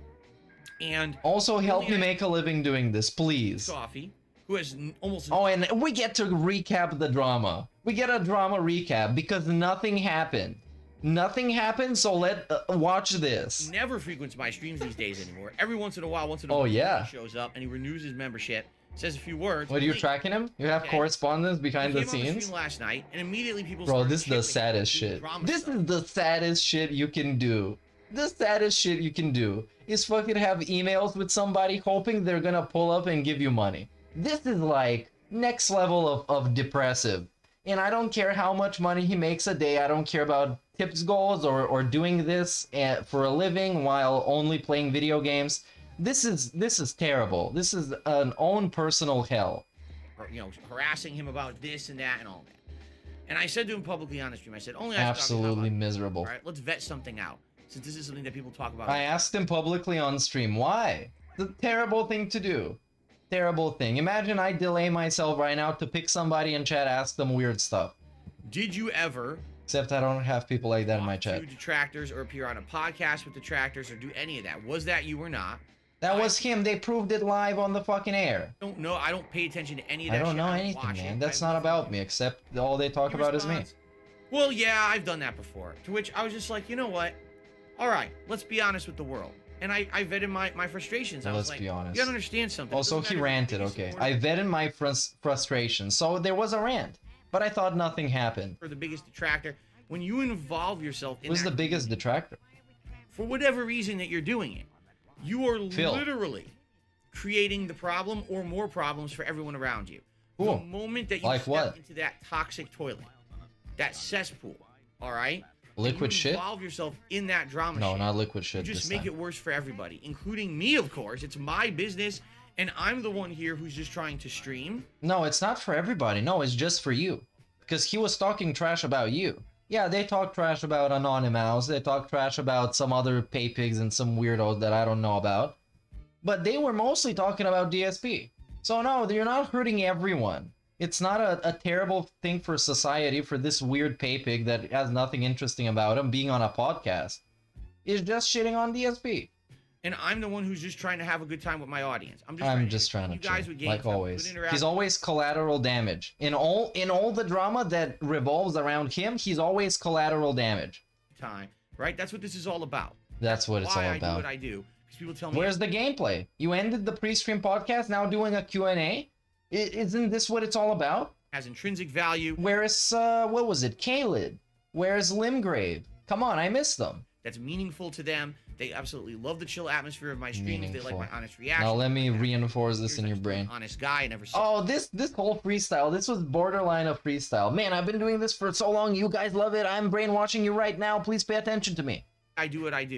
and Also, help me make a living doing this, please. Coffee, who has almost Oh, and we get to recap the drama. We get a drama recap because nothing happened. Nothing happened, so watch this. never frequents my streams these days anymore. Every once in a while, Oh, yeah. he shows up and he renews his membership, says a few words. What, are you Late- tracking him? You have Okay. correspondence behind He the came on scenes? stream last night, and immediately people Bro, started this is the chipping saddest doing shit. drama This stuff. is the saddest shit you can do. The saddest shit you can do is fucking have emails with somebody hoping they're gonna pull up and give you money. This is like next level of depressive. And I don't care how much money he makes a day. I don't care about tips goals or doing this for a living while only playing video games. This is terrible. This is an own personal hell. Or, harassing him about this and that and all that. And I said to him publicly on the stream, I said, only I should talk Absolutely about it. miserable. All right, let's vet something out. Since this is something that people talk about. I asked him publicly on stream, why? It's a terrible thing to do. Terrible thing. Imagine I delay myself right now to pick somebody in chat, ask them weird stuff. Did you ever Except I don't have people like that in my chat. do detractors or appear on a podcast with detractors or do any of that? Was that you or not? That was him. They proved it live on the fucking air. I don't know. I don't pay attention to any of I that don't shit. know don't anything, watch man. it. That's not about me, except all they talk about is me. Response? Well, yeah, I've done that before. To which I was just like, you know what? All right, let's be honest with the world. And I vetted my frustrations. I was Let's like, be honest. you gotta understand something. It Also, doesn't he matter if ranted, you're the okay. biggest I vetted my frustration, so there was a rant. But I thought nothing happened. or the biggest detractor. When you involve yourself in Who's that the biggest detractor? for whatever reason that you're doing it, you are Phil. literally creating the problem or more problems for everyone around you. Cool. The moment that you Like step what? into that toxic toilet, that cesspool, all right? Liquid and you shit? involve yourself in that drama No, shit, not liquid shit you just this make time. it worse for everybody, including me, of course. It's my business, and I'm the one here who's just trying to stream. No, it's not for everybody. No, it's just for you. Because he was talking trash about you. Yeah, they talk trash about Anonymous. They talk trash about some other pay pigs and some weirdos that I don't know about. But they were mostly talking about DSP. So no, you're not hurting everyone. It's not a terrible thing for society for this weird pay pig that has nothing interesting about him being on a podcast. It's just shitting on DSP. And I'm the one who's just trying to have a good time with my audience. I'm just trying to you guys chill, with games, like have a good always. interaction. He's always collateral damage. In all the drama that revolves around him, he's always collateral damage. time, right? That's what this is all about. That's what it's Why all I do about. what I do. Because people tell me, Where's the gameplay? You ended the pre-stream podcast, now doing a Q&A? Isn't this what it's all about? has intrinsic value. Where is, what was it, Kaled? Where's Limgrave? Come on, I missed them. That's meaningful to them. They absolutely love the chill atmosphere of my streams. They like Meaningful. my honest reaction. Now let me reinforce this in your brain. Honest guy. I never saw. Oh, this whole freestyle, this was borderline of freestyle. Man, I've been doing this for so long. You guys love it. I'm brainwashing you right now. Please pay attention to me. I do what I do.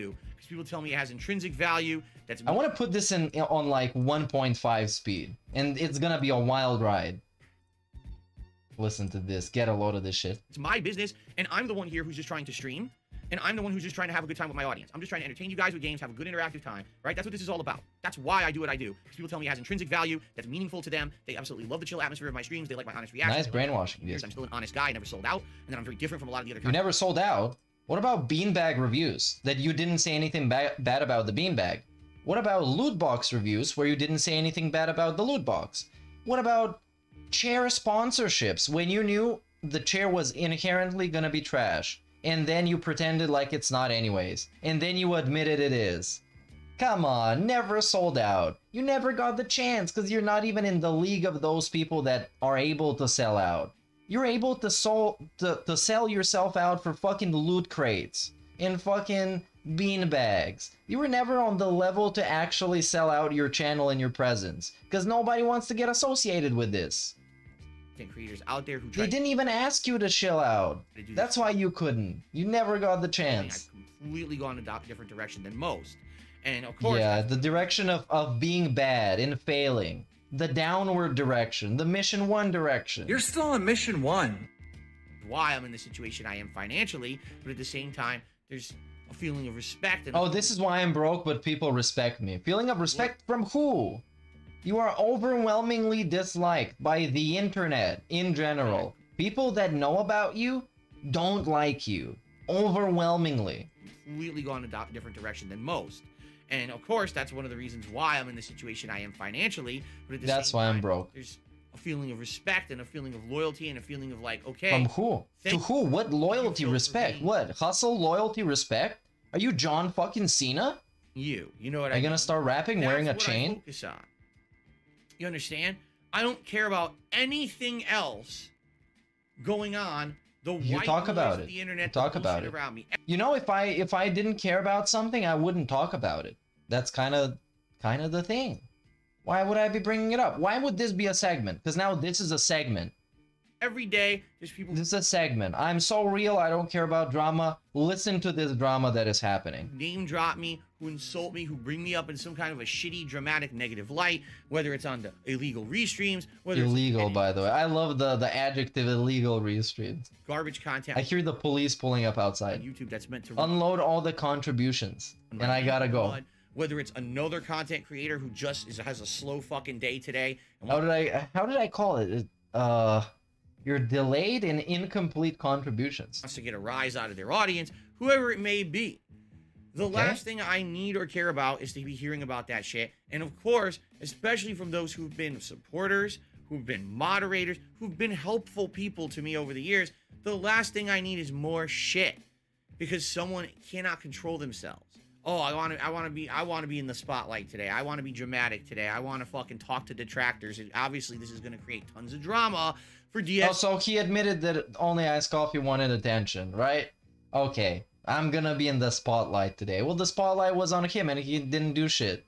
because people tell me it has intrinsic value. That's I want to put this in on like 1.5 speed, and it's gonna be a wild ride. Listen to this. Get a load of this shit. It's my business, and I'm the one here who's just trying to stream, and I'm the one who's just trying to have a good time with my audience. I'm just trying to entertain you guys with games, have a good interactive time, right? That's what this is all about. That's why I do what I do. Because people tell me it has intrinsic value, that's meaningful to them. They absolutely love the chill atmosphere of my streams. They like my honest reactions. Nice brainwashing. I'm still an honest guy. I never sold out, and then I'm very different from a lot of the other You content. never sold out? What about beanbag reviews? That you didn't say anything bad about the beanbag? What about loot box reviews where you didn't say anything bad about the loot box? What about chair sponsorships when you knew the chair was inherently gonna be trash, and then you pretended like it's not anyways, and then you admitted it is? Come on, never sold out. You never got the chance because you're not even in the league of those people that are able to sell out. You're able to sell yourself out for fucking loot crates and fucking bean bags. You were never on the level to actually sell out your channel and your presence because nobody wants to get associated with this. Creators out there who They didn't even ask you to chill out. That's why you couldn't. You never got the chance. I've completely gone a different direction than most. And of course, yeah, the direction of being bad and failing. The downward direction. The mission 1 direction. You're still in mission 1. Why I'm in the situation I am financially, but at the same time, there's a feeling of respect. And oh, this is why I'm broke, but people respect me. Feeling of respect from who? You are overwhelmingly disliked by the internet in general. People that know about you don't like you. Overwhelmingly. Completely gone a different direction than most. And of course, that's one of the reasons why I'm in the situation I am financially. But at the that's same why time, I'm broke. There's a feeling of respect and a feeling of loyalty and a feeling of like, okay. From who? To who? What loyalty, respect? What? Hustle, loyalty, respect? Are you John fucking Cena? You know what Are you gonna start rapping wearing a chain? I focus on. You understand? I don't care about anything else going on. You talk about it. The internet, talk about it. Around me. You know, if I didn't care about something, I wouldn't talk about it. That's kind of the thing. Why would I be bringing it up? Why would this be a segment? Because now this is a segment. Every day, there's people. This is a segment. I'm so real. I don't care about drama. Listen to this drama that is happening. Name drop me, who insult me, who bring me up in some kind of a shitty, dramatic, negative light. Whether it's on the illegal restreams, whether illegal, it's by the way. I love the adjective illegal restreams. Garbage content. I hear the police pulling up outside. On YouTube, that's meant to unload all the contributions, and I gotta go. Whether it's another content creator who just has a slow fucking day today. How did I call it? Your delayed and incomplete contributions. Wants to get a rise out of their audience, whoever it may be. The last thing I need or care about is to be hearing about that shit. And of course, especially from those who've been supporters, who've been moderators, who've been helpful people to me over the years, the last thing I need is more shit. Because someone cannot control themselves. Oh, I want to be in the spotlight today. I want to be dramatic today. I want to fucking talk to detractors. And obviously, this is going to create tons of drama for DS. Oh, so he admitted that only Iced Coffee wanted attention, right? Okay, I'm gonna be in the spotlight today. Well, the spotlight was on him, and he didn't do shit.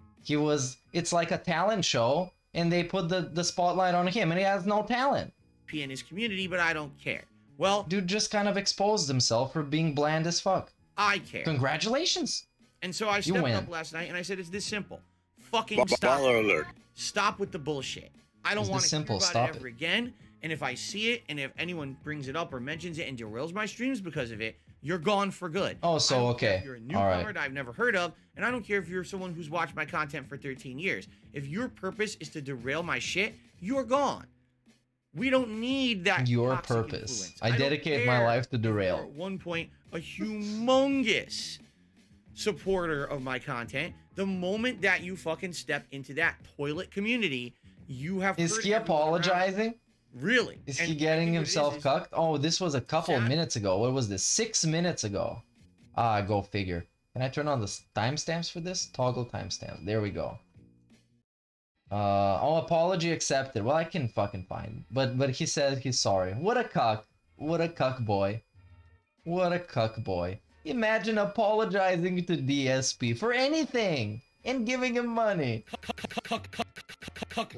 It's like a talent show, and they put the spotlight on him, and he has no talent. In his community, but I don't care. Well, dude just kind of exposed himself for being bland as fuck. I care. Congratulations. And so I stepped up last night and I said, it's this simple. Fucking stop. Baller alert. Stop with the bullshit. I don't want to hear about it ever again. And if I see it, and if anyone brings it up or mentions it and derails my streams because of it, you're gone for good. Oh, so okay. If you're a newcomer that I've never heard of, and I don't care if you're someone who's watched my content for 13 years. If your purpose is to derail my shit, you're gone. We don't need that. Your purpose. I dedicate my life to derail. At one point, a humongous supporter of my content. The moment that you fucking step into that toilet community, you have. Is he apologizing? Really? Is he getting himself cucked? Oh, this was a couple minutes ago. What was this? 6 minutes ago. Ah, go figure. Can I turn on the timestamps for this? Toggle timestamps. There we go. Oh, apology accepted. Well, I can fucking find. But he said he's sorry. What a cuck. What a cuck boy. What a cuck boy. Imagine apologizing to DSP for anything and giving him money. Cuck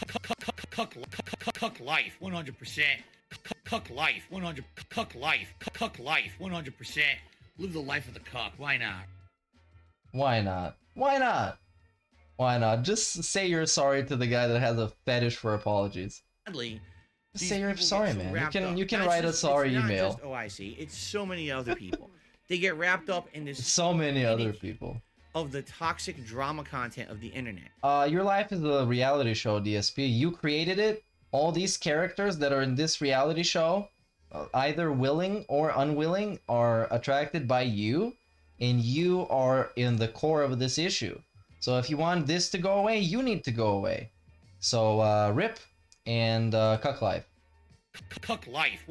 life, 100%. Cuck life, 100%. Cuck life, 100%. Live the life of the cuck. Why not? Why not? Why not? Why not? Just say you're sorry to the guy that has a fetish for apologies. Sadly, Just these say you're people sorry, get so man. wrapped up. You can Not write a just- sorry it's not email. Just OIC. It's so many other people. They get wrapped up in this So many other people. of the toxic drama content of the internet. Your life is a reality show, DSP. You created it. All these characters that are in this reality show, either willing or unwilling, are attracted by you, and you are in the core of this issue. So if you want this to go away, you need to go away. So rip and cuck life. Cuck life.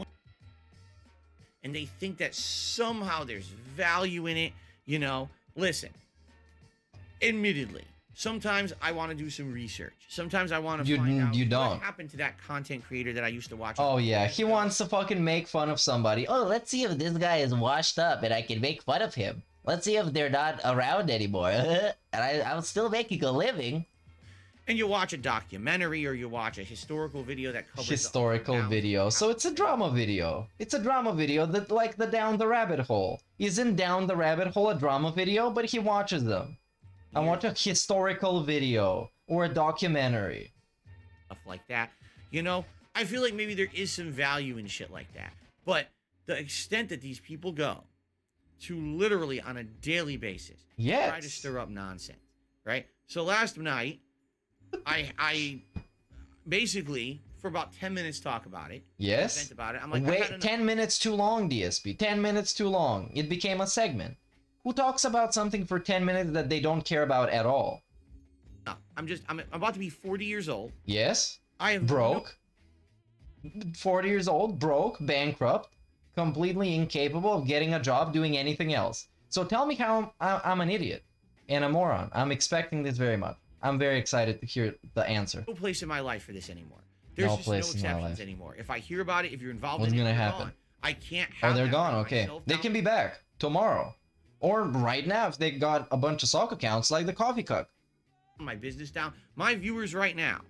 And they think that somehow there's value in it. You know, listen, admittedly, sometimes I want to do some research. Sometimes I want to find out don't. what happened to that content creator that I used to watch. Oh yeah, he wants to fucking make fun of somebody. Oh, let's see if this guy is washed up and I can make fun of him. Let's see if they're not around anymore. And I'm still making a living. And you watch a documentary or you watch a historical video that covers Historical video. So it's a drama video. It's a drama video that, like the Down the Rabbit Hole. Isn't Down the Rabbit Hole a drama video? But he watches them. I want a historical video or a documentary. Stuff like that. You know, I feel like maybe there is some value in shit like that. But the extent that these people go to literally on a daily basis try to stir up nonsense, right? So last night, I basically, for about 10 minutes, talk about it. Yes. Vent about it. I'm like, wait, 10 minutes too long, DSP. 10 minutes too long. It became a segment. Who talks about something for 10 minutes that they don't care about at all? No, I'm about to be 40 years old. Yes. I have broke. 40 years old, broke, bankrupt, completely incapable of getting a job, doing anything else. So tell me how I'm an idiot and a moron. I'm expecting this very much. I'm very excited to hear the answer. No place in my life for this anymore. There's No just place no in my exceptions life. anymore. If I hear about it, if you're involved What's in it, gonna you're happen? gone. I can't have Oh, they're that gone. by Okay. myself They now. can be back tomorrow. Or right now if they got a bunch of sock accounts like the Coffee Cuck. My business down. My viewers right now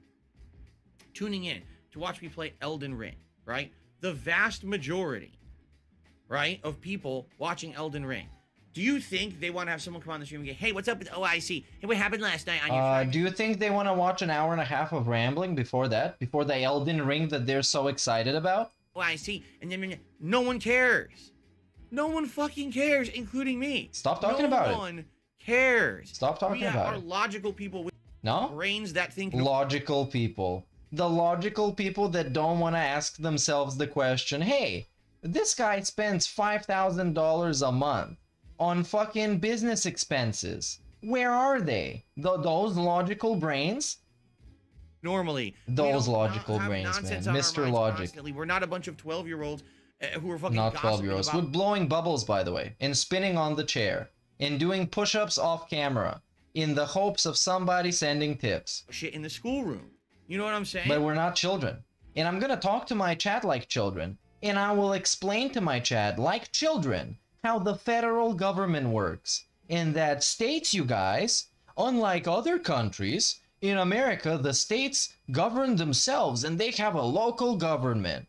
tuning in to watch me play Elden Ring, right? The vast majority, right, of people watching Elden Ring. Do you think they want to have someone come on the stream and go, hey, what's up with OIC? Hey, what happened last night on your Do you think they want to watch an hour and a half of rambling before that? Before the Elden Ring that they're so excited about? OIC? And then no one cares. No one fucking cares, including me. Stop talking about it. No one cares. Stop talking we about are it. logical people with No? brains that think. Logical people. The logical people that don't want to ask themselves the question, hey, this guy spends $5,000 a month on fucking business expenses. Where are they? Those logical brains? Normally. Those we don't logical have brains, man. nonsense on our Mr. minds Logic. constantly. We're not a bunch of 12-year-olds who are fucking Not 12 gossiping year olds. about With blowing bubbles, by the way, and spinning on the chair, and doing push ups off camera in the hopes of somebody sending tips. shit in the schoolroom. You know what I'm saying? But we're not children. And I'm gonna talk to my chat like children, and I will explain to my chat like children how the federal government works. And that states, you guys, unlike other countries, in America, the states govern themselves and they have a local government.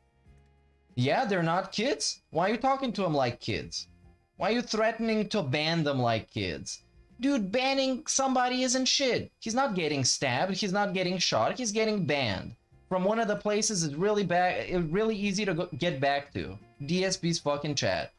Yeah, they're not kids? Why are you talking to them like kids? Why are you threatening to ban them like kids? Dude, banning somebody isn't shit. He's not getting stabbed, he's not getting shot, he's getting banned. From one of the places it's really really easy to get back to. DSP's fucking chat.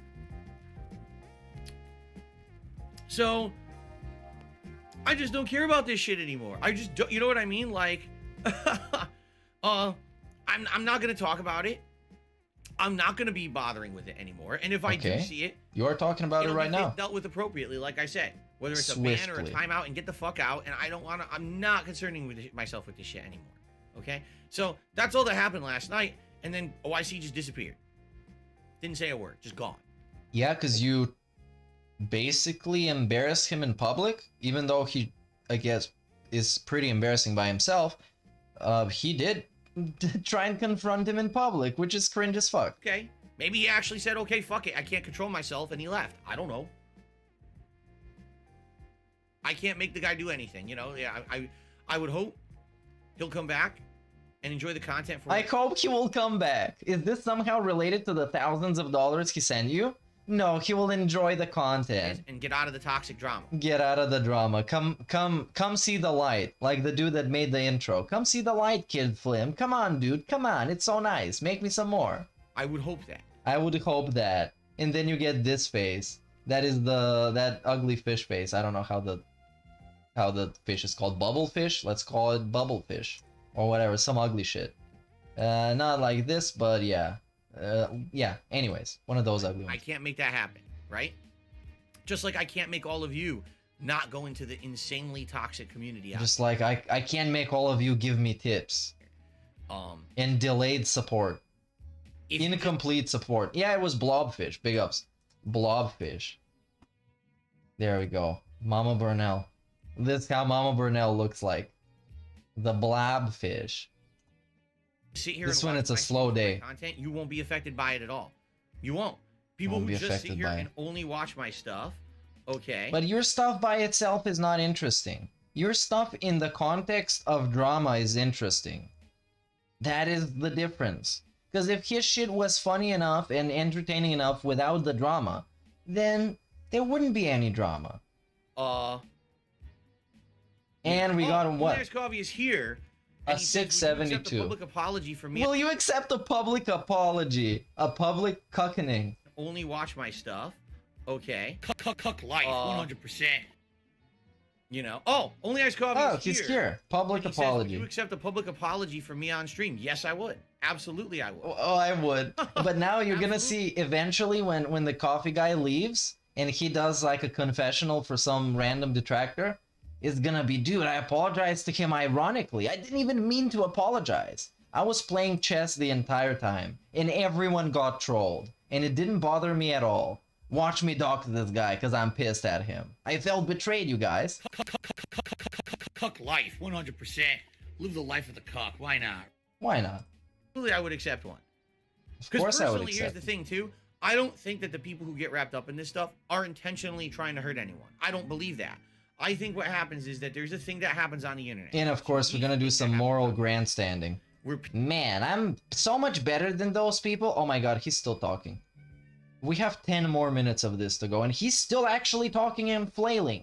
So, I just don't care about this shit anymore. I just don't, you know what I mean? Like, I'm not gonna talk about it. I'm not gonna be bothering with it anymore. And if I do see it, You are talking about it it'll right be now. dealt with appropriately, like I said. Whether it's a ban or a Swiftly. timeout, and get the fuck out. And I don't wanna. I'm not concerning with myself with this shit anymore. Okay? So that's all that happened last night, and then OIC just disappeared. Didn't say a word, just gone. Yeah, because you basically embarrassed him in public, even though he, I guess, is pretty embarrassing by himself. He did try and confront him in public, which is cringe as fuck. Okay. Maybe he actually said, okay, fuck it, I can't control myself, and he left. I don't know. I can't make the guy do anything, you know? Yeah, I would hope he'll come back and enjoy the content for I hope he will come back. Is this somehow related to the thousands of dollars he sent you? No, he will enjoy the content. And get out of the toxic drama. Get out of the drama. Come see the light. Like the dude that made the intro. Come see the light, Kid Flim. Come on, dude. Come on. It's so nice. Make me some more. I would hope that. I would hope that. And then you get this face. That is that ugly fish face. I don't know how the fish is called. Bubble fish? Let's call it bubble fish. Or whatever. Some ugly shit. Not like this, but yeah. Yeah, anyways, one of those ugly ones. I can't make that happen, right? Just like I can't make all of you not go into the insanely toxic community out Just like I can't make all of you give me tips. And delayed support. Incomplete support. Yeah, it was Blobfish. Big ups. Blobfish. There we go. Mama Burnell. This is how Mama Burnell looks like. The Blobfish. Sit here This and one, watch it's a my slow day. content, you won't be affected by it at all. You won't. People Won't who be just sit affected here by and it. only watch my stuff, okay. But your stuff by itself is not interesting. Your stuff in the context of drama is interesting. That is the difference. Because if his shit was funny enough and entertaining enough without the drama, then there wouldn't be any drama. And we got what? Nice Coffee is here. A and he says, "Will you accept a 672. public apology from me. Will you accept a public apology? A public cuckening? Only watch my stuff, okay. Cuck life, 100%. You know. Oh, Only Ice Coffee Oh, is he's here. here. Public He says, "Would apology." you accept a public apology from me on stream? Yes, I would. Absolutely, I would. Oh, I would. But now you're gonna see eventually when the coffee guy leaves and he does like a confessional for some random detractor, it's gonna be, dude, I apologized to him ironically. I didn't even mean to apologize. I was playing chess the entire time and everyone got trolled and it didn't bother me at all. Watch me dox this guy because I'm pissed at him. I felt betrayed, you guys. Cuck life, 100%. Live the life of the cuck. Why not? Why not? Absolutely, I would accept one. Of Because course I would personally, here's accept. the thing too. I don't think that the people who get wrapped up in this stuff are intentionally trying to hurt anyone. I don't believe that. I think what happens is that there's a thing that happens on the internet. And of course, we're gonna do some moral grandstanding. Man, I'm so much better than those people. Oh my god, he's still talking. We have 10 more minutes of this to go, and he's still actually talking and flailing.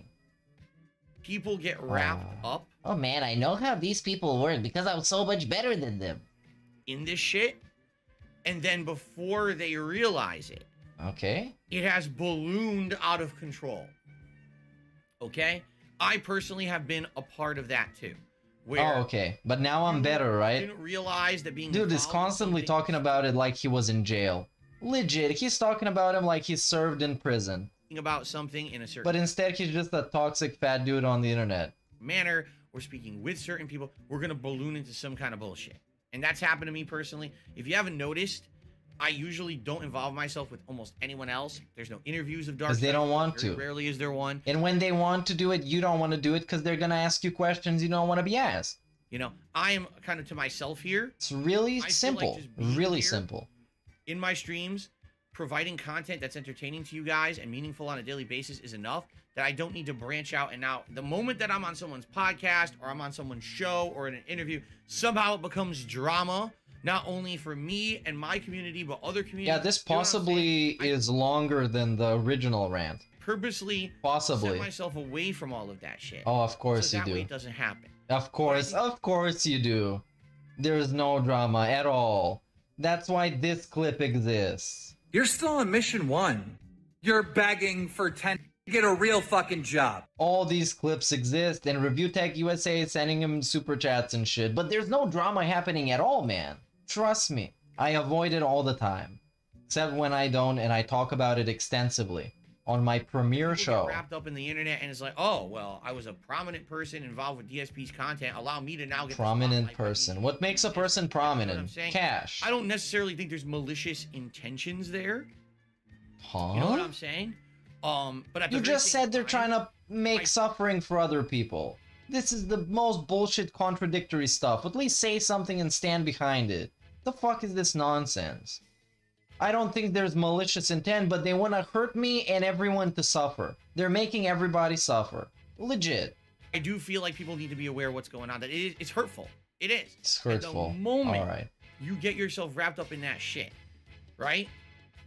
People get wrapped up Oh man, I know how these people work because I'm so much better than them. in this shit, and then before they realize it, Okay. it has ballooned out of control. Okay? I personally have been a part of that too. Where Oh, okay. But now I'm better, right? didn't realize that being Dude is involved in constantly something- talking about it like he was in jail. Legit, he's talking about him like he's served in prison. about something in a certain But instead, he's just a toxic fat dude on the internet. manner, we're speaking with certain people, we're gonna balloon into some kind of bullshit. And that's happened to me personally. If you haven't noticed, I usually don't involve myself with almost anyone else. There's no interviews of Dark Because they don't want Very to. rarely is there one. And when they want to do it, you don't want to do it because they're gonna ask you questions you don't want to be asked. You know, I am kind of to myself here. It's really I feel like simple. just being Really here simple. in my streams, providing content that's entertaining to you guys and meaningful on a daily basis is enough that I don't need to branch out. And now, the moment that I'm on someone's podcast or I'm on someone's show or in an interview, somehow it becomes drama, not only for me and my community, but other communities. Yeah, this You know what I'm saying? possibly is longer than the original rant. Purposely Possibly. set myself away from all of that shit. Oh, of course so you that way do. it doesn't happen. Of course you do. There's no drama at all. That's why this clip exists. You're still on mission 1. You're begging for 10 to get a real fucking job. All these clips exist, and Review Tech USA is sending him super chats and shit, but there's no drama happening at all, man. Trust me. I avoid it all the time. Except when I don't, and I talk about it extensively on my premiere People show. get wrapped up in the internet and it's like, oh, well, I was a prominent person involved with DSP's content. Allow me to now get the Prominent person. What makes a person I'm prominent? saying? Cash. I don't necessarily think there's malicious intentions there. Huh? You know what I'm saying? But at the You very just same said they're time, trying to make suffering for other people. This is the most bullshit contradictory stuff. At least say something and stand behind it. The fuck is this nonsense? I don't think there's malicious intent, but they want to hurt me and everyone to suffer. They're making everybody suffer. Legit. I do feel like people need to be aware of what's going on. That it's hurtful. It is. It's hurtful. At the moment Alright. you get yourself wrapped up in that shit, right?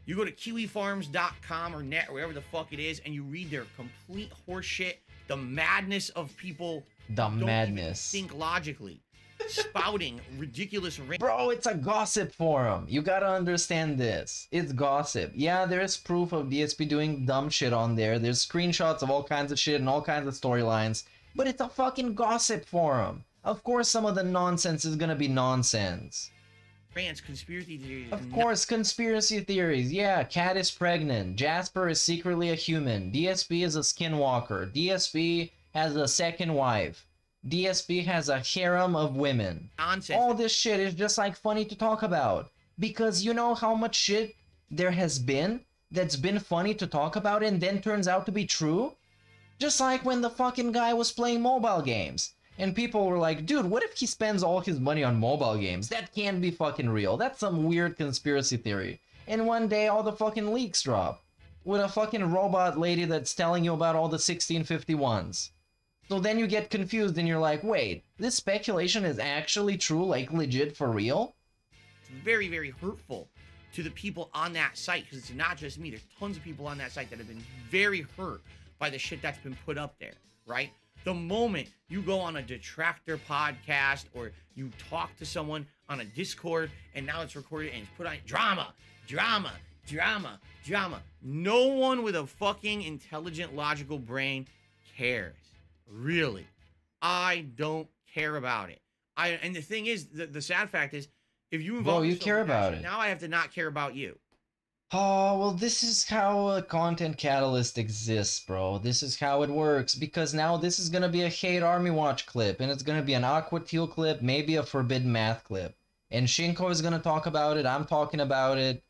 You go to kiwifarms.com or net or wherever the fuck it is, and you read their complete horseshit, the madness of people The madness. think logically, spouting ridiculous. Bro, it's a gossip forum. You gotta understand this. It's gossip. Yeah, there's proof of DSP doing dumb shit on there. There's screenshots of all kinds of shit and all kinds of storylines. But it's a fucking gossip forum. Of course some of the nonsense is gonna be nonsense. Rants, conspiracy theories. Of course, conspiracy theories. Yeah, Cat is pregnant. Jasper is secretly a human. DSP is a skinwalker. DSP has a second wife. DSP has a harem of women. Nonsense. All this shit is just like funny to talk about. Because you know how much shit there has been that's been funny to talk about and then turns out to be true? Just like when the fucking guy was playing mobile games. And people were like, dude, what if he spends all his money on mobile games? That can't be fucking real. That's some weird conspiracy theory. And one day all the fucking leaks drop. With a fucking robot lady that's telling you about all the 1651s. So then you get confused and you're like, wait, this speculation is actually true, like legit for real? It's very, very hurtful to the people on that site, because it's not just me. There's tons of people on that site that have been very hurt by the shit that's been put up there, right? The moment you go on a detractor podcast or you talk to someone on a Discord and now it's recorded and it's put on drama, drama, drama, drama. No one with a fucking intelligent, logical brain cares. Really. I don't care about it. And the thing is, the sad fact is, if you involve you yourself care in that about shit, it. now I have to not care about you. Oh, well, this is how a content catalyst exists, bro. This is how it works. Because now this is gonna be a Hate Army Watch clip, and it's gonna be an Aqua Teal clip, maybe a Forbidden Math clip. And Shinko is gonna talk about it, I'm talking about it.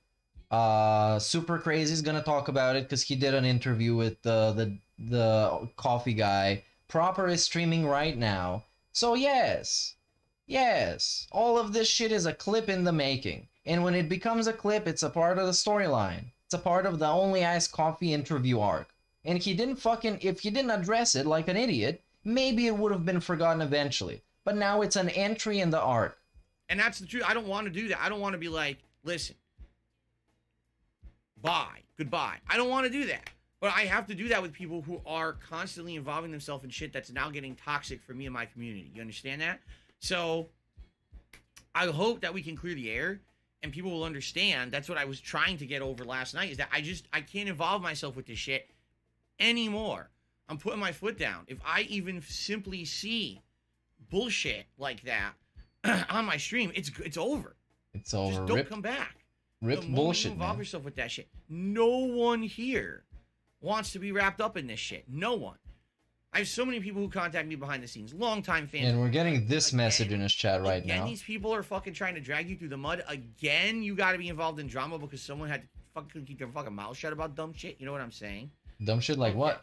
Super Crazy is gonna talk about it, because he did an interview with the coffee guy. Proper is streaming right now. So yes, all of this shit is a clip in the making. And when it becomes a clip, it's a part of the storyline. It's a part of the Only Iced Coffee interview arc. And if he didn't address it like an idiot, maybe it would have been forgotten eventually. But now it's an entry in the arc. And that's the truth. I don't want to do that. I don't want to be like, listen, bye, goodbye. I don't want to do that. But I have to do that with people who are constantly involving themselves in shit that's now getting toxic for me and my community. You understand that? So I hope that we can clear the air and people will understand. That's what I was trying to get over last night, is that I can't involve myself with this shit anymore. I'm putting my foot down. If I even simply see bullshit like that on my stream, it's over. It's over. Just don't come back. Rip the moment bullshit, you involve man. yourself with that shit. No one here wants to be wrapped up in this shit. No one. I have so many people who contact me behind the scenes, longtime fans. And we're getting this message in his chat right Again, now. these people are fucking trying to drag you through the mud. Again, you got to be involved in drama because someone had to fucking keep their fucking mouth shut about dumb shit. You know what I'm saying? Dumb shit like what?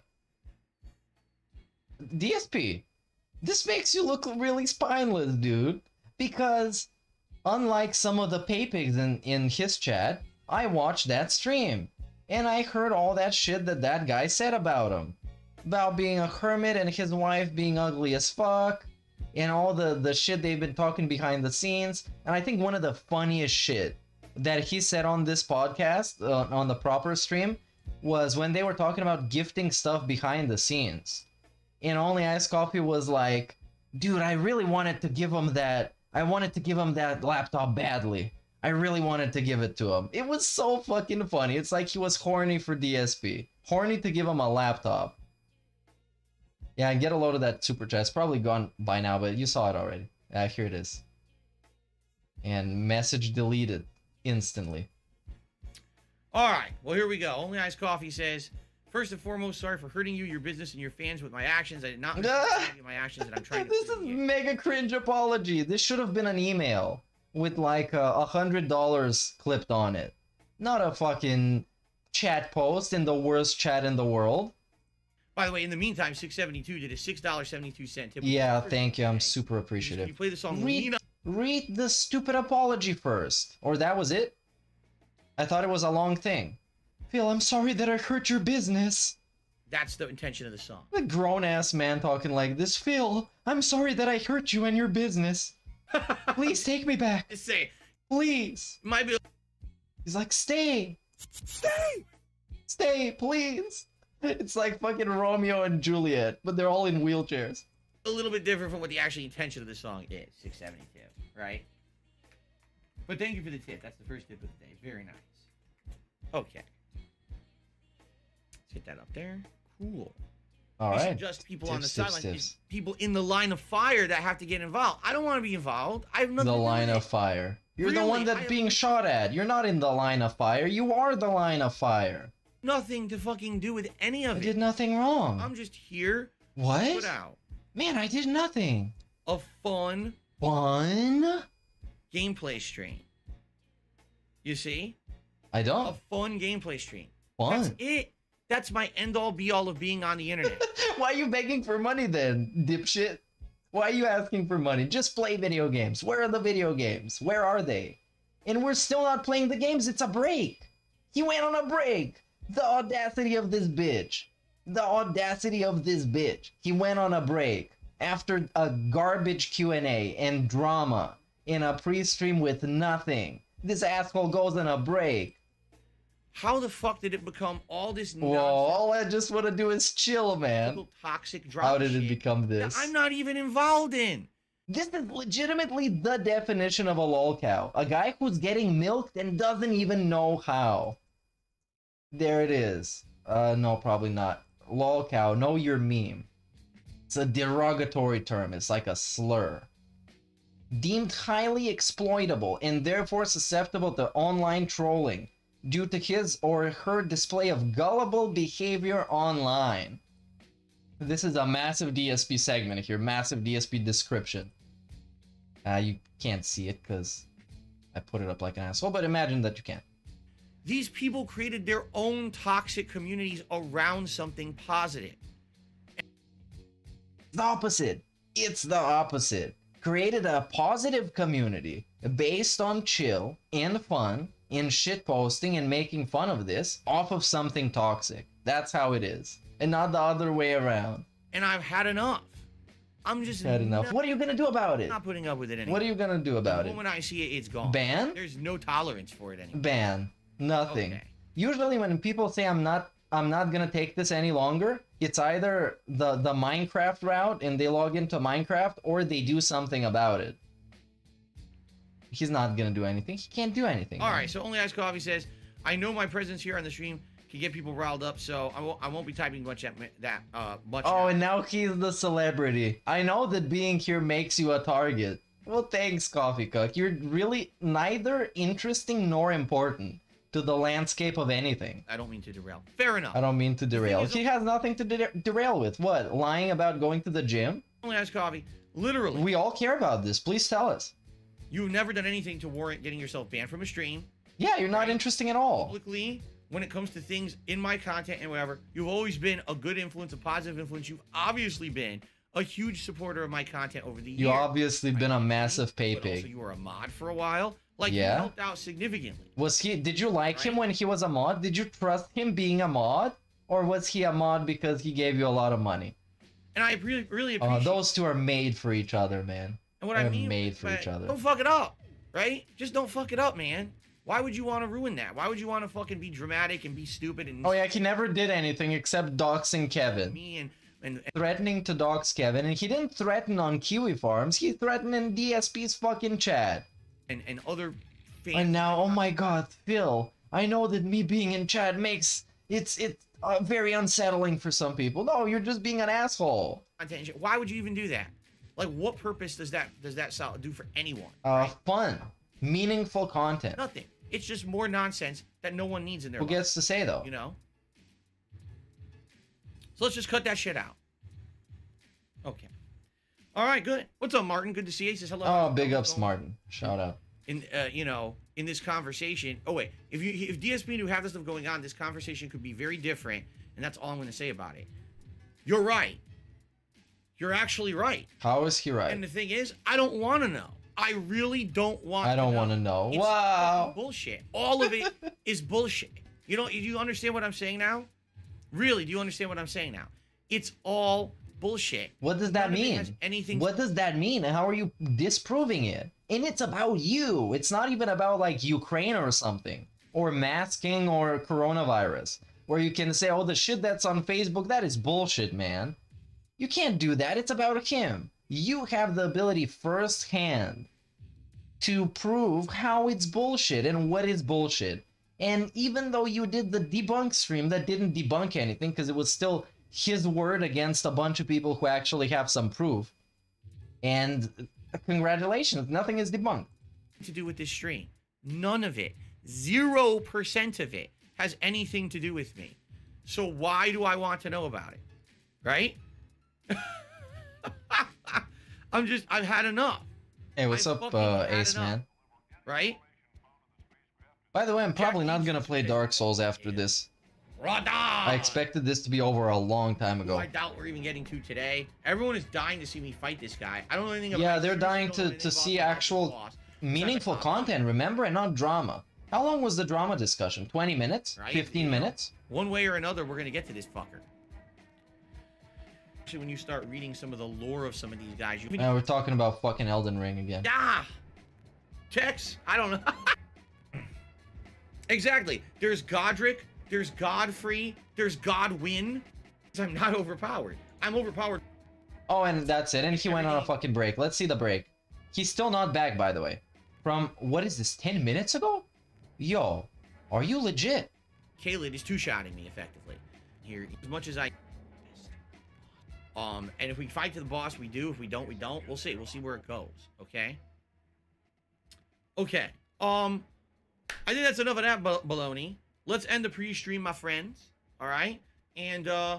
DSP, this makes you look really spineless, dude. Because unlike some of the pay-pigs in his chat, I watched that stream. And I heard all that shit that guy said about him. About being a hermit and his wife being ugly as fuck. And all the shit they've been talking behind the scenes. And I think one of the funniest shit that he said on this podcast, on the proper stream, was when they were talking about gifting stuff behind the scenes. And Only Iced Coffee was like, dude, I really wanted to give him that. I wanted to give him that laptop badly. I really wanted to give it to him. It was so fucking funny. It's like he was horny for DSP. Horny to give him a laptop. Yeah, get a load of that super chat. It's probably gone by now, but you saw it already. Here it is. And message deleted instantly. All right. Well, here we go. Only Iced Coffee says, first and foremost, sorry for hurting you, your business, and your fans with my actions. I did not mean to my actions, and I'm trying to... This is mega cringe apology. This should have been an email with like $100 clipped on it. Not a fucking chat post in the worst chat in the world. By the way, in the meantime, 672 did a $6.72 tip. Yeah, thank you. I'm super appreciative. You play the song Read the stupid apology first. Or that was it? I thought it was a long thing. Phil, I'm sorry that I hurt your business. That's the intention of the song. The grown-ass man talking like this. Phil, I'm sorry that I hurt you and your business. Please take me back. Say, please. Might be. He's like, stay. Stay, please. It's like fucking Romeo and Juliet, but they're all in wheelchairs. A little bit different from what the actual intention of the song is. 670 tip, right? But thank you for the tip. That's the first tip of the day. Very nice. Okay. Let's get that up there. Cool. All It's right. just people on the Tips, sideline. tips. It's people in the line of fire that have to get involved. I don't want to be involved. I have nothing The to do line with of it. fire. You're the Really, one I that's have being shot at. You're not in the line of fire. You are the line of fire. Nothing to fucking do with any of I it. did nothing wrong. I'm just here to What? put out Man, I did nothing. a fun gameplay stream. You see? I A don't. fun gameplay stream. Fun. That's it. That's my end-all be-all of being on the internet. Why are you begging for money then, dipshit? Why are you asking for money? Just play video games. Where are the video games? Where are they? And we're still not playing the games. It's a break. He went on a break. The audacity of this bitch. The audacity of this bitch. He went on a break after a garbage Q&A and drama in a pre-stream with nothing. This asshole goes on a break. How the fuck did it become all this Well, nonsense? all I just want to do is chill, man. Toxic drama How did it shit become that this? I'm not even involved in. This is legitimately the definition of a lol cow. A guy who's getting milked and doesn't even know how. There it is. No, probably not. Lol cow, know your meme. It's a derogatory term. It's like a slur. Deemed highly exploitable and therefore susceptible to online trolling due to his or her display of gullible behavior online. This is a massive DSP segment here, massive DSP description. You can't see it because I put it up like an asshole, but imagine that you can. These people created their own toxic communities around something positive. The opposite. It's the opposite. Created a positive community based on chill and fun and shitposting and making fun of this off of something toxic. That's how it is. And not the other way around. And I've had enough. I'm just Had enough. What are you gonna do about it? not putting up with it anymore. What are you gonna do about The it? moment I see it, it's gone. Ban? There's no tolerance for it anymore. Ban. Nothing. Usually when people say I'm not gonna take this any longer, it's either the Minecraft route and they log into Minecraft or they do something about it. He's not gonna do anything. He can't do anything. All right, so Only Ice Coffee says, I know my presence here on the stream can get people riled up, so I won't be typing much much. Oh, and now he's the celebrity. I know that being here makes you a target. Well, thanks, Coffee Cook. You're really neither interesting nor important to the landscape of anything. I don't mean to derail. Fair enough. I don't mean to derail. He has nothing to derail with. What? Lying about going to the gym? Only Ice Coffee. Literally. We all care about this. Please tell us. You've never done anything to warrant getting yourself banned from a stream. Yeah, you're not interesting at all. Publicly, when it comes to things in my content and whatever, you've always been a good influence, a positive influence. You've obviously been a huge supporter of my content over the years. You obviously been a massive pay But also pig. you were a mod for a while. Like, you Yeah? helped out significantly. Was he? Did you like him when he was a mod? Did you trust him being a mod, or was he a mod because he gave you a lot of money? And I really appreciate Those two are made for each other, man. And what They're I mean, made for but each other. Don't fuck it up, right? Just don't fuck it up, man. Why would you want to ruin that? Why would you want to fucking be dramatic and be stupid and Oh yeah, he never did anything except doxing Kevin. me and Threatening to dox Kevin, and he didn't threaten on Kiwi Farms. He threatened in DSP's fucking chat. and other fans? And now, oh my god, Phil, I know that me being in chat makes it's very unsettling for some people. No, you're just being an asshole. content and shit. Why would you even do that? Like, what purpose does that do for anyone? Fun, meaningful content. Nothing. It's just more nonsense that no one needs in their Who life. gets to say though? You know? So let's just cut that shit out. Okay. All right, good. What's up, Martin? Good to see you. He says hello. Oh, big ups, Martin. Shout out. In in this conversation. Oh wait, if DSP knew half the stuff going on, this conversation could be very different, and that's all I'm going to say about it. You're right. You're actually right. How is he right? And the thing is, I don't want to know. I really don't want. I don't want to know. It's Wow. bullshit. All of it is bullshit. You know? Do you understand what I'm saying now? Really? Do you understand what I'm saying now? It's all bullshit. What does that None of it mean? has anything. What does that mean? And how are you disproving it? And it's about you. It's not even about like Ukraine or something. or masking or coronavirus, where you can say, oh, the shit that's on Facebook, that is bullshit, man. You can't do that. It's about him. You have the ability firsthand to prove how it's bullshit and what is bullshit. And even though you did the debunk stream that didn't debunk anything, because it was still his word against a bunch of people who actually have some proof. And congratulations, nothing is debunked. To do with this stream. None of it. 0% of it has anything to do with me. So why do I want to know about it? Right? I've had enough. Hey, what's up, Ace Man? Right? By the way, I'm probably not gonna play Dark Souls after this. I expected this to be over a long time ago. I doubt we're even getting to today. Everyone is dying to see me fight this guy. I don't know anything about. Yeah, they're dying to see actual meaningful content, remember, and not drama. How long was the drama discussion? 20 minutes? Right? 15 minutes? One way or another, we're gonna get to this fucker. Actually, when you start reading some of the lore of some of these guys, you. We're talking about fucking Elden Ring again. Ah, Tex. I don't know. Exactly. There's Godric. There's Godfrey. There's Godwin. I'm not overpowered. I'm overpowered. Oh, and that's it. And he went on a fucking break. Let's see the break. He's still not back, by the way. From, what is this, 10 minutes ago? Yo, are you legit? Kaled is two-shotting me, effectively. Here, as much as I... And if we fight to the boss, we do. If we don't, we don't. We'll see. We'll see where it goes, okay? Okay. I think that's enough of that baloney. Let's end the pre-stream, my friends. All right? And, let's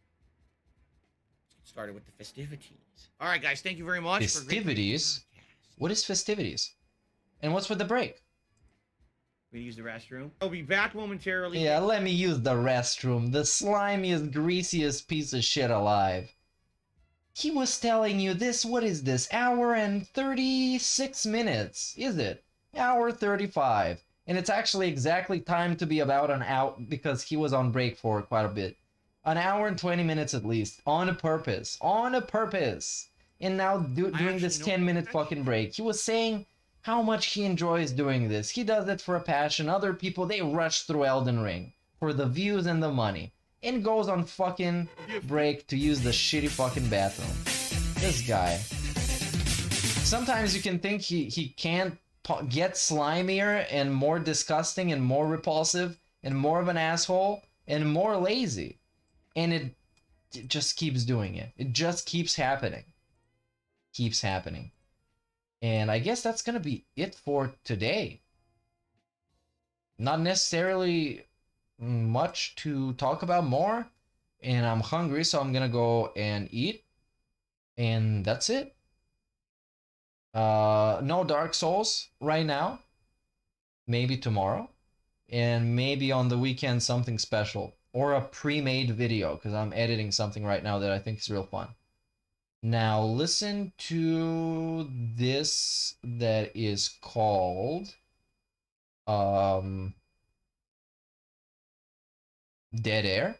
get started with the festivities. All right, guys. Thank you very much. Festivities? What is festivities? And what's with the break? We use the restroom. I'll be back momentarily. Yeah, let me use the restroom. The slimiest, greasiest piece of shit alive. He was telling you this, what is this, hour and 36 minutes, is it? Hour 35. And it's actually exactly time to be about an hour, because he was on break for quite a bit. An hour and 20 minutes at least, on a purpose. On a purpose. And now doing this 10-minute fucking break. He was saying how much he enjoys doing this. He does it for a passion. Other people, they rush through Elden Ring for the views and the money. And goes on fucking break to use the shitty fucking bathroom. This guy. Sometimes you can think he can't get slimier and more disgusting and more repulsive and more of an asshole and more lazy. And it just keeps doing it. It just keeps happening. Keeps happening. And I guess that's gonna be it for today. Not necessarily much to talk about more. And I'm hungry, so I'm gonna go and eat. And that's it. No Dark Souls right now. Maybe tomorrow. And maybe on the weekend something special. Or a pre-made video, because I'm editing something right now that I think is real fun. Now listen to this that is called Dead Air.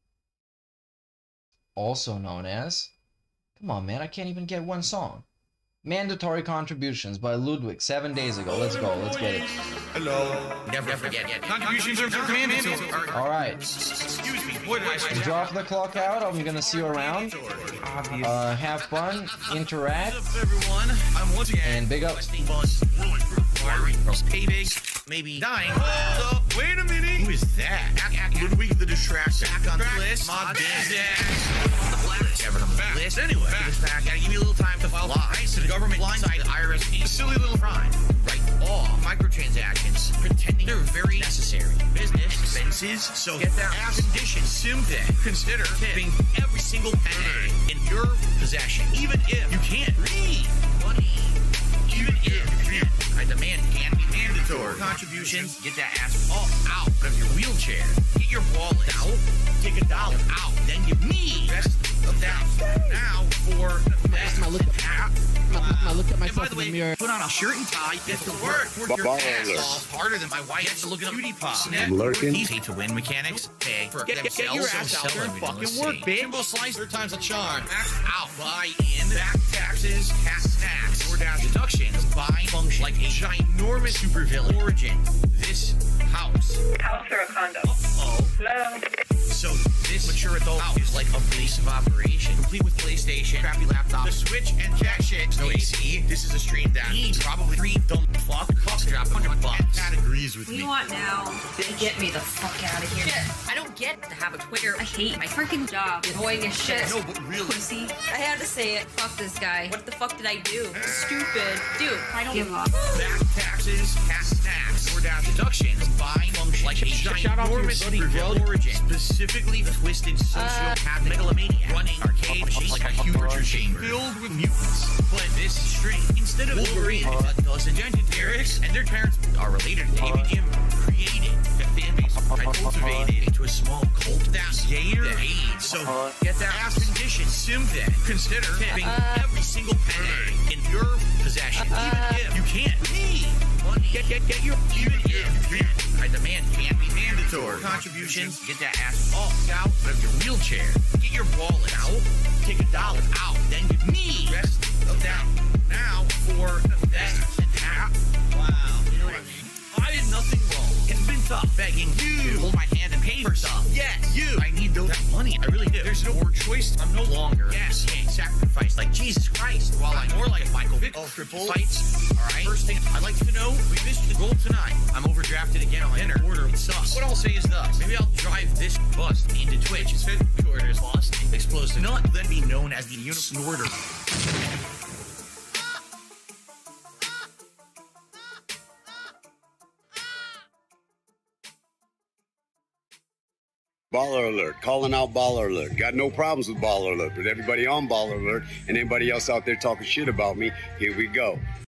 Also known as, come on man, I can't even get one song. Mandatory Contributions by Ludwig 7 days ago. Let's go, let's get it. Hello. Never forget. Contributions are mandatory. Alright. Excuse me, what did I say? Drop the clock out. I'm gonna see you around. Have fun, interact, and big up. Maybe dying. Hold up, wait a minute. Who is that? Ludwig the Distraction. Back on the list. My business. List. Anyway, this back. Gotta give me a little time to file lies to the government blindside the IRS. Silly little crime. Right off. Microtransactions. Pretending they're very necessary. Business expenses. So get that ass condition. Simply consider tipping every single penny in your possession. Even if you can't read money. Even if you can't. I demand can be mandatory. Contributions. Get that ass all out of your wheelchair. Get your wallet out. Take $1 out. Then give me the rest of that. Now for I look at myself in the mirror. Put on a shirt and tie. Get to work. Work your ass off harder than my wife gets to look at a beauty pop. I'm lurking. Pay to win mechanics. Pay for get your ass out there and fucking work, bitch. Jimbo Slice 3 times a charm. Max out. Buy in. Back taxes. Cash snacks. DoorDash deductions. Buy function like a ginormous supervillain. Origin. This house. House or a condo? Uh-oh. Hello? So this mature adult house is like a base of operation, complete with PlayStation, crappy laptop, the Switch, and jack shit. No AC. This is a stream that needs probably 3 dumb fuck cost drop $100. That agrees with You me. know what now? Get me the fuck out of here. Shit. I don't get to have a Twitter. I hate my freaking job. It's annoying as shit. No, but really. Pussy. I had to say it. Fuck this guy. What the fuck did I do? Stupid. Dude, I don't give up. Back taxes, cash snacks, DoorDash deductions, combined function like a giant enormous revealed origin, specifically twisted sociopath megalomaniac running arcade machines like a huge torture chamber filled with mutants. But this is strange. Instead of Wolverine, a dozen legendaries and their parents are related. David Jim created the fan base I cultivated into a small cult that's gayer than AIDS. So get that ass condition. Sim then consider tipping every single penny in your possession, even if you can't leave. Money, get your even if you can't. I demand can't be mandatory. Contributions, get that ass all out of your wheelchair. Get your wallet out, take $1 out, then give me the rest of that. Now for that and that. Wow, you know what I mean? I did nothing wrong. It's been tough begging you to hold my hand and pay for stuff. Yes, you. I need that money. I really do. There's no more choice. I'm no longer sacrificed like Jesus Christ. While I'm more like Michael Vick. Triple fights. All right. First thing I'd like to know, we missed the goal tonight. I'm overdrafted again on my dinner order. It sucks. What I'll say is this. Maybe I'll drive this bus into Twitch instead of orders lost. Explosive. Not then be known as the Unisnorter. Baller Alert, calling out Baller Alert. Got no problems with Baller Alert, but everybody on Baller Alert and anybody else out there talking shit about me, here we go.